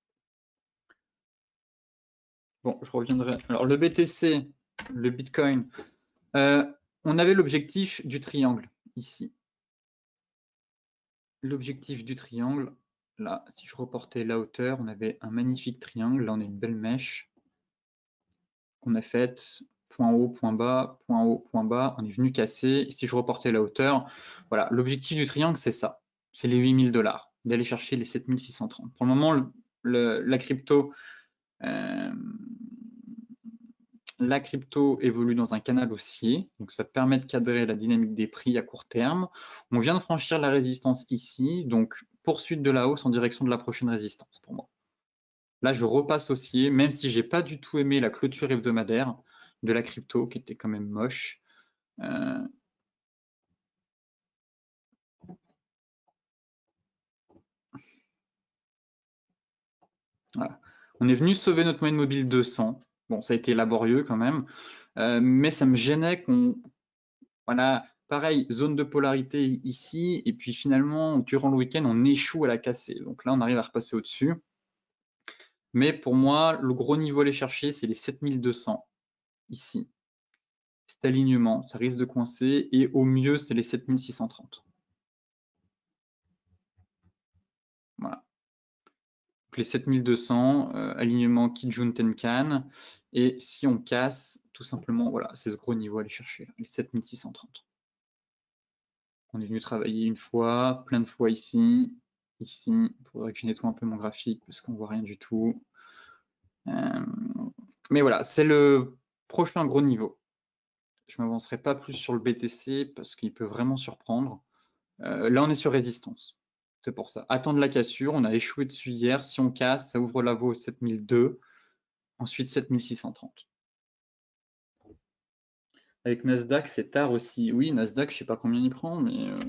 Bon, je reviendrai. Alors le B T C, le Bitcoin, euh, on avait l'objectif du triangle ici. L'objectif du triangle, là, si je reportais la hauteur, on avait un magnifique triangle. Là, on a une belle mèche qu'on a faite, point haut, point bas, point haut, point bas. On est venu casser. Et si je reportais la hauteur, voilà, l'objectif du triangle, c'est ça. C'est les huit mille dollars, d'aller chercher les sept mille six cent trente. Pour le moment, le, le, la crypto, euh, la crypto évolue dans un canal haussier, donc ça permet de cadrer la dynamique des prix à court terme. On vient de franchir la résistance ici, donc poursuite de la hausse en direction de la prochaine résistance pour moi. Là, je repasse haussier, même si j'ai pas du tout aimé la clôture hebdomadaire de la crypto, qui était quand même moche. Euh... Voilà. On est venu sauver notre moyenne mobile deux cents. Bon, ça a été laborieux quand même, euh, mais ça me gênait qu'on voilà, pareil, zone de polarité ici, et puis finalement, durant le week-end, on échoue à la casser. Donc là, on arrive à repasser au-dessus. Mais pour moi, le gros niveau à aller chercher, c'est les sept mille deux cents ici. Cet alignement, ça risque de coincer, et au mieux, c'est les sept mille six cent trente. Voilà. Donc les sept mille deux cents, euh, alignement Kijun Tenkan, et si on casse, tout simplement, voilà, c'est ce gros niveau à aller chercher, là, les sept mille six cent trente. On est venu travailler une fois, plein de fois ici. Ici, il faudrait que je nettoie un peu mon graphique parce qu'on voit rien du tout. Euh, mais voilà, c'est le prochain gros niveau. Je ne m'avancerai pas plus sur le B T C parce qu'il peut vraiment surprendre. Euh, là, on est sur résistance. C'est pour ça. Attendre la cassure. On a échoué dessus hier. Si on casse, ça ouvre la voie au sept mille deux. Ensuite, sept mille six cent trente. Avec Nasdaq, c'est tard aussi. Oui, Nasdaq, je sais pas combien il prend, mais euh,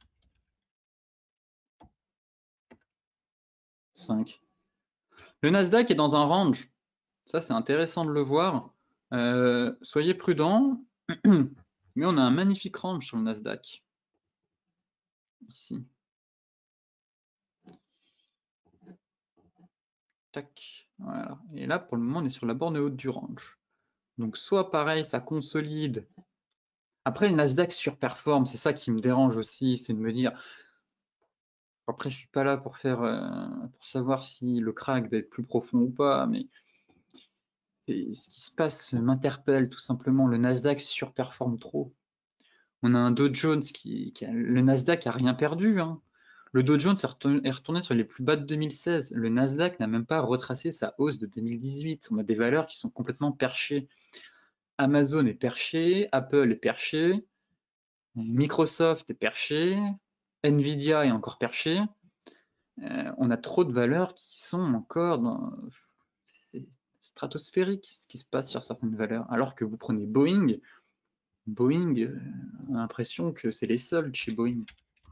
cinq. Le Nasdaq est dans un range. Ça, c'est intéressant de le voir. Euh, soyez prudents. Mais on a un magnifique range sur le Nasdaq. Ici. Tac. Voilà. Et là, pour le moment, on est sur la borne haute du range. Donc, soit pareil, ça consolide. Après, le Nasdaq surperforme. C'est ça qui me dérange aussi. C'est de me dire. Après, je suis pas là pour faire, euh, pour savoir si le crack va être plus profond ou pas, mais ce qui se passe m'interpelle tout simplement. Le Nasdaq surperforme trop. On a un Dow Jones qui, qui a, le Nasdaq a rien perdu, hein. Le Dow Jones est retourné, est retourné sur les plus bas de deux mille seize. Le Nasdaq n'a même pas retracé sa hausse de deux mille dix-huit. On a des valeurs qui sont complètement perchées. Amazon est perché, Apple est perché, Microsoft est perché, Nvidia est encore perché. Euh, on a trop de valeurs qui sont encore dans... C'est stratosphérique ce qui se passe sur certaines valeurs. Alors que vous prenez Boeing, Boeing, euh, on a l'impression que c'est les soldes chez Boeing.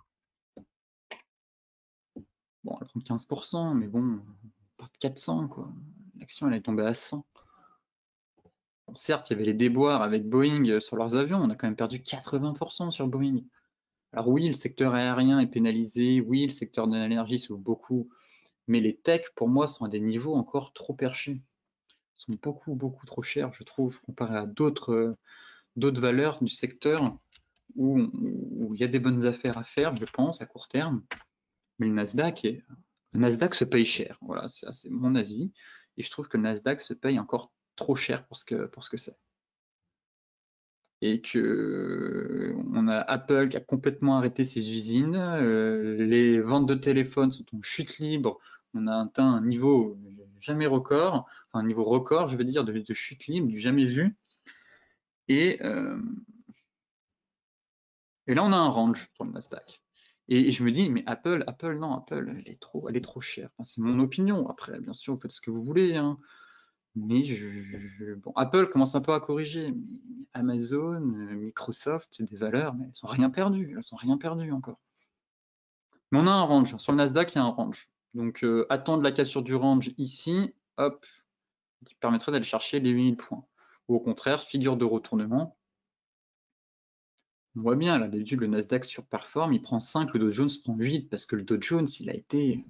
Bon, elle prend quinze pour cent, mais bon, pas de quatre cents, quoi. L'action, elle est tombée à cent. Bon, certes, il y avait les déboires avec Boeing sur leurs avions, on a quand même perdu quatre-vingts pour cent sur Boeing. Alors oui, le secteur aérien est pénalisé, oui, le secteur de l'énergie s'ouvre beaucoup, mais les techs, pour moi, sont à des niveaux encore trop perchés. Ils sont beaucoup, beaucoup trop chers, je trouve, comparé à d'autres euh, d'autres valeurs du secteur où, où il y a des bonnes affaires à faire, je pense, à court terme. Mais le Nasdaq, est, le Nasdaq se paye cher. Voilà, c'est mon avis. Et je trouve que le Nasdaq se paye encore trop cher pour ce que, pour ce que c'est. Et que on a Apple qui a complètement arrêté ses usines. Euh, les ventes de téléphones sont en chute libre. On a atteint un niveau jamais record, enfin un niveau record, je veux dire, de, de chute libre, du jamais vu. Et, euh, et là, on a un range sur le Nasdaq. Et, et je me dis, mais Apple, Apple, non, Apple, elle est trop, elle est trop chère. Enfin, c'est mon opinion. Après, bien sûr, vous faites ce que vous voulez, hein. Mais je, je- bon, Apple commence un peu à corriger. Mais Amazon, euh, Microsoft, c'est des valeurs, mais elles sont rien perdues. Elles sont rien perdues encore. Mais on a un range. Sur le Nasdaq, il y a un range. Donc, euh, attendre la cassure du range ici, hop, qui permettrait d'aller chercher les huit mille points. Ou au contraire, figure de retournement. On voit bien, là, d'habitude, le Nasdaq surperforme, il prend cinq, le Dow Jones prend huit, parce que le Dow Jones, il a été...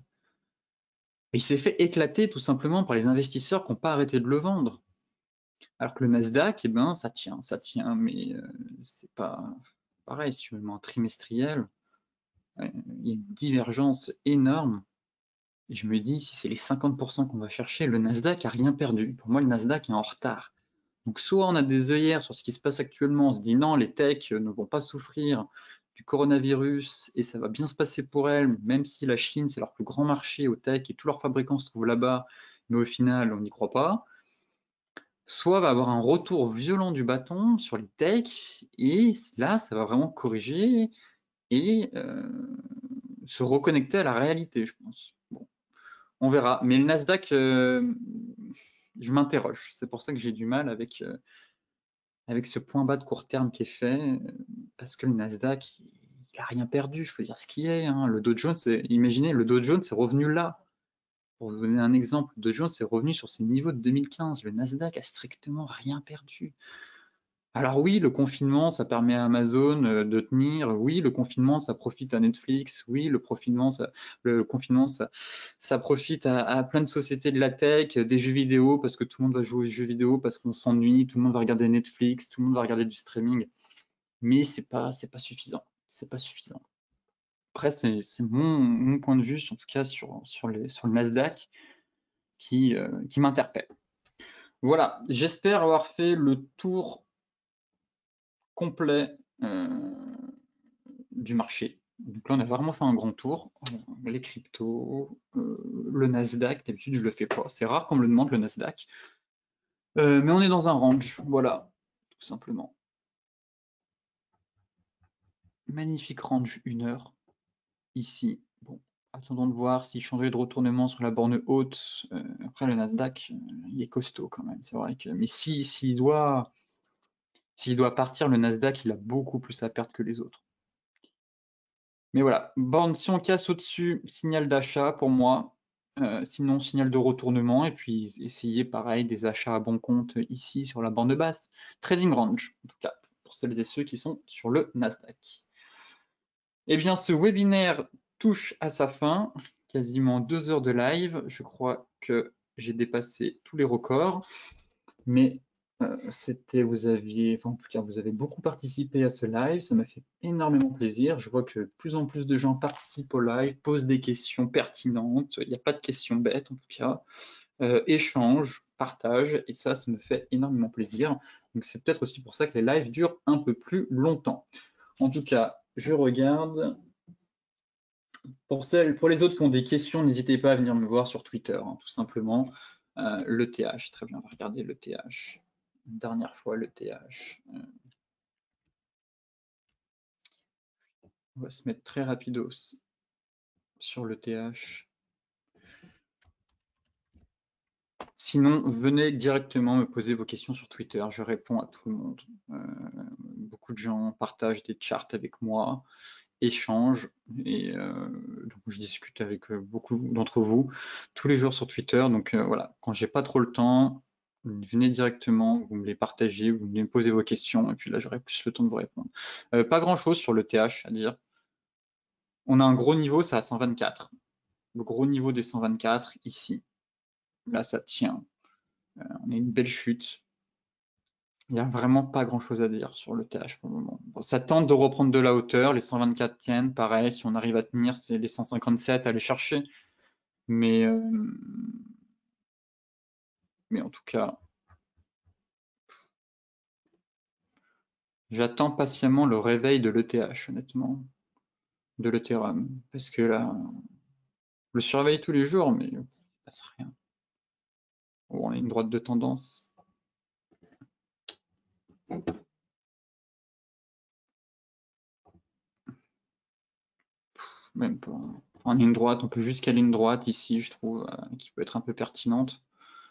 Il s'est fait éclater tout simplement par les investisseurs qui n'ont pas arrêté de le vendre. Alors que le Nasdaq, eh ben, ça tient, ça tient, mais euh, c'est pas pareil. Si tu me mets en trimestriel, euh, il y a une divergence énorme. Et je me dis, si c'est les cinquante pour cent qu'on va chercher, le Nasdaq a rien perdu. Pour moi, le Nasdaq est en retard. Donc, soit on a des œillères sur ce qui se passe actuellement, on se dit non, les techs ne vont pas souffrir du coronavirus et ça va bien se passer pour elles, même si la Chine, c'est leur plus grand marché aux tech et tous leurs fabricants se trouvent là-bas, mais au final, on n'y croit pas. Soit va avoir un retour violent du bâton sur les techs et là, ça va vraiment corriger et euh, se reconnecter à la réalité, je pense. Bon, on verra. Mais le Nasdaq, euh, je m'interroge. C'est pour ça que j'ai du mal avec... Euh, avec ce point bas de court terme qui est fait, parce que le Nasdaq, il n'a rien perdu, il faut dire ce qui est, hein. Le Dow Jones, imaginez, le Dow Jones est revenu là. Pour vous donner un exemple, le Dow Jones est revenu sur ses niveaux de deux mille quinze. Le Nasdaq a strictement rien perdu. Alors oui, le confinement, ça permet à Amazon de tenir. Oui, le confinement, ça profite à Netflix. Oui, le confinement, ça, le confinement, ça, ça profite à, à plein de sociétés de la tech, des jeux vidéo, parce que tout le monde va jouer aux jeux vidéo, parce qu'on s'ennuie, tout le monde va regarder Netflix, tout le monde va regarder du streaming. Mais c'est pas, c'est pas suffisant. C'est pas suffisant. Après, c'est mon, mon point de vue, en tout cas sur, sur, les, sur le Nasdaq, qui, euh, qui m'interpelle. Voilà, j'espère avoir fait le tour complet euh, du marché. Donc là, on a vraiment fait un grand tour. Les cryptos, euh, le Nasdaq, d'habitude, je le fais pas. C'est rare qu'on me le demande, le Nasdaq. Euh, mais on est dans un range, voilà, tout simplement. Magnifique range, une heure, ici. Bon, attendons de voir s'il changerait de retournement sur la borne haute. Euh, après, le Nasdaq, euh, il est costaud quand même, c'est vrai que... Mais si, s'il doit, s'il doit partir, le Nasdaq, il a beaucoup plus à perdre que les autres. Mais voilà, borne, si on casse au-dessus, signal d'achat pour moi. Euh, sinon, signal de retournement. Et puis, essayer pareil, des achats à bon compte ici sur la borne basse. Trading range, en tout cas, pour celles et ceux qui sont sur le Nasdaq. Eh bien, ce webinaire touche à sa fin. Quasiment deux heures de live. Je crois que j'ai dépassé tous les records. Mais euh, c'était, vous aviez, enfin, en tout cas, vous avez beaucoup participé à ce live. Ça m'a fait énormément plaisir. Je vois que de plus en plus de gens participent au live, posent des questions pertinentes. Il n'y a pas de questions bêtes, en tout cas. Euh, échangent, partagent. Et ça, ça me fait énormément plaisir. Donc, c'est peut-être aussi pour ça que les lives durent un peu plus longtemps. En tout cas, je regarde. Pour, celles, pour les autres qui ont des questions, n'hésitez pas à venir me voir sur Twitter, hein, tout simplement. Euh, l'E T H, très bien, on va regarder l'E T H. Dernière fois, l'E T H. Euh, on va se mettre très rapidos sur l'E T H. Sinon, venez directement me poser vos questions sur Twitter, je réponds à tout le monde. Euh, beaucoup de gens partagent des charts avec moi, échangent, et euh, donc je discute avec beaucoup d'entre vous tous les jours sur Twitter. Donc euh, voilà, quand j'ai pas trop le temps, venez directement, vous me les partagez, vous venez me poser vos questions, et puis là j'aurai plus le temps de vous répondre. Euh, pas grand chose sur l'E T H à dire. On a un gros niveau, c'est à cent vingt-quatre. Le gros niveau des cent vingt-quatre, ici. Là, ça tient. Euh, on a une belle chute. Il n'y a vraiment pas grand-chose à dire sur l'E T H pour le moment. Bon, ça tente de reprendre de la hauteur. Les cent vingt-quatre tiennent, pareil. Si on arrive à tenir, c'est les cent cinquante-sept à aller chercher. Mais, euh, mais en tout cas, j'attends patiemment le réveil de l'E T H, honnêtement, de l'Ethereum. Parce que là, je le surveille tous les jours, mais il ne se passe rien. Bon, on a une droite de tendance. Même pas. En ligne droite, on peut juste caler une droite ici, je trouve, euh, qui peut être un peu pertinente.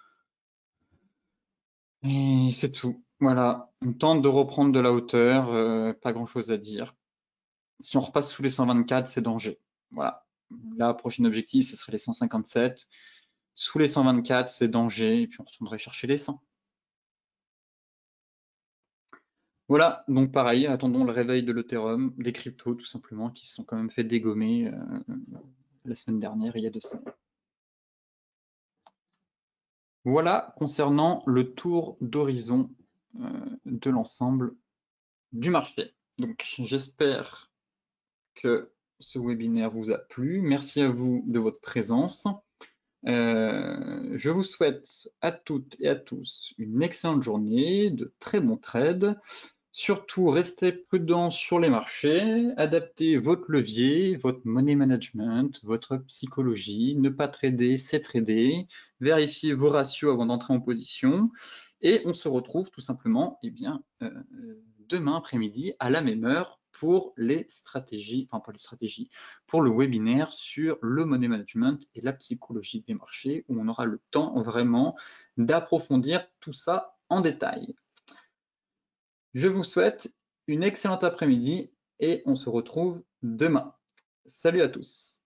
Et c'est tout. Voilà, on tente de reprendre de la hauteur, euh, pas grand-chose à dire. Si on repasse sous les cent vingt-quatre, c'est danger. Voilà. Là, prochain objectif, ce serait les cent cinquante-sept. Sous les cent vingt-quatre, c'est danger, et puis on retournerait chercher les cent. Voilà, donc pareil, attendons le réveil de l'Ethereum, des cryptos tout simplement, qui se sont quand même fait dégommer euh, la semaine dernière, il y a deux semaines. Voilà concernant le tour d'horizon euh, de l'ensemble du marché. Donc j'espère que ce webinaire vous a plu. Merci à vous de votre présence. Euh, je vous souhaite à toutes et à tous une excellente journée, de très bons trades. Surtout, restez prudents sur les marchés, adaptez votre levier, votre money management, votre psychologie, ne pas trader, c'est trader, vérifiez vos ratios avant d'entrer en position, et on se retrouve tout simplement eh bien, euh, demain après-midi à la même heure pour les stratégies, enfin pour les stratégies, pour le webinaire sur le money management et la psychologie des marchés, où on aura le temps vraiment d'approfondir tout ça en détail. Je vous souhaite une excellente après-midi et on se retrouve demain. Salut à tous.